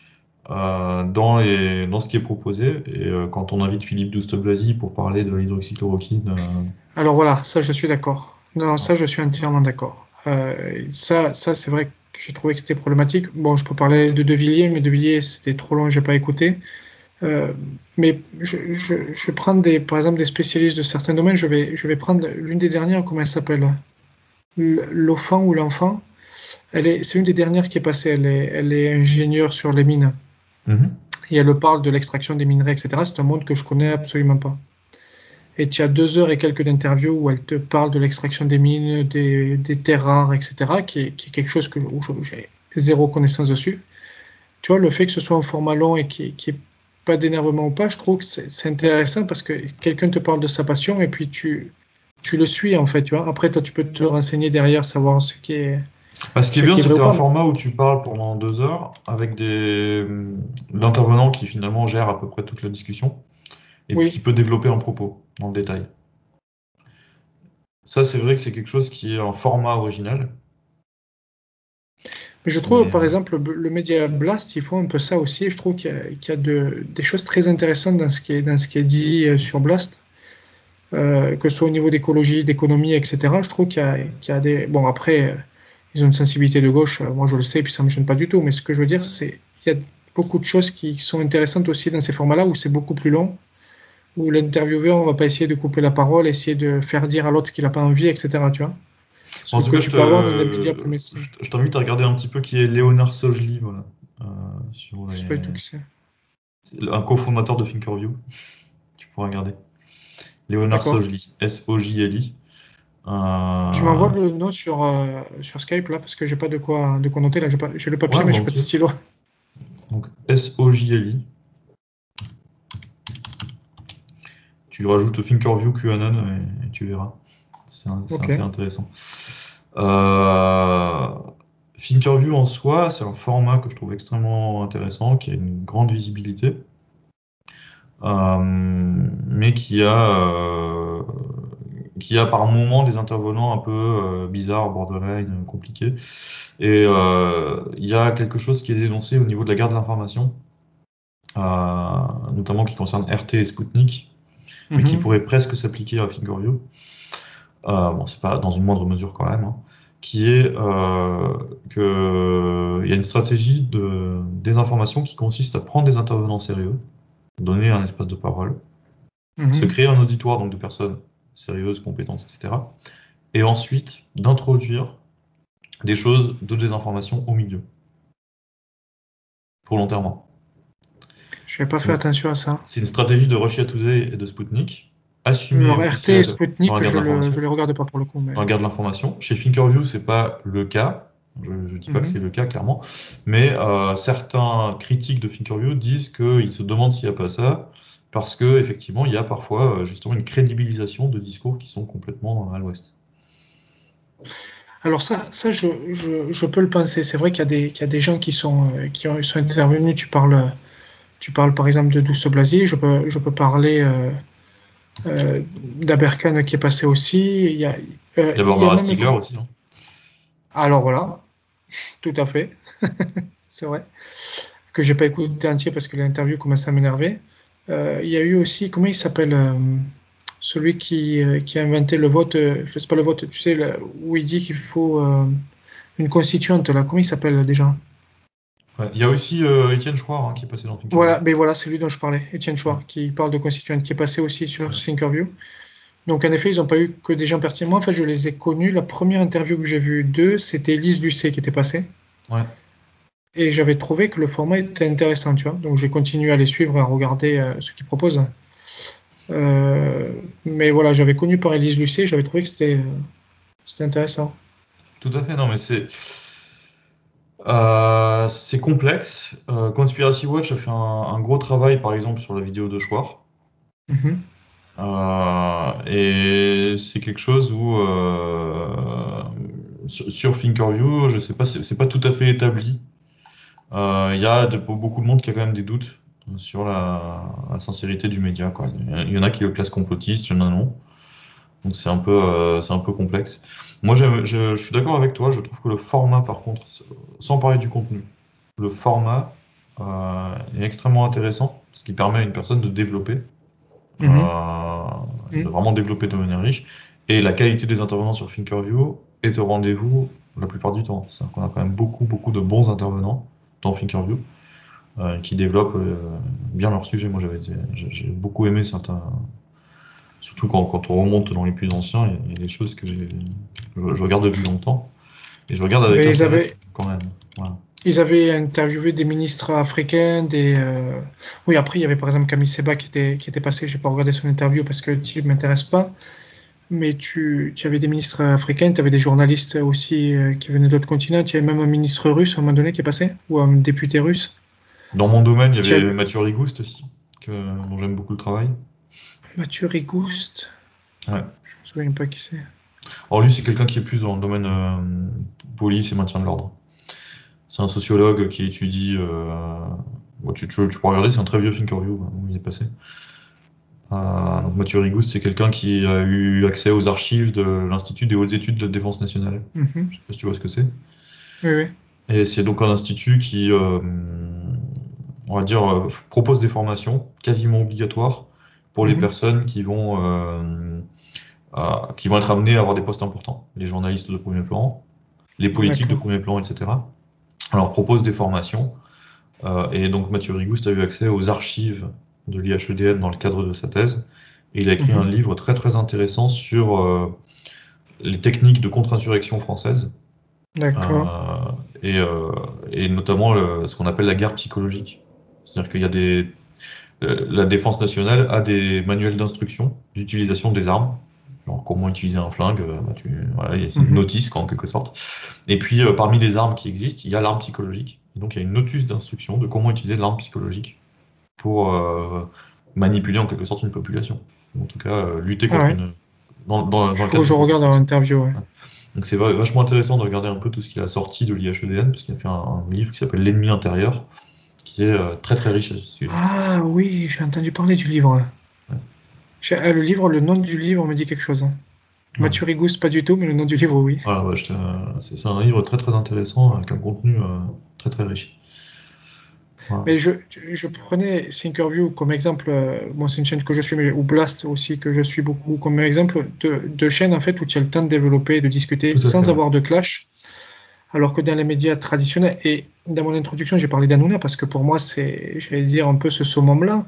euh, dans les, dans ce qui est proposé. Et euh, quand on invite Philippe Douste-Blazy pour parler de l'hydroxychloroquine, euh, Alors voilà, ça, je suis d'accord. Non, voilà. ça, je suis entièrement d'accord. Euh, ça, ça c'est vrai que j'ai trouvé que c'était problématique. Bon, je peux parler de De Villiers, mais De Villiers, c'était trop long, j'ai pas écouté. Euh, mais je, je, je prends des, par exemple des spécialistes de certains domaines. Je vais, je vais prendre l'une des dernières, comment elle s'appelle? L- L'Offant ou l'Enfant. Elle est, c'est une des dernières qui est passée. Elle est, elle est ingénieure sur les mines. Mhm. Et elle parle de l'extraction des minerais, et cetera. C'est un monde que je connais absolument pas. Et tu as deux heures et quelques d'interviews où elle te parle de l'extraction des mines, des, des terres rares, et cetera, qui est, qui est quelque chose que, où j'ai zéro connaissance dessus. Tu vois, le fait que ce soit un format long et qu'il n'y ait pas d'énervement ou pas, je trouve que c'est c'est intéressant parce que quelqu'un te parle de sa passion et puis tu, tu le suis, en fait, tu vois. Après, toi, tu peux te renseigner derrière, savoir ce qui est, Bah, ce qui est ce bien, qui est c'est vrai que ou tu as un pas. format où tu parles pendant deux heures avec des l'intervenant qui finalement gère à peu près toute la discussion et puis qui Oui, peut développer un propos dans le détail. Ça, c'est vrai que c'est quelque chose qui est un format original. mais je trouve, Mais par euh, exemple, le, le Media Blast, ils font un peu ça aussi. Je trouve qu'il y a, qu'il y a de, des choses très intéressantes dans ce qui est, dans ce qui est dit euh, sur Blast. euh, que ce soit au niveau d'écologie, d'économie, et cetera. Je trouve qu'il y a, qu'il y a des... Bon, après, euh, ils ont une sensibilité de gauche, euh, moi je le sais, puis ça ne me gêne pas du tout, mais ce que je veux dire, c'est qu'il y a beaucoup de choses qui sont intéressantes aussi dans ces formats-là, où c'est beaucoup plus long, où l'intervieweur, on ne va pas essayer de couper la parole, essayer de faire dire à l'autre ce qu'il n'a pas envie, et cetera. Tu vois? Bon, en Ce tout que cas, je tu peux avoir dans des médias te, plus mainstream. je, je t'invite à regarder un petit peu qui est Léonard Sojli, voilà, euh, sur Je les... sais pas du tout qui c'est. c'est un cofondateur de Thinkerview. Tu pourras regarder. Léonard D'accord. Sojli, S O J L I. Je Euh, m'envoie le nom sur, euh, sur Skype là parce que j'ai pas de quoi, de quoi noter là. J'ai pas, j'ai le papier Ouais, mais j'ai pas de volontiers. stylo. Donc S O J L I. Tu rajoutes Thinkerview QAnon et, et tu verras. C'est un- c'est Ok. assez intéressant. Euh, Thinkerview en soi, c'est un format que je trouve extrêmement intéressant, qui a une grande visibilité, euh, mais qui a, euh, qui a par moments des intervenants un peu euh, bizarres, borderline, compliqués. Et euh, il y a quelque chose qui est dénoncé au niveau de la guerre de l'information, euh, notamment qui concerne R T et Sputnik, mais qui Mhm. pourrait presque s'appliquer à Thinkerview. Euh, bon, c'est pas dans une moindre mesure quand même, hein, qui est euh, qu'il y a une stratégie de désinformation qui consiste à prendre des intervenants sérieux, donner un espace de parole, se Mhm. créer un auditoire donc de personnes sérieuses, compétentes, et cetera, et ensuite d'introduire des choses de désinformation au milieu, volontairement. J'ai pas C'est fait une, attention à ça. c'est une stratégie de Russia Today et de Sputnik, assumée et Alors R T et officielle dans la Sputnik, guerre de je le, je l'information. les regarde pas pour le coup, mais. Dans la guerre de l'information. Chez Thinkerview, c'est pas le cas. Je ne dis pas que Mhm. c'est le cas, clairement. Mais euh, certains critiques de Thinkerview disent qu'ils se demandent s'il n'y a pas ça, parce que effectivement, il y a parfois euh, justement une crédibilisation de discours qui sont complètement euh, à l'ouest. Alors ça, ça je, je, je peux le penser. C'est vrai qu'il y a des, qu'il y a des gens qui sont, euh, qui ont- sont intervenus. Tu parles, tu parles par exemple de Douce Blasi. Je peux, je peux parler euh, euh, d'Aberkan qui est passé aussi. Il y a, euh, Il y a il y a Barbara même. Stiegler aussi. Hein. Alors voilà, tout à fait. C'est vrai. Que j'ai pas écouté entier parce que l'interview commençait à m'énerver. Euh, il y a eu aussi, comment il s'appelle, euh, celui qui, euh, qui a inventé le vote, euh, c'est pas le vote, tu sais, le- où il dit qu'il faut euh, une constituante, là, comment il s'appelle déjà? Ouais. Il y a aussi euh, Étienne Chouard hein, qui est passé dans Thinkerview. Voilà, mais voilà, c'est lui dont je parlais, Étienne Ouais. Chouard, qui parle de constituante, qui est passé aussi sur Ouais. Thinkerview. Donc en effet, ils n'ont pas eu que des gens pertinents. Moi, en fait, je les ai connus. La première interview que j'ai vue d'eux, c'était Elise Lucet qui était passée. Ouais. Et j'avais trouvé que le format était intéressant, tu vois. Donc j'ai continué à les suivre, à regarder euh, ce qu'ils proposent. Euh, mais voilà, j'avais connu par Élise Lucet, j'avais trouvé que c'était euh, c'était intéressant. Tout à fait. Non, mais c'est. Euh, c'est complexe. Euh, Conspiracy Watch a fait un, un gros travail, par exemple, sur la vidéo de Chouard. Mhm. Euh, et c'est quelque chose où, euh, sur, sur Thinkerview, je sais pas, c'est c'est pas tout à fait établi. Euh, Il y a de- beaucoup de monde qui a quand même des doutes sur la, la sincérité du média, quoi. Il y en a il y en a qui le classent complotiste, il y en a non. Donc c'est un peu, euh, c'est un peu complexe. Moi, j'aime- je, je suis d'accord avec toi. Je trouve que le format, par contre, sans parler du contenu, le format euh, est extrêmement intéressant, ce qui permet à une personne de développer Mhm. euh, de Mhm. vraiment développer de manière riche. Et la qualité des intervenants sur Thinkerview est au rendez-vous la plupart du temps. C'est-à-dire qu'on a quand même beaucoup, beaucoup de bons intervenants dans Thinkerview euh, qui développent euh, bien leur sujet. Moi, j'avais été- j'ai j'ai beaucoup aimé certains. Surtout quand, quand on remonte dans les plus anciens, il y a, il y a des choses que j'ai, je, je regarde depuis longtemps. Et je regarde avec Ben, ils intérêt avaient, quand même. Voilà. ils avaient interviewé des ministres africains, des... euh, Oui, après, il y avait par exemple Camille Seba qui était, qui était passé, j'ai pas regardé son interview parce que le type m'intéresse pas, mais tu, tu avais des ministres africains, tu avais des journalistes aussi euh, qui venaient d'autres continents, tu avais même un ministre russe à un moment donné qui est passé, ou un député russe. Dans mon domaine, il y Tu avait avais Mathieu Rigouste aussi, que, dont j'aime beaucoup le travail. Mathieu Rigouste, Ouais. je me souviens pas qui c'est. Alors lui, c'est quelqu'un qui est plus dans le domaine euh, police et maintien de l'ordre. C'est un sociologue qui étudie. Euh, bon, tu, tu, tu peux regarder, c'est un très vieux Thinkerview hein, où il est passé. Euh, donc Mathieu Rigouste, c'est quelqu'un qui a eu accès aux archives de l'Institut des hautes études de la défense nationale. Mhm. Je sais pas si tu vois ce que c'est. Oui, oui. Et c'est donc un institut qui, euh, on va dire, euh, propose des formations quasiment obligatoires pour les Mhm. personnes qui vont, euh, à- qui vont être amenées à avoir des postes importants. Les journalistes de premier plan, les politiques de D'accord. premier plan, et cetera. On leur propose des formations. Euh, et donc Mathieu Rigouste a eu accès aux archives de l'I H E D N dans le cadre de sa thèse. Et il a écrit un Mhm. livre très très intéressant sur euh, les techniques de contre-insurrection française. D'accord. Euh, et, euh, et notamment le- ce qu'on appelle la guerre psychologique. C'est-à-dire qu'il y a des... euh, la défense nationale a des manuels d'instruction d'utilisation des armes. Genre comment utiliser un flingue, euh, bah, tu... voilà, il y a une Mhm. notice quoi, en quelque sorte. Et puis euh, parmi les armes qui existent, il y a l'arme psychologique. Et donc il y a une notice d'instruction de comment utiliser l'arme psychologique pour euh, manipuler en quelque sorte une population. Ou en tout cas, euh, lutter Ah contre ouais. une... dans, dans- Il dans le faut que cadre je d'une regarde dans contestation. l'interview, ouais. Ouais. Donc c'est va- vachement intéressant de regarder un peu tout ce qu'il a sorti de l'I H E D N, parce qu'il a fait un, un livre qui s'appelle L'ennemi intérieur, qui est euh, très très riche à ce sujet. Ah oui, j'ai entendu parler du livre. Ouais. J'ai- ah, le livre, le nom du livre me dit quelque chose, hein. Ouais. Mathieu Rigouste, pas du tout, mais le nom du livre, oui. Voilà, ouais, je te- c'est c'est un livre très très intéressant, avec un contenu euh, très très riche. Voilà. Mais je, je prenais Thinkerview comme exemple, euh, bon, c'est une chaîne que je suis, mais, ou Blast aussi, que je suis beaucoup, comme exemple de, de chaîne en fait, où tu as le temps de développer, de discuter Tout à fait, sans ouais. avoir de clash, alors que dans les médias traditionnels, et dans mon introduction, j'ai parlé d'Hanouna, parce que pour moi, c'est, j'allais dire, un peu ce summum-là,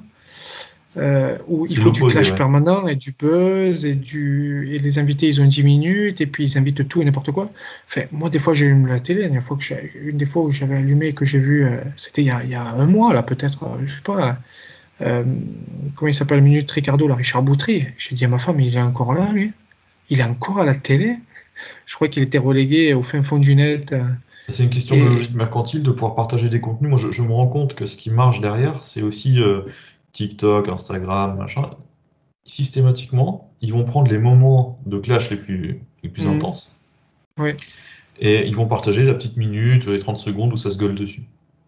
euh, où il C'est faut du l'opposé, clash ouais. permanent et du buzz et du et les invités ils ont dix minutes et puis ils invitent tout et n'importe quoi. Enfin, moi des fois j'ai allumé la télé, une fois que j'ai- une des fois où j'avais allumé et que j'ai vu, euh, c'était il y a, il y a un mois là peut-être, euh, je sais pas, euh, comment il s'appelle Minute Ricardo là, Richard Boutry. J'ai dit à ma femme, il est encore là lui, il est encore à la télé. Je crois qu'il était relégué au fin fond du net. euh, C'est une question de et logique mercantile, de pouvoir partager des contenus. Moi, je, je me rends compte que ce qui marche derrière, c'est aussi euh, TikTok, Instagram, machin. Systématiquement, ils vont prendre les moments de clash les plus, les plus hum, intenses ouais, et ils vont partager la petite minute, les trente secondes où ça se gueule dessus.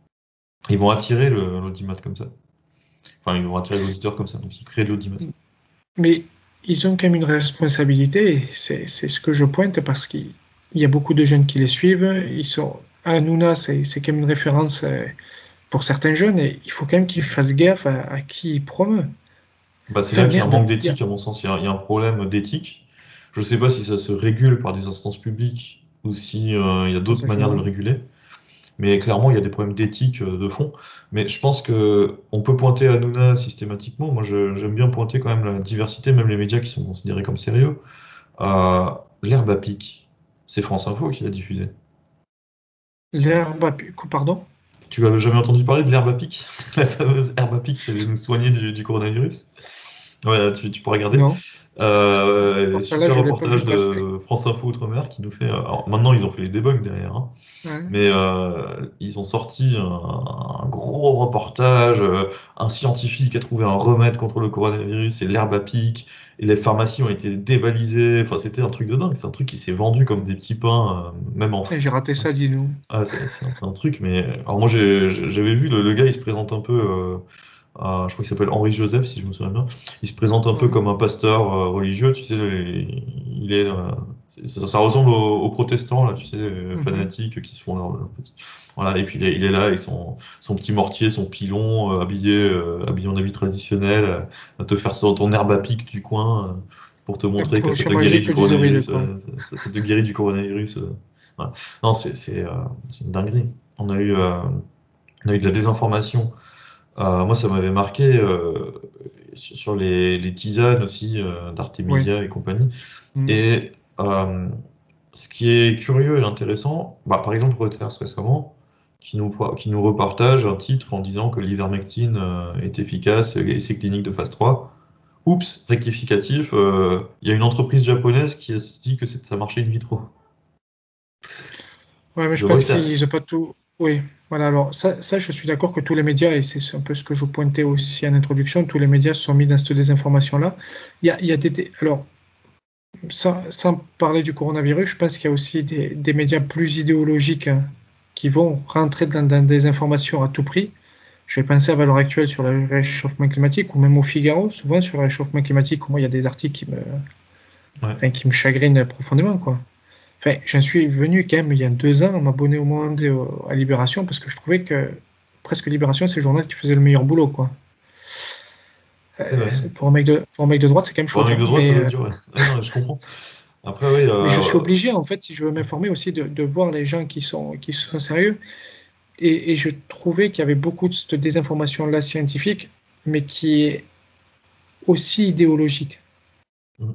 Ils vont attirer le- l'audimat comme ça. Enfin, ils vont attirer l'auditeur comme ça. Donc, ils créent de l'audimat. mais ils ont quand même une responsabilité, et c'est c'est ce que je pointe parce qu'il il y a beaucoup de jeunes qui les suivent. Ils sont, Hanouna, c'est c'est quand même une référence euh, pour certains jeunes et il faut quand même qu'ils fassent gaffe à, à qui ils promeuvent. Bah, c'est Enfin, là qu'il y a un merde, manque il y a- d'éthique, à mon sens. Il y a, il y a un problème d'éthique. Je ne sais pas si ça se régule par des instances publiques ou si, euh, il y a ça, d'autres ça, je manières de le vois. réguler. Mais clairement, il y a des problèmes d'éthique euh, de fond. Mais je pense que on peut pointer Hanouna systématiquement. Moi, je- j'aime bien pointer quand même la diversité, même les médias qui sont considérés comme sérieux. Euh, L'herbe à pic, c'est France Info qui l'a diffusé. L'herbe, à pu- pardon? Tu as jamais entendu parler de l'herbe à pic? La fameuse herbe à pic qui allait nous soigner du, du coronavirus? Ouais, tu, tu pourras regarder. Non. Euh, Pour celle-là, super je ne l'ai pas vu reportage passer. de France Info Outre-mer qui nous fait. Alors maintenant, ils ont fait les debugs derrière, hein. Ouais. Mais euh, ils ont sorti un, un gros reportage, euh, un scientifique a trouvé un remède contre le coronavirus, c'est l'herbe à pic, et les pharmacies ont été dévalisées. Enfin, c'était un truc de dingue. C'est un truc qui s'est vendu comme des petits pains, euh, même en Et France. j'ai raté ça, dis-nous. Ah, c'est c'est un, c'est un truc, mais alors moi j'ai- j'avais vu le, le gars, il se présente un peu. euh, ah, je crois qu'il s'appelle Henri Joseph, si je me souviens bien. Il se présente un peu Ouais. comme un pasteur euh, religieux, tu sais, le- il est, euh, c'est- ça, ça ressemble aux, aux protestants, là, tu sais, les Mhm. fanatiques qui se font leur, leur petit... Voilà, et puis il est, il est là avec son, son petit mortier, son pilon, euh, habillé, euh, habillé en habit traditionnel, euh, à te faire ça, ton herbe à pic du coin, euh, pour te La montrer que ça potion te guérit magique du du druide, coronavirus. quoi. euh, ça, ça te guérit du coronavirus. euh. Voilà. Non, c'est c'est, euh, c'est une dinguerie. On a eu, euh, on a eu de la désinformation. Euh, moi, ça m'avait marqué euh, sur sur les, les tisanes aussi euh, Oui. d'Artemisia et compagnie. Mhm. Et euh, ce qui est curieux et intéressant, bah, par exemple Reuters récemment, qui nous, qui nous repartage un titre en disant que l'ivermectine euh, est efficace et essai clinique de phase trois. Oups, rectificatif, euh, il y a une entreprise japonaise qui a dit que c'est- ça marchait in vitro. Ouais, mais je De pense qu'ils n'ont Reuters. pas tout. Oui, voilà. Alors, ça, ça, je suis d'accord que tous les médias, et c'est un peu ce que je vous pointais aussi en introduction, tous les médias se sont mis dans cette désinformation-là. Il y a, il y a des. dé- Alors, sans, sans parler du coronavirus, je pense qu'il y a aussi des, des médias plus idéologiques hein, qui vont rentrer dans, dans des informations à tout prix. Je vais penser à Valeurs Actuelles sur le réchauffement climatique, ou même au Figaro, souvent sur le réchauffement climatique, où moi, il y a des articles qui me, Ouais. enfin, qui me chagrinent profondément, quoi. Enfin, j'en suis venu quand même il y a deux ans à m'abonner au Monde et au- à Libération parce que je trouvais que presque Libération, c'est le journal qui faisait le meilleur boulot, quoi. C'est vrai. Euh, pour, un mec de, pour un mec de droite, c'est quand même Pour chaud. un Tu mec de vois. droite, ça Mais, doit euh, être dur, ouais. Ah non, je comprends. Après, oui, mais je suis euh, obligé, en fait, si je veux m'informer aussi, de, de voir les gens qui sont, qui sont sérieux. Et, et je trouvais qu'il y avait beaucoup de cette désinformation-là scientifique, mais qui est aussi idéologique. mm,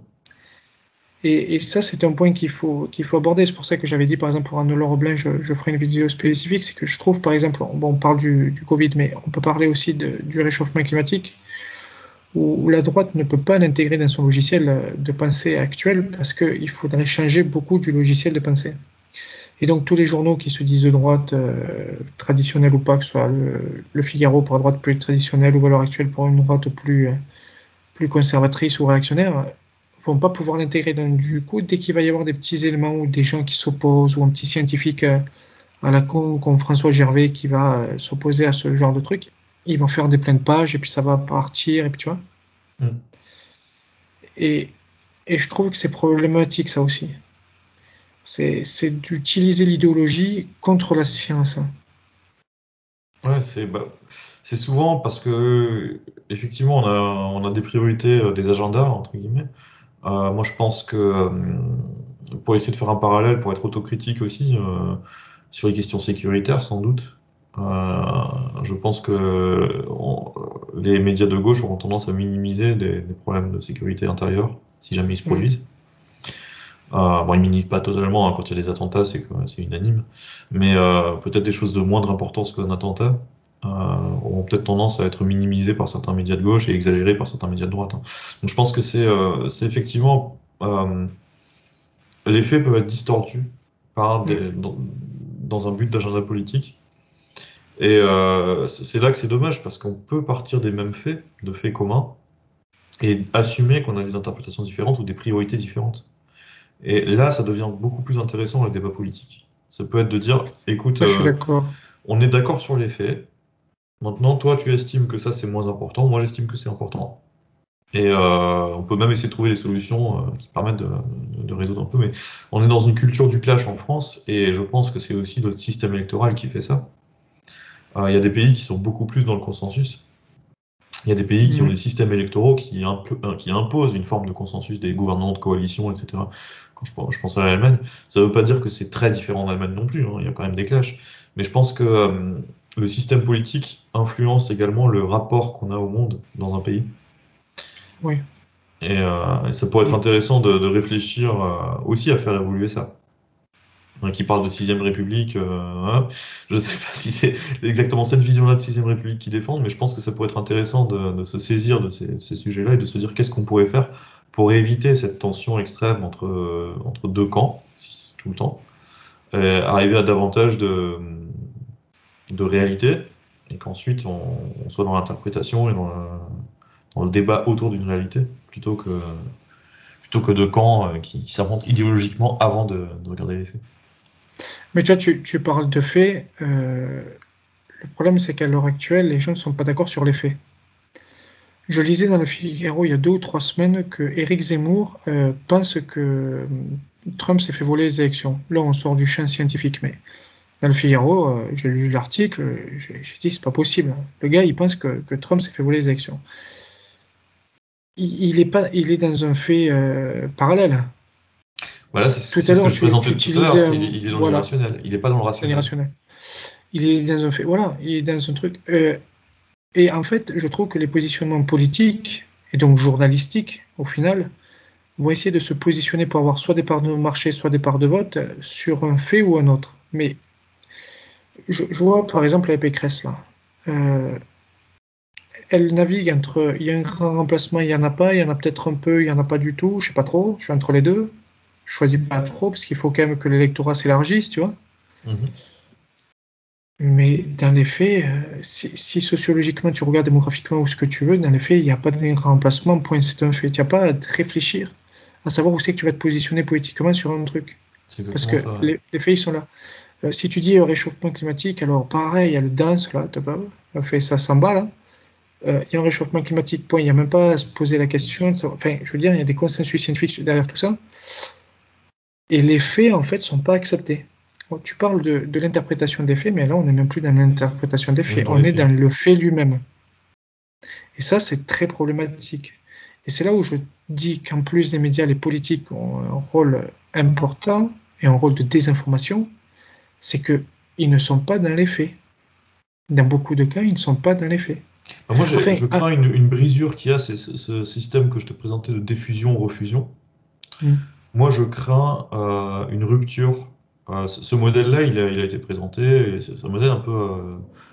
Et, et ça, c'est un point qu'il faut, qu'il faut aborder. C'est pour ça que j'avais dit, par exemple, pour Anne Roblin, je, je ferai une vidéo spécifique. C'est que je trouve, par exemple, on, bon, on parle du, du Covid, mais on peut parler aussi de, du réchauffement climatique, où, où la droite ne peut pas l'intégrer dans son logiciel de pensée actuel parce qu'il faudrait changer beaucoup du logiciel de pensée. Et donc, tous les journaux qui se disent de droite, euh, traditionnelle ou pas, que ce soit le, le Figaro pour la droite plus traditionnelle ou Valeurs Actuelles pour une droite plus, plus conservatrice ou réactionnaire, vont pas pouvoir l'intégrer. Donc, du coup, dès qu'il va y avoir des petits éléments ou des gens qui s'opposent ou un petit scientifique euh, à la con comme François Gervais qui va euh, s'opposer à ce genre de truc, ils vont faire des pleines pages et puis ça va partir et puis tu vois. mm. Et, et je trouve que c'est problématique ça aussi. C'est, c'est d'utiliser l'idéologie contre la science. Ouais, c'est bah, c'est souvent parce que effectivement on a on a des priorités, euh, des agendas entre guillemets. Euh, moi je pense que euh, pour essayer de faire un parallèle, pour être autocritique aussi euh, sur les questions sécuritaires sans doute. euh, je pense que on- les médias de gauche auront tendance à minimiser des, des problèmes de sécurité intérieure si jamais ils se Mm. produisent. Euh, bon, ils minimisent pas totalement, hein, quand il y a des attentats, c'est que c'est unanime. Mais euh, peut-être des choses de moindre importance qu'un attentat euh, auront peut-être tendance à être minimisées par certains médias de gauche et exagérées par certains médias de droite, hein. Donc je pense que c'est euh, c'est effectivement euh, les faits peuvent être distordus par Mm. des, dans, dans un but d'agenda politique. Et euh, c'est c'est là que c'est dommage parce qu'on peut partir des mêmes faits, de faits communs, et assumer qu'on a des interprétations différentes ou des priorités différentes. Et là, ça devient beaucoup plus intéressant le débat politique. Ça peut être de dire, écoute, Ça, je suis euh, d'accord. on est d'accord sur les faits. Maintenant, toi, tu estimes que ça, c'est moins important. Moi, j'estime que c'est important. Et euh, on peut même essayer de trouver des solutions euh, qui permettent de, de résoudre un peu. Mais on est dans une culture du clash en France, et je pense que c'est aussi notre système électoral qui fait ça. Euh, Il y a des pays qui sont beaucoup plus dans le consensus. Il y a des pays qui ont Mm. des systèmes électoraux qui, impl- euh, qui imposent une forme de consensus, des gouvernements de coalition, et cetera. Quand je, pense- je pense à l'Allemagne, ça ne veut pas dire que c'est très différent en Allemagne non plus, hein, il y a quand même des clashs. Mais je pense que euh, le système politique influence également le rapport qu'on a au monde dans un pays. Oui. Et, euh, et ça pourrait être Et- intéressant de, de réfléchir euh, aussi à faire évoluer ça. Hein, qui parle de sixième République, euh, hein. Je ne sais pas si c'est exactement cette vision-là de sixième République qu'ils défendent, mais je pense que ça pourrait être intéressant de, de se saisir de ces, ces sujets-là et de se dire qu'est-ce qu'on pourrait faire pour éviter cette tension extrême entre, euh, entre deux camps, si- tout le temps, et arriver à davantage de, de réalité, et qu'ensuite on, on soit dans l'interprétation et dans le, dans le débat autour d'une réalité, plutôt que, plutôt que de camps euh, qui, qui s'affrontent idéologiquement avant de, de regarder les faits. Mais tu vois, tu, tu parles de faits. Euh, le problème, c'est qu'à l'heure actuelle, les gens ne sont pas d'accord sur les faits. Je lisais dans le Figaro il y a deux ou trois semaines que Éric Zemmour euh, pense que euh, Trump s'est fait voler les élections. Là, on sort du champ scientifique, mais dans le Figaro, euh, j'ai lu l'article, euh, j'ai j'ai dit c'est pas possible. Le gars, il pense que, que Trump s'est fait voler les élections. Il, il est pas, il est dans un fait euh, parallèle. Voilà, c'est Tout c'est à ce que l'heure, je tu, tu présentais tout à l'heure, utilisais c'est il, un, est il est dans voilà, l'irrationnel, il n'est pas dans le c'est rationnel. irrationnel. Il est dans un fait, voilà, il est dans un truc. Euh, et en fait, je trouve que les positionnements politiques et donc journalistiques, au final, vont essayer de se positionner pour avoir soit des parts de marché, soit des parts de vote euh, sur un fait ou un autre. Mais je, je vois par exemple la Pécresse là. Euh, elle navigue entre il y a un grand remplacement, il n'y en a pas, il y en a peut-être un peu, il n'y en a pas du tout, je sais pas trop, je suis entre les deux. Je choisis pas trop parce qu'il faut quand même que l'électorat s'élargisse, tu vois. Mhm. Mais dans les faits, euh, si, si sociologiquement tu regardes démographiquement ou ce que tu veux, dans les faits, il n'y a pas de remplacement, point, c'est un fait. Tu n'as pas à te réfléchir à savoir où c'est que tu vas te positionner politiquement sur un truc. C'est Parce exactement que ça, ouais. les, les faits, ils sont là. Euh, si tu dis euh, réchauffement climatique, alors pareil, il y a le dance, là, t'as pas fait ça s'en bat, là. Euh, Il y a un réchauffement climatique, point. Il n'y a même pas à se poser la question. De savoir- Enfin, je veux dire, il y a des consensus scientifiques derrière tout ça. Et les faits, en fait, ne sont pas acceptés. Bon, tu parles de, de l'interprétation des faits, mais là, on n'est même plus dans l'interprétation des On est faits. dans On les est faits, dans hein. le fait lui-même. Et ça, c'est très problématique. Et c'est là où je dis qu'en plus des médias, les politiques ont un rôle important et un rôle de désinformation, c'est qu'ils ne sont pas dans les faits. Dans beaucoup de cas, ils ne sont pas dans les faits. Bah, moi, j'ai- Enfin, je ah, crains une, une brisure qu'il y a, c'est ce, ce système que je te présentais de diffusion-refusion. hmm, Moi, je crains euh, une rupture. Euh, ce ce modèle-là, il a, il a été présenté, et c'est c'est un modèle un peu euh,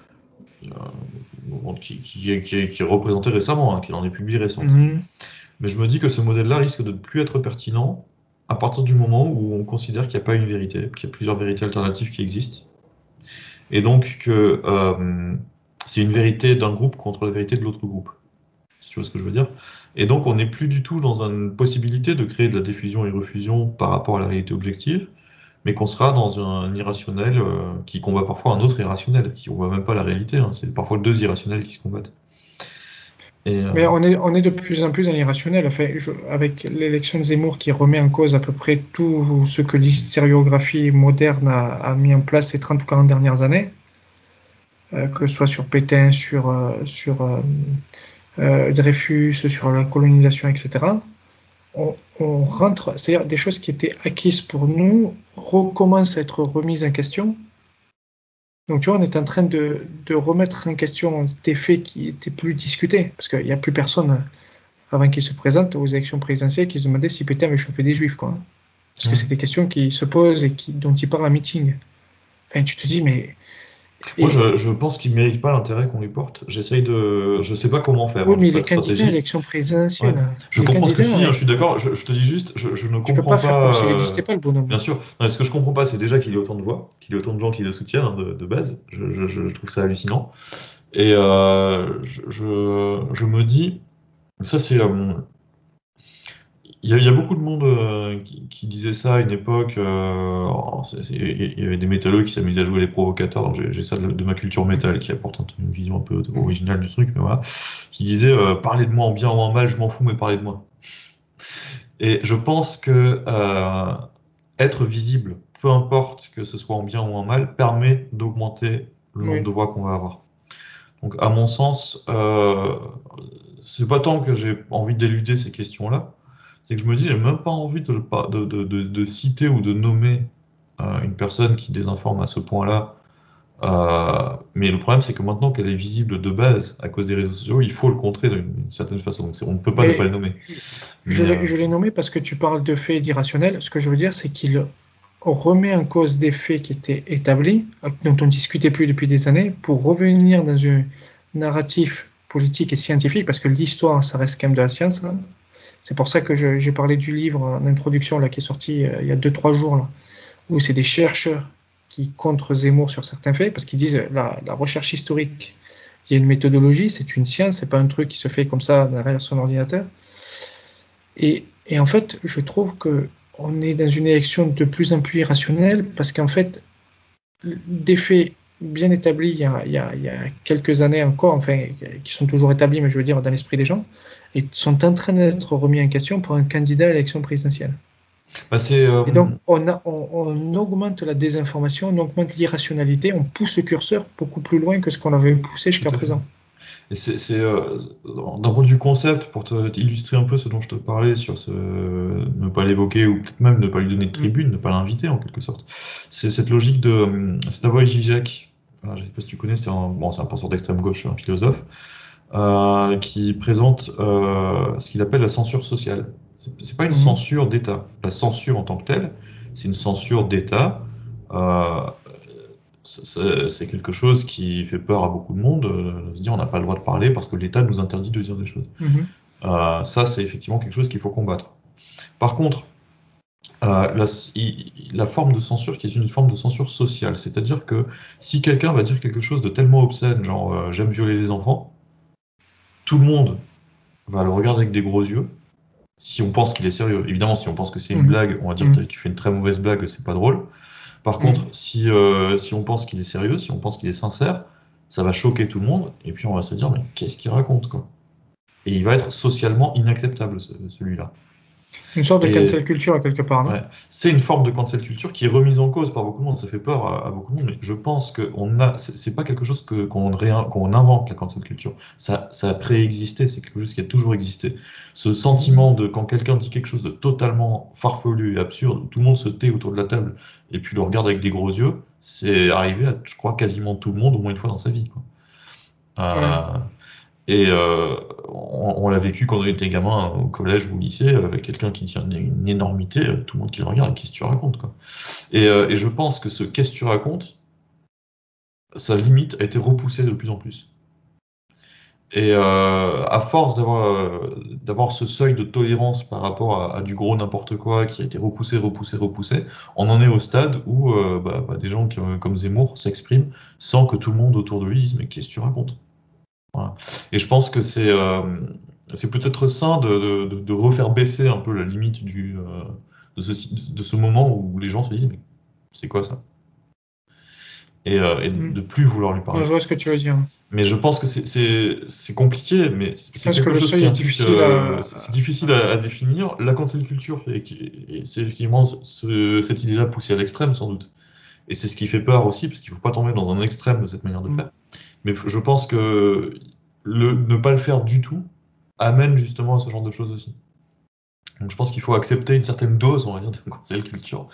euh, qui, qui est, qui est- qui est représenté récemment, hein, qui en est publié récente. hmm, Mais je me dis que ce modèle-là risque de ne plus être pertinent à partir du moment où on considère qu'il n'y a pas une vérité, qu'il y a plusieurs vérités alternatives qui existent, et donc que euh, c'est une vérité d'un groupe contre la vérité de l'autre groupe, si tu vois ce que je veux dire. Et donc on n'est plus du tout dans une possibilité de créer de la diffusion et refusion par rapport à la réalité objective, mais qu'on sera dans un irrationnel euh, qui combat parfois un autre irrationnel, qui ne combat même pas la réalité, hein. C'est parfois deux irrationnels qui se combattent. Et, euh, Mais on est, on est de plus en plus dans l'irrationnel. Enfin, je- avec l'élection de Zemmour qui remet en cause à peu près tout ce que l'historiographie moderne a, a mis en place ces trente ou quarante dernières années, euh, que ce soit sur Pétain, sur, euh, sur euh, euh, Dreyfus, sur la colonisation, et cetera. On, on rentre, c'est-à-dire des choses qui étaient acquises pour nous recommencent à être remises en question. Donc, tu vois, on est en train de, de remettre en question des faits qui étaient plus discutés, parce qu'il n'y a plus personne avant qu'il se présente aux élections présidentielles qui se demandait si Pétain avait chauffé des juifs, quoi. Parce que c'est hmm. des questions qui se posent et qui, dont il parle en meeting. Enfin, tu te dis, mais. Moi, Et, je, je pense qu'il ne mérite pas l'intérêt qu'on lui porte. J'essaye de. Je sais pas comment faire, oui, hein, j'ai mais il pas est de candidat à stratégie. l'élection Ouais. présidentielle. Je Il est comprends ce que tu candidat, dis, hein, hein. je suis d'accord. Je, je te dis juste, je, je ne Tu peux comprends pas faire comme pas. s'il euh, n'existait pas, le bonhomme. Bien sûr. Non, ce que je comprends pas, c'est déjà qu'il ait autant de voix, qu'il ait autant de gens qui le soutiennent, hein, de, de base. Je, je- je trouve ça hallucinant. Et euh, je, je, je me dis, ça c'est. euh, Il y, a il y a beaucoup de monde euh, qui, qui disait ça à une époque. euh, oh, c'est- c'est- il y avait des métalleux qui s'amusaient à jouer les provocateurs. Donc j'ai j'ai ça de, de ma culture métal qui apporte un- une vision un peu Mhm. originale du truc, mais voilà. Qui disait euh, parlez de moi en bien ou en mal, je m'en fous, mais parlez de moi. Et je pense que euh, être visible, peu importe que ce soit en bien ou en mal, permet d'augmenter le nombre de Oui. voix qu'on va avoir. Donc, à mon sens, euh, c'est pas tant que j'ai envie d'éluder ces questions-là, c'est que je me dis, j'ai même pas envie de, le pa- de, de- de- de citer ou de nommer euh, une personne qui désinforme à ce point-là. Euh, mais le problème, c'est que maintenant qu'elle est visible de base à cause des réseaux sociaux, il faut le contrer d'une d'une certaine façon. Donc, c'est- on ne peut pas ne pas le Mais nommer. je Mais l'ai euh, je l'ai nommé parce que tu parles de faits et d'irrationnel. Ce que je veux dire, c'est qu'il remet en cause des faits qui étaient établis, dont on ne discutait plus depuis des années, pour revenir dans un narratif politique et scientifique, parce que l'histoire, ça reste quand même de la science, hein. C'est pour ça que je- j'ai parlé du livre en introduction là, qui est sorti euh, il y a deux trois jours, là, où c'est des chercheurs qui contre Zemmour sur certains faits, parce qu'ils disent la, la recherche historique, il y a une méthodologie, c'est une science, c'est pas un truc qui se fait comme ça derrière son ordinateur. Et, et en fait, je trouve que on est dans une élection de plus en plus irrationnelle, parce qu'en fait, des faits bien établis il y a, il y a- il y a quelques années encore, enfin, qui sont toujours établis, mais je veux dire dans l'esprit des gens, et sont en train d'être remis en question pour un candidat à l'élection présidentielle. bah, c'est euh, Et donc, on, a, on, on augmente la désinformation, on augmente l'irrationalité, on pousse le curseur beaucoup plus loin que ce qu'on avait poussé tout jusqu'à à fait. présent. Et c'est, c'est, euh, d'un point de vue concept, pour te illustrer un peu ce dont je te parlais, sur ce, ne pas l'évoquer ou peut-être même ne pas lui donner de Mm. tribune, ne pas l'inviter en quelque sorte. C'est cette logique de euh, Slavoj Žižek, euh, je ne sais pas si tu connais, c'est un, bon, c'est un penseur d'extrême gauche, un philosophe, euh, qui présente euh, ce qu'il appelle la censure sociale. C'est c'est pas une Mhm. censure d'État. La censure en tant que telle, c'est une censure d'État. Euh, c'est c'est quelque chose qui fait peur à beaucoup de monde, euh, de se dire on n'a pas le droit de parler parce que l'État nous interdit de dire des choses. Mhm. Euh, ça, c'est effectivement quelque chose qu'il faut combattre. Par contre, euh, la, il- la forme de censure qui est une forme de censure sociale, c'est-à-dire que si quelqu'un va dire quelque chose de tellement obscène, genre euh, j'aime violer les enfants, tout le monde va le regarder avec des gros yeux. Si on pense qu'il est sérieux, évidemment, si on pense que c'est une Mhm. blague, on va dire Mhm. tu fais une très mauvaise blague, c'est pas drôle. Par contre, Mhm. si, euh, si on pense qu'il est sérieux, si on pense qu'il est sincère, ça va choquer tout le monde, et puis on va se dire, mais qu'est-ce qu'il raconte, quoi? Et il va être socialement inacceptable, ce- celui-là. Une sorte de Et- cancel culture à quelque part, non? Ouais. C'est une forme de cancel culture qui est remise en cause par beaucoup de monde. Ça fait peur à, à beaucoup de monde, mais je pense que on a, c'est c'est pas quelque chose que qu'on réin- qu'on invente, la cancel culture. Ça, ça a préexisté. C'est quelque chose qui a toujours existé. Ce sentiment de quand quelqu'un dit quelque chose de totalement farfelu et absurde, tout le monde se tait autour de la table et puis le regarde avec des gros yeux. C'est arrivé à, je crois, quasiment tout le monde au moins une fois dans sa vie, quoi. Ouais. Euh, et euh, on, on l'a vécu quand on était gamin au collège ou au lycée, euh, avec quelqu'un qui tient une, une énormité, euh, tout le monde qui le regarde, qu'est-ce que tu racontes, quoi. Et, euh, et je pense que ce qu'est-ce que tu racontes, sa limite a été repoussée de plus en plus. Et euh, à force d'avoir euh, d'avoir ce seuil de tolérance par rapport à, à du gros n'importe quoi qui a été repoussé, repoussé, repoussé, on en est au stade où euh, bah, bah, des gens qui, euh, comme Zemmour s'expriment sans que tout le monde autour de lui dise mais qu'est-ce que tu racontes? Voilà. Et je pense que c'est euh, c'est peut-être sain de, de- de- de refaire baisser un peu la limite du, euh, de ce, de ce moment où les gens se disent mais c'est quoi ça? Et, euh, et de, Mm. de plus vouloir lui Non, parler. je vois ce que tu veux dire. Mais je pense que c'est c'est- c'est compliqué, mais Je c'est pense que quelque le chose qui seuil est implique. difficile euh, à... c'est c'est difficile à, à définir. La cancel culture, fait, et c'est effectivement ce- cette idée-là poussée à l'extrême, sans doute. Et c'est ce qui fait peur aussi, parce qu'il ne faut pas tomber dans un extrême de cette manière de Mm. faire. Mais f- je pense que le, ne pas le faire du tout amène justement à ce genre de choses aussi. Donc je pense qu'il faut accepter une certaine dose, on va dire, de cancel culture,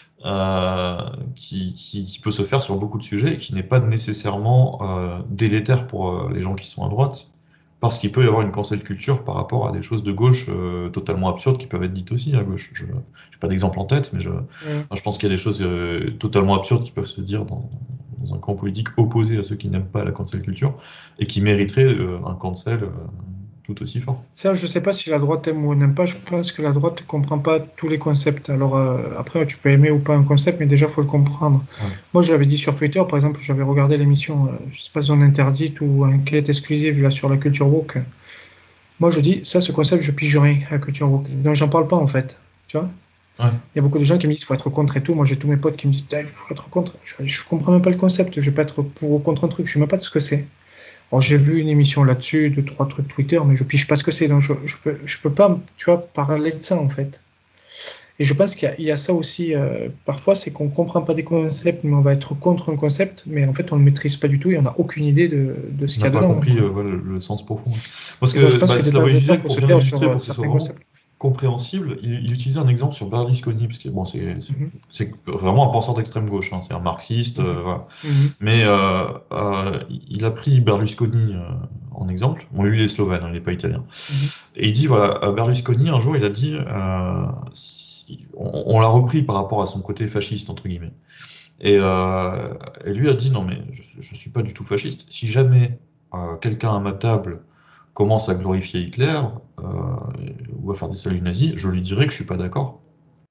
euh, qui, qui- qui peut se faire sur beaucoup de sujets et qui n'est pas nécessairement euh, délétère pour euh, les gens qui sont à droite, parce qu'il peut y avoir une cancel culture par rapport à des choses de gauche euh, totalement absurdes qui peuvent être dites aussi à gauche. Je n'ai pas d'exemple en tête, mais je, Ouais. enfin, je pense qu'il y a des choses euh, totalement absurdes qui peuvent se dire dans, dans un camp politique opposé à ceux qui n'aiment pas la cancel culture et qui mériteraient euh, un cancel euh, tout aussi fort. Ça, je ne sais pas si la droite aime ou n'aime pas. Je pense que la droite ne comprend pas tous les concepts. Alors euh, après, tu peux aimer ou pas un concept, mais déjà, il faut le comprendre. Ouais. Moi, je l'avais dit sur Twitter, par exemple, j'avais regardé l'émission, euh, je sais pas, Zone Interdite ou Enquête exclusive là, sur la culture woke. Moi, je dis, ça, ce concept, je pige rien à la culture woke. Donc, j'en parle pas, en fait. Tu vois? Ouais. Il y a beaucoup de gens qui me disent qu'il faut être contre et tout. Moi, j'ai tous mes potes qui me disent, putain, il faut être contre. Je, je comprends même pas le concept. Je vais pas être pour ou contre un truc. Je sais même pas de ce que c'est. Alors, j'ai vu une émission là-dessus, deux, trois trucs Twitter, mais je pige pas ce que c'est. Donc, je, je peux, je peux pas, tu vois, parler de ça, en fait. Et je pense qu'il y a, il y a ça aussi, euh, parfois, c'est qu'on comprend pas des concepts, mais on va être contre un concept, mais en fait, on le maîtrise pas du tout et on n'a aucune idée de, de ce On qu'il y n'a a pas dedans, compris quoi. euh, voilà, le, le sens profond. Parce Et donc, je que pense bah, que de Slavoj temps en temps, il Žižek, faut pour se bien taire sur l'illustrer, euh, pour que ce soit certains vraiment concepts. compréhensible, il, il utilise un exemple sur Berlusconi, parce que bon, c'est c'est- Mhm, c'est vraiment un penseur d'extrême gauche, hein, c'est un marxiste, euh, mhm, voilà. mhm, Mais euh, euh, il a pris Berlusconi euh, en exemple. Bon, lui, il est slovène, hein, il n'est pas italien. mhm. Et il dit, voilà, euh, Berlusconi, un jour, il a dit, euh, si- on, on l'a repris par rapport à son côté fasciste, entre guillemets. Et, euh, et lui a dit, non, mais je ne suis pas du tout fasciste. Si jamais euh, quelqu'un à ma table commence à glorifier Hitler euh, ou à faire des saluts nazis, je lui dirai que je suis pas d'accord.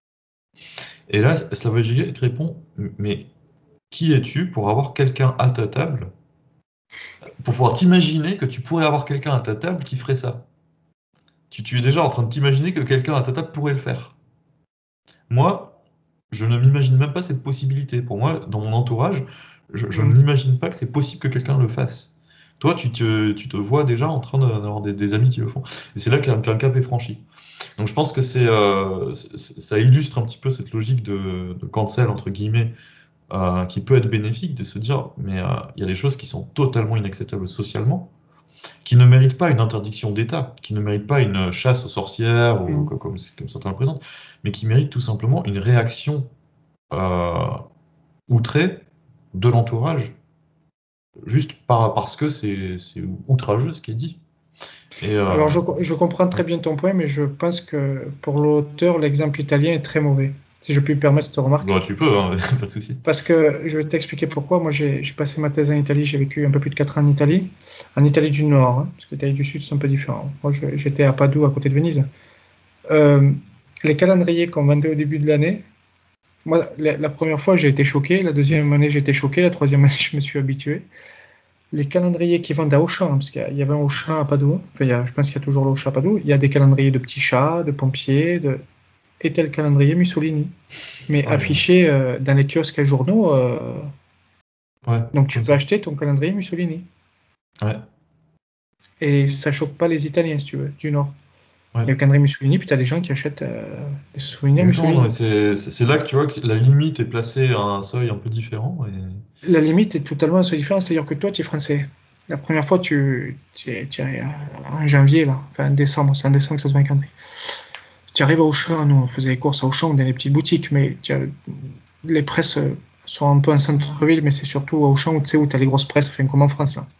Et là, Slavoj Žižek répond, mais qui es-tu pour avoir quelqu'un à ta table, pour pouvoir t'imaginer que tu pourrais avoir quelqu'un à ta table qui ferait ça? Tu, tu es déjà en train de t'imaginer que quelqu'un à ta table pourrait le faire. Moi, je ne m'imagine même pas cette possibilité. Pour moi, dans mon entourage, je, je ne Mhm. m'imagine pas que c'est possible que quelqu'un le fasse. Toi, tu te, tu te vois déjà en train d'avoir des, des amis qui le font. Et c'est là qu'un qu'un cap est franchi. Donc je pense que c'est, euh, c'est- ça illustre un petit peu cette logique de, de cancel, entre guillemets, euh, qui peut être bénéfique, de se dire, mais euh, il y a des choses qui sont totalement inacceptables socialement, qui ne méritent pas une interdiction d'État, qui ne méritent pas une chasse aux sorcières, ou Mhm. co- comme, comme certains le présentent, mais qui méritent tout simplement une réaction euh, outrée de l'entourage, juste par, parce que c'est c'est outrageux ce qui est dit. Et euh, Alors, je, co- je comprends très bien ton point, mais je pense que pour l'auteur, l'exemple italien est très mauvais, si je puis me permettre cette remarque. bon, tu peux, hein, pas de souci. Parce que je vais t'expliquer pourquoi. Moi, j'ai j'ai passé ma thèse en Italie, j'ai vécu un peu plus de quatre ans en Italie, en Italie du Nord, hein, parce que l'Italie du Sud, c'est un peu différent. Moi, je- j'étais à Padoue, à côté de Venise. Euh, les calendriers qu'on vendait au début de l'année, moi, la, la première fois, j'ai été choqué, la deuxième année, j'ai été choqué, la troisième année, je me suis habitué. Les calendriers qui vendent à Auchan, hein, parce qu'il y a- il y avait un Auchan à Padoue, enfin, il y a- je pense qu'il y a toujours l'Auchan à Padoue, il y a des calendriers de petits chats, de pompiers, de... et tel calendrier Mussolini, mais Ouais, ouais, affiché euh, dans les kiosques et journaux. euh, ouais, Donc tu comme peux ça. acheter ton calendrier Mussolini. Ouais, Et ça choque pas les Italiens, si tu veux, du Nord. Il y a le calendrier Mussolini, puis tu as des gens qui achètent euh, des souvenirs Exactement, non, Mussolini. mais c'est c'est là que tu vois que la limite est placée à un seuil un peu différent. Et... La limite est totalement assez différente, c'est-à-dire que toi, tu es français. La première fois, tu, tu, es, tu es en janvier, là, enfin en décembre, c'est en décembre que ça se met un calendrier. Tu arrives à Auchan, nous on faisait les courses à Auchan dans les petites boutiques, mais tu as, les presses sont un peu en centre-ville, mais c'est surtout à Auchan où tu sais où tu as les grosses presses, enfin, comme en France, là,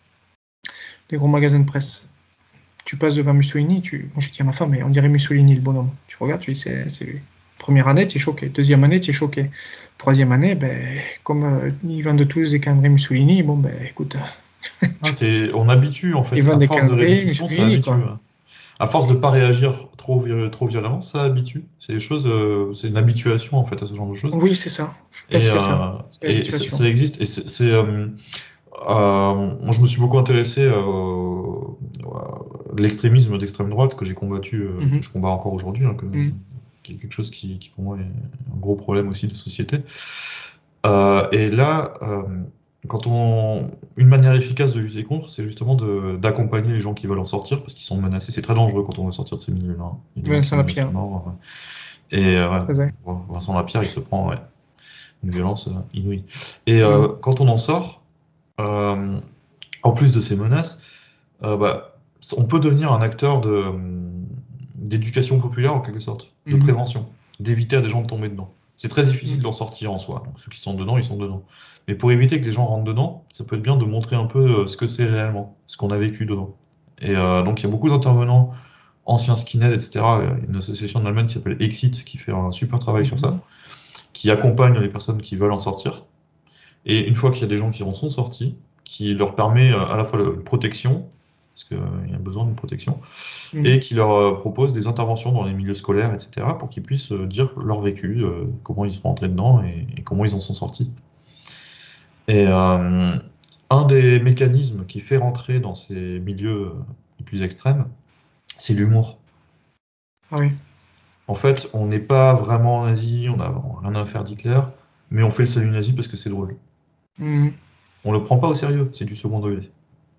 les gros magasins de presse. Tu passes devant Mussolini, tu... moi j'ai dit à ma femme, mais on dirait Mussolini le bonhomme. Tu regardes, tu dis, c'est, c'est... Première année, tu es choqué. Deuxième année, tu es choqué. Troisième année, ben, comme euh, ils vendent tous des calendriers Mussolini, bon, ben écoute, Ah, c'est, on habitue en ils fait, vendent à des force de calendriers répétition, ça Mussolini, habitue. quoi. Ouais. À force de pas réagir trop, vi- trop violemment, ça habitue. C'est des choses, euh, c'est une habituation en fait à ce genre de choses. Oui, c'est ça. Je pense Et, qu'il y a ça. euh, C'est et ça, l'habituation. ça existe. Et c'est, c'est, euh, euh, moi, je me suis beaucoup intéressé euh, au- à l'extrémisme d'extrême droite que j'ai combattu, euh, que Mhm. je combats encore aujourd'hui, hein, que- Mhm. qui est quelque chose qui, qui, pour moi est un gros problème aussi de société. Euh, et là, euh, quand on, une manière efficace de lutter contre, c'est justement de- d'accompagner les gens qui veulent en sortir, parce qu'ils sont menacés. C'est très dangereux quand on veut sortir de ces milieux-là, hein. Il y a des gens qui sont Vincent menacés de Lapierre. mort. Ouais. Et euh, ouais, Très bien. bon, Vincent Lapierre, il se prend ouais, une violence euh, inouïe. Et euh, Mhm. quand on en sort, euh, en plus de ces menaces, euh, bah, on peut devenir un acteur de, d'éducation populaire en quelque sorte, de Mhm. prévention, d'éviter à des gens de tomber dedans. C'est très difficile Mhm. d'en sortir en soi. Donc ceux qui sont dedans, ils sont dedans. Mais pour éviter que les gens rentrent dedans, ça peut être bien de montrer un peu euh, ce que c'est réellement, ce qu'on a vécu dedans. Et euh, donc il y a beaucoup d'intervenants, anciens skinheads, et cetera. Il y a une association en Allemagne qui s'appelle Exit qui fait un super travail sur Mhm. ça, qui accompagne les personnes qui veulent en sortir. Et une fois qu'il y a des gens qui en sont sortis, qui leur permet euh, à la fois une protection, parce qu'il y a besoin d'une protection, et Mhm. qui leur euh, propose des interventions dans les milieux scolaires, et cetera, pour qu'ils puissent euh, dire leur vécu, euh, comment ils sont rentrés dedans et, et comment ils en sont sortis. Et euh, un des mécanismes qui fait rentrer dans ces milieux euh, les plus extrêmes, c'est l'humour. Ah oui. En fait, on n'est pas vraiment nazi, on n'a rien à faire d'Hitler, mais on fait le salut nazi parce que c'est drôle. Mhm. On le prend pas au sérieux, c'est du second degré.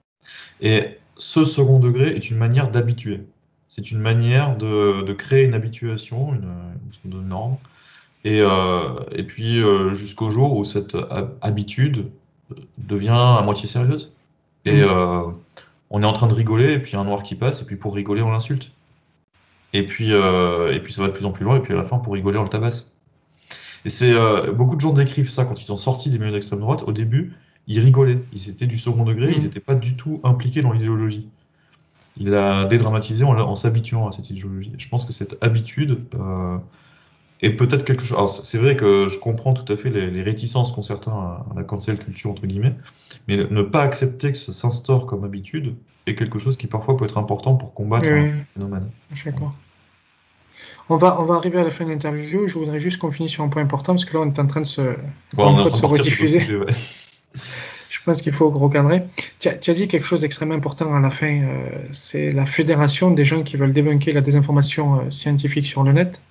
Et ce second degré est une manière d'habituer. C'est une manière de, de créer une habituation, une, une sorte de norme. Et, euh, et puis euh, jusqu'au jour où cette ha- habitude devient à moitié sérieuse. Et Mhm. euh, on est en train de rigoler, et puis il y a un noir qui passe, et puis pour rigoler, on l'insulte. Et puis, euh, et puis ça va de plus en plus loin, et puis à la fin, pour rigoler, on le tabasse. Et c'est euh, beaucoup de gens décrivent ça quand ils sont sortis des milieux d'extrême droite. Au début, ils rigolaient. Ils étaient du second degré, ils Mhm. n'étaient pas du tout impliqués dans l'idéologie. Il a dédramatisé en, en s'habituant à cette idéologie. Je pense que cette habitude euh, est peut-être quelque chose. Alors, c'est vrai que je comprends tout à fait les, les réticences qu'ont certains à, à la cancel culture, entre guillemets, mais ne pas accepter que ça s'instaure comme habitude est quelque chose qui parfois peut être important pour Oui, combattre un oui, phénomène. je suis d'accord. On va, on va arriver à la fin de l'interview. Je voudrais juste qu'on finisse sur un point important parce que là, on est en train de se, Bon, encore on une est en fois, de train de se partir sur d'autres rediffuser. sujets, ouais. Je pense qu'il faut recadrer. Tu as, tu as dit quelque chose d'extrêmement important à la fin. Euh, c'est la fédération des gens qui veulent débunker la désinformation euh, scientifique sur le net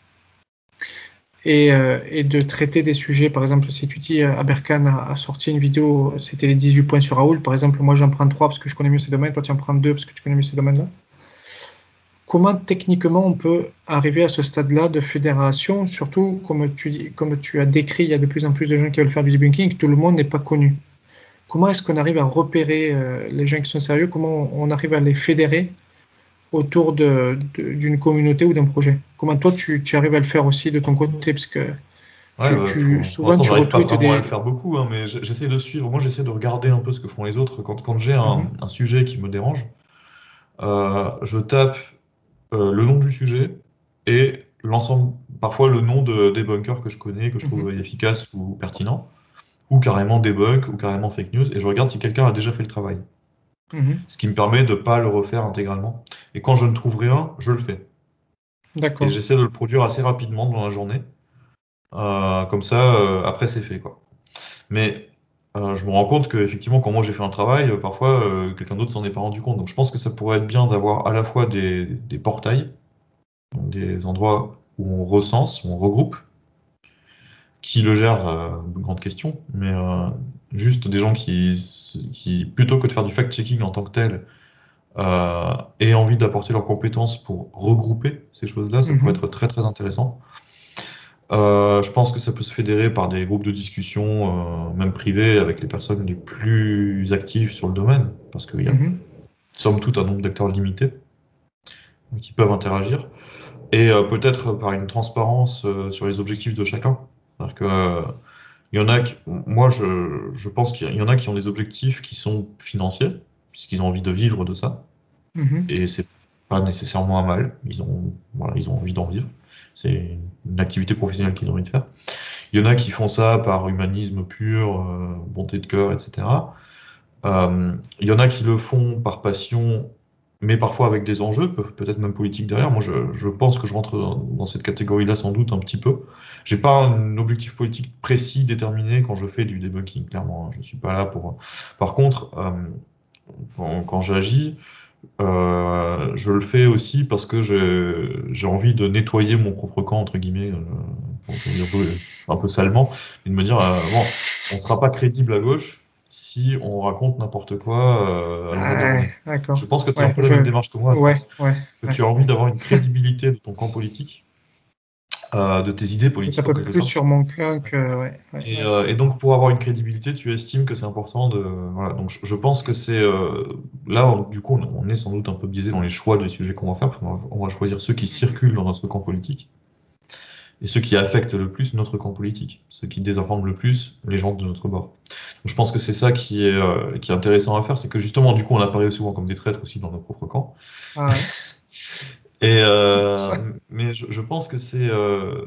et, euh, et de traiter des sujets. Par exemple, si tu dis euh, Aberkan a, a sorti une vidéo, c'était les dix-huit points sur Raoul. Par exemple, moi j'en prends trois parce que je connais mieux ces domaines. Toi, tu en prends deux parce que tu connais mieux ces domaines-là. Comment techniquement on peut arriver à ce stade-là de fédération, surtout comme tu, dis- comme tu as décrit, il y a de plus en plus de gens qui veulent faire du debunking, tout le monde n'est pas connu. Comment est-ce qu'on arrive à repérer euh, les gens qui sont sérieux? Comment on arrive à les fédérer autour de, de- d'une communauté ou d'un projet? Comment toi tu, tu arrives à le faire aussi de ton côté? Parce que Ouais, tu, bah, tu- pour, pour souvent l'instant, tu j'arrive pas retweets vraiment à le des. faire beaucoup, hein, mais j'- j'essaie de suivre. Moi, j'essaie de regarder un peu ce que font les autres. Quand, quand j'ai un, Mhm, un sujet qui me dérange, euh, je tape euh, le nom du sujet et l'ensemble, parfois le nom de, des bunkers que je connais, que je trouve mhm, efficaces ou pertinents, ou carrément debunk, ou carrément fake news, et je regarde si quelqu'un a déjà fait le travail. mhm. Ce qui me permet de ne pas le refaire intégralement. Et quand je ne trouve rien, je le fais. Et D'accord. j'essaie de le produire assez rapidement dans la journée. Euh, comme ça, euh, après, c'est fait, quoi. Mais euh, je me rends compte que effectivement, quand moi j'ai fait un travail, euh, parfois euh, quelqu'un d'autre s'en est pas rendu compte. Donc je pense que ça pourrait être bien d'avoir à la fois des, des portails, donc des endroits où on recense, où on regroupe, qui le gère, euh, grande question, mais euh, juste des gens qui, qui, plutôt que de faire du fact-checking en tant que tel, euh, aient envie d'apporter leurs compétences pour regrouper ces choses-là, ça pourrait Mhm. être très très intéressant. Euh, je pense que ça peut se fédérer par des groupes de discussion, euh, même privés, avec les personnes les plus actives sur le domaine, parce qu'il y a, Mhm. somme toute, un nombre d'acteurs limité qui peuvent interagir, et euh, peut-être par une transparence euh, sur les objectifs de chacun. C'est-à-dire que, euh, il y en a qui, moi, je, je pense qu'il y en a qui ont des objectifs qui sont financiers, puisqu'ils ont envie de vivre de ça, Mhm. et c'est pas nécessairement un mal. Ils ont, voilà, ils ont envie d'en vivre. C'est une activité professionnelle qu'ils ont envie de faire. Il y en a qui font ça par humanisme pur, euh, bonté de cœur, et cetera. Euh, il y en a qui le font par passion, mais parfois avec des enjeux, pe- peut-être même politiques derrière. Moi, je, je pense que je rentre dans, dans cette catégorie-là sans doute un petit peu. J'ai pas un objectif politique précis, déterminé quand je fais du debunking, clairement, hein. Je suis pas là pour. Par contre, euh, quand, quand j'agis, euh, je le fais aussi parce que j'ai j'ai envie de nettoyer mon propre camp, entre guillemets, euh, pour, pour dire un peu, un peu salement, et de me dire, euh, bon, on ne sera pas crédible à gauche si on raconte n'importe quoi euh, à longueur de Ouais, journée. Je d'accord. pense que tu as un Ouais, peu la je... même démarche que moi à ouais, droite, ouais, que ouais, tu as envie ouais. d'avoir une crédibilité de ton camp politique, euh, de tes idées C'est un politiques en peu quelque plus sorte. sur mon cœur que... Ouais, ouais, Et, ouais. euh, et donc, pour avoir une crédibilité, tu estimes que c'est important de. Voilà. Donc, je, je pense que c'est. Euh, là, on- du coup, on, on est sans doute un peu biaisé dans les choix des sujets qu'on va faire, parce qu'on va, on va choisir ceux qui circulent dans notre camp politique et ceux qui affectent le plus notre camp politique, ceux qui désinforment le plus les gens de notre bord. Donc, je pense que c'est ça qui est, euh, qui est intéressant à faire, c'est que justement, du coup, on apparaît souvent comme des traîtres aussi dans nos propres camps. Ah ouais. Et, euh, mais je, je pense que c'est. Euh,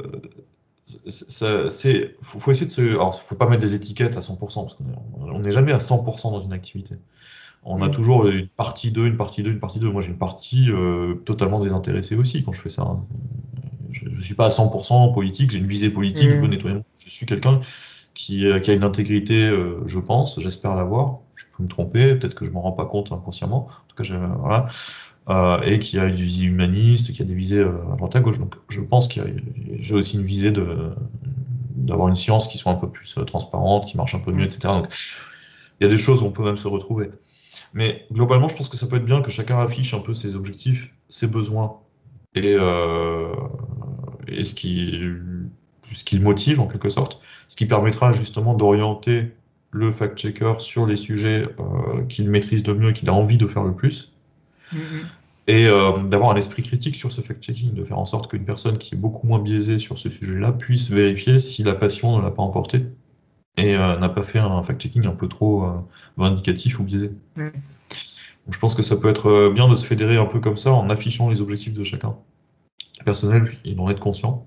ça- c'est, faut, faut essayer de se, alors faut pas mettre des étiquettes à cent pour cent parce qu'on est- on n'est jamais à cent pour cent dans une activité. On a Mm. toujours une partie deux, une partie deux, une partie deux. Moi, j'ai une partie euh, totalement désintéressée aussi quand je fais ça, hein. Je, je suis pas à cent pour cent politique, j'ai une visée politique, je veux Mm. nettoyer mon... Je suis quelqu'un qui, euh, qui a une intégrité, euh, je pense, j'espère l'avoir. Je peux me tromper, peut-être que je m'en rends pas compte inconsciemment. En tout cas, j'ai- voilà. Euh, et qui a une visée humaniste, qui a des visées euh, à droite à gauche. Donc je pense que j'ai aussi une visée de d'avoir une science qui soit un peu plus euh, transparente, qui marche un peu mieux, Mm. et cetera. Donc il y a des choses où on peut même se retrouver. Mais globalement, je pense que ça peut être bien que chacun affiche un peu ses objectifs, ses besoins et, euh, et ce qui, ce qui le motive en quelque sorte, ce qui permettra justement d'orienter le fact-checker sur les sujets euh, qu'il maîtrise le mieux et qu'il a envie de faire le plus Mm. et euh, d'avoir un esprit critique sur ce fact-checking, de faire en sorte qu'une personne qui est beaucoup moins biaisée sur ce sujet-là puisse vérifier si la passion ne l'a pas emporté et euh, n'a pas fait un fact-checking un peu trop euh, vindicatif ou biaisé. Mm. Donc je pense que ça peut être euh, bien de se fédérer un peu comme ça en affichant les objectifs de chacun. Personnel, ils en être conscients.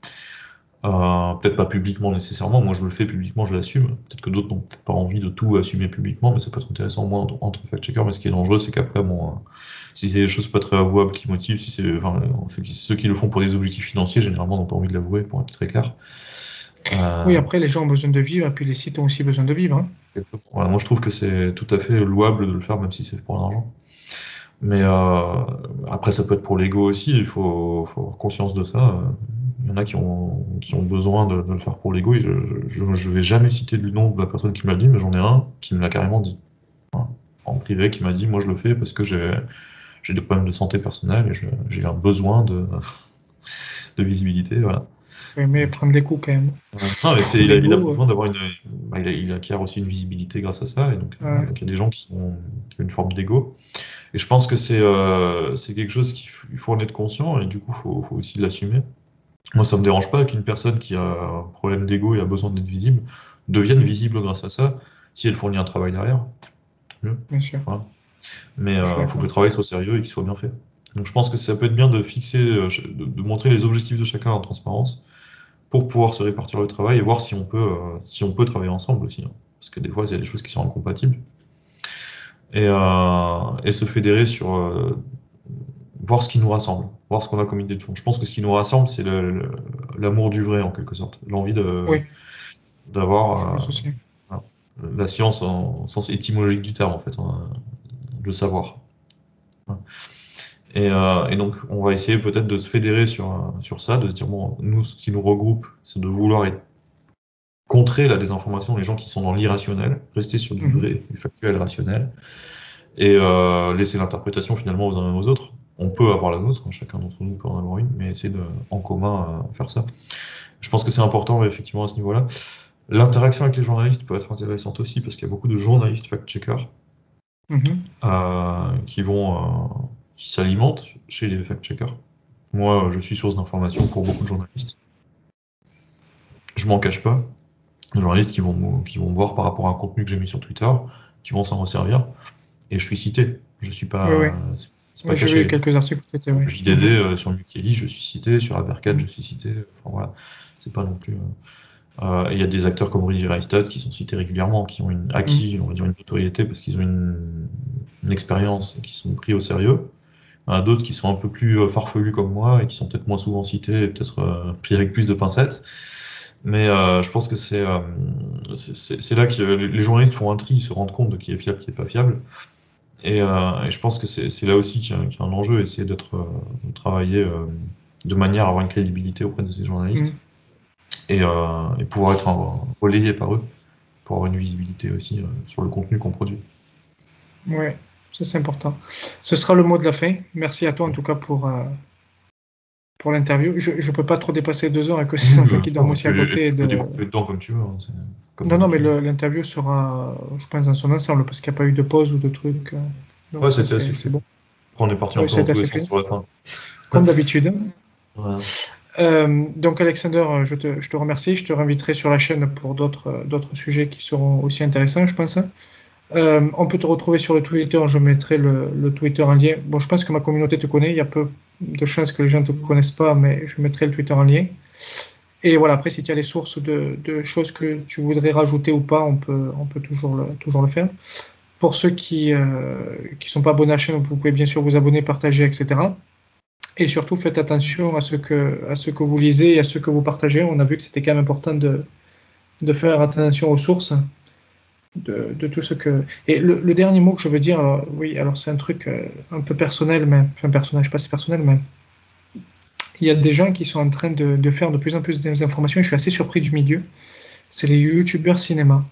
Euh, peut-être pas publiquement nécessairement, moi je le fais publiquement, je l'assume. Peut-être que d'autres n'ont peut-être pas envie de tout assumer publiquement, mais ça peut être intéressant moi entre, entre fact-checkers. Mais ce qui est dangereux, c'est qu'après, bon, euh, si c'est des choses pas très avouables qui motivent, si c'est, enfin, euh, ceux qui, ceux qui le font pour des objectifs financiers, généralement n'ont pas envie de l'avouer, pour être très clair. Oui, Euh, après, les gens ont besoin de vivre, et puis les sites ont aussi besoin de vivre, hein. voilà, moi je trouve que c'est tout à fait louable de le faire, même si c'est pour l'argent. Mais euh, après, ça peut être pour l'ego aussi, il faut, faut avoir conscience de ça. Euh, Il y en a qui ont, qui ont besoin de, de le faire pour l'ego, et je, je, je vais jamais citer le nom de la personne qui me l'a dit, mais j'en ai un qui me l'a carrément dit. Voilà. En privé, qui m'a dit, moi je le fais parce que j'ai j'ai des problèmes de santé personnelle et je- j'ai un besoin de, de visibilité, voilà. Oui, mais Donc, prendre les coups quand même. euh, non, mais c'est, Pour il a, il a l'ego, euh, besoin d'avoir une, bah, il, a- il acquiert aussi une visibilité grâce à ça, et donc, euh, ouais. donc il y a des gens qui ont, qui ont une forme d'ego. Et je pense que c'est euh, c'est quelque chose qu'il faut il faut en être conscient et du coup, il faut, faut aussi l'assumer. Moi, ça me dérange pas qu'une personne qui a un problème d'ego et a besoin d'être visible devienne Mm. visible grâce à ça, si elle fournit un travail derrière, tant mieux. Bien sûr, Voilà. Mais je suis il faut que le d'accord. travail soit sérieux et qu'il soit bien fait. Donc je pense que ça peut être bien de fixer, euh, de, de montrer les objectifs de chacun en transparence pour pouvoir se répartir le travail et voir si on peut, euh, si on peut travailler ensemble aussi, hein. Parce que des fois, il y a des choses qui sont incompatibles. Et, euh, et se fédérer sur, euh, voir ce qui nous rassemble, voir ce qu'on a comme idée de fond. Je pense que ce qui nous rassemble, c'est le- le- l'amour du vrai, en quelque sorte. L'envie de, Oui, je d'avoir pense aussi. euh, la science en, au sens étymologique du terme, en fait, hein, le savoir. Et, euh, et donc, on va essayer peut-être de se fédérer sur, euh, sur ça, de se dire, bon, nous, ce qui nous regroupe, c'est de vouloir être- contrer la désinformation, les gens qui sont dans l'irrationnel, rester sur du Mhm. vrai, du factuel rationnel, et euh, laisser l'interprétation finalement aux uns et aux autres. On peut avoir la nôtre, chacun d'entre nous peut en avoir une, mais essayer de, en commun, euh, faire ça. Je pense que c'est important, effectivement, à ce niveau-là. L'interaction avec les journalistes peut être intéressante aussi, parce qu'il y a beaucoup de journalistes fact-checkers Mhm. euh, qui vont, euh, qui s'alimentent chez les fact-checkers. Moi, je suis source d'information pour beaucoup de journalistes. Je m'en cache pas. Des journalistes qui vont, me- qui vont me voir par rapport à un contenu que j'ai mis sur Twitter, qui vont s'en resservir, et je suis cité. Je suis Oui, oui. pas, c'est c'est pas Oui, j'ai vu caché. quelques articles que c'était, Sur oui. le J D D, euh, sur Wikili, je suis cité, sur Abercat, Mhm. je suis cité. Enfin voilà, c'est pas non plus. euh, euh, Il y a des acteurs comme Rudy Reichstadt qui sont cités régulièrement, qui ont une, Mhm. acquis, on va dire, une notoriété parce qu'ils ont une, une expérience et qui sont pris au sérieux. Il y en a d'autres qui sont un peu plus euh, farfelus comme moi et qui sont peut-être moins souvent cités et peut-être euh, pris avec plus de pincettes. Mais euh, je pense que c'est euh, c'est c'est- c'est là que les les journalistes font un tri, ils se rendent compte de qui est fiable, qui est pas fiable. Et, euh, et je pense que c'est c'est là aussi qu'il y, a qu'il y a un enjeu, essayer d'être, euh, de travailler euh, de manière à avoir une crédibilité auprès de ces journalistes Mhm. et, euh, et pouvoir être un- relayé par eux pour avoir une visibilité aussi euh, sur le contenu qu'on produit. Oui, ça c'est important. Ce sera le mot de la fin. Merci à toi en tout cas pour, euh, pour l'interview. Je ne peux pas trop dépasser deux heures et que c'est Oui, un peu bien qui dorment sûr. Et aussi à tu, et côté. tu peux De... découper dedans comme tu veux, hein, c'est comme Non, non, mais d'habitude. le- l'interview sera, je pense, dans son ensemble parce qu'il n'y a pas eu de pause ou de trucs. euh, Ouais, Donc ça c'était assez c'est c'est fluide. bon. Après, on est parti un Oui, peu dans c'est tous les assez sens fluide. sur la fin. Comme d'habitude. Voilà. Euh, donc Alexander, je te, je te remercie. Je te réinviterai sur la chaîne pour d'autres d'autres sujets qui seront aussi intéressants, je pense. Euh, on peut te retrouver sur le Twitter, je mettrai le, le Twitter en lien. Bon, je pense que ma communauté te connaît, il y a peu de chances que les gens ne te connaissent pas, mais je mettrai le Twitter en lien. Et voilà, après, si tu as les sources de, de choses que tu voudrais rajouter ou pas, on peut, on peut toujours le, toujours le faire. Pour ceux qui ne sont pas abonnés à la chaîne, vous pouvez bien sûr vous abonner, partager, et cetera. Et surtout, faites attention à ce que, à ce que vous lisez et à ce que vous partagez. On a vu que c'était quand même important de, de faire attention aux sources de, de tout ce que. Et le, le dernier mot que je veux dire, alors, oui, alors c'est un truc euh, un peu personnel, mais enfin personnel, je sais pas si c'est personnel, mais il y a des gens qui sont en train de, de faire de plus en plus des informations. Et je suis assez surpris du milieu. C'est les youtubeurs cinéma.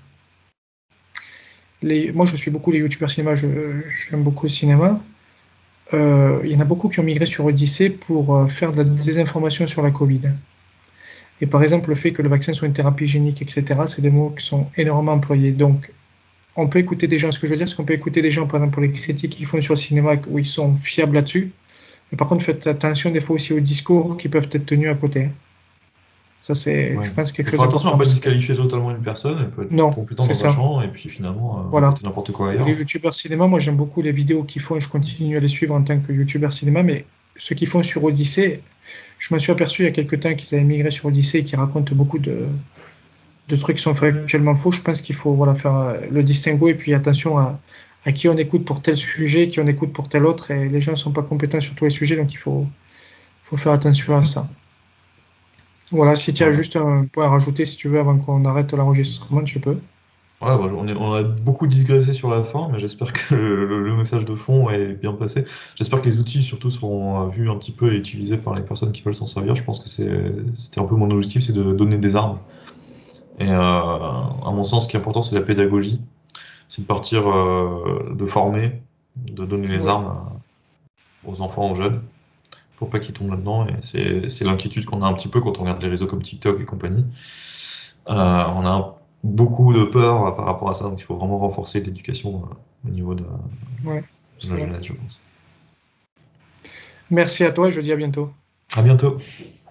Les, moi, je suis beaucoup les youtubeurs cinéma. je- J'aime beaucoup le cinéma. Euh, il y en a beaucoup qui ont migré sur Odyssée pour euh, faire de la désinformation sur la Covid. Et par exemple, le fait que le vaccin soit une thérapie génique, et cetera, c'est des mots qui sont énormément employés. Donc, on peut écouter des gens, ce que je veux dire, c'est qu'on peut écouter des gens, par exemple, pour les critiques qu'ils font sur le cinéma, où ils sont fiables là-dessus. Mais par contre, faites attention des fois aussi aux discours qui peuvent être tenus à côté. Ça, c'est, Ouais. je pense, quelque Faut chose faire attention à d'important. pas Parce que, disqualifier totalement une personne, elle peut être non, compétente c'est dans un ça. champ et puis finalement euh, Voilà. raconter n'importe quoi Et les ailleurs. youtubeurs cinéma, moi, j'aime beaucoup les vidéos qu'ils font et je continue à les suivre en tant que youtubeur cinéma. Mais ceux qui font sur Odyssée, je m'en suis aperçu il y a quelques temps qu'ils avaient migré sur Odyssée et qui racontent beaucoup de, de trucs qui sont factuellement faux. Je pense qu'il faut voilà, faire euh, le distinguo et puis attention à, à qui on écoute pour tel sujet, qui on écoute pour tel autre. Et les gens ne sont pas compétents sur tous les sujets, donc il faut, faut faire attention à ça. Voilà, si tu as Voilà. juste un point à rajouter, si tu veux, avant qu'on arrête l'enregistrement, tu peux. Ouais, bah, on est- on a beaucoup digressé sur la fin, mais j'espère que le, le message de fond est bien passé. J'espère que les outils surtout seront euh, vus un petit peu et utilisés par les personnes qui veulent s'en servir. Je pense que c'est, c'était un peu mon objectif, c'est de donner des armes. Et euh, à mon sens, ce qui est important, c'est la pédagogie. C'est de partir euh, de former, de donner les Oui. armes à- aux enfants, aux jeunes, pour pas qu'ils tombent là-dedans. Et c'est, c'est l'inquiétude qu'on a un petit peu quand on regarde les réseaux comme TikTok et compagnie. Euh, on a beaucoup de peur euh, par rapport à ça, donc il faut vraiment renforcer l'éducation euh, au niveau de, Ouais, de c'est la vrai. jeunesse, je pense. Merci à toi et je te dis à bientôt. À bientôt.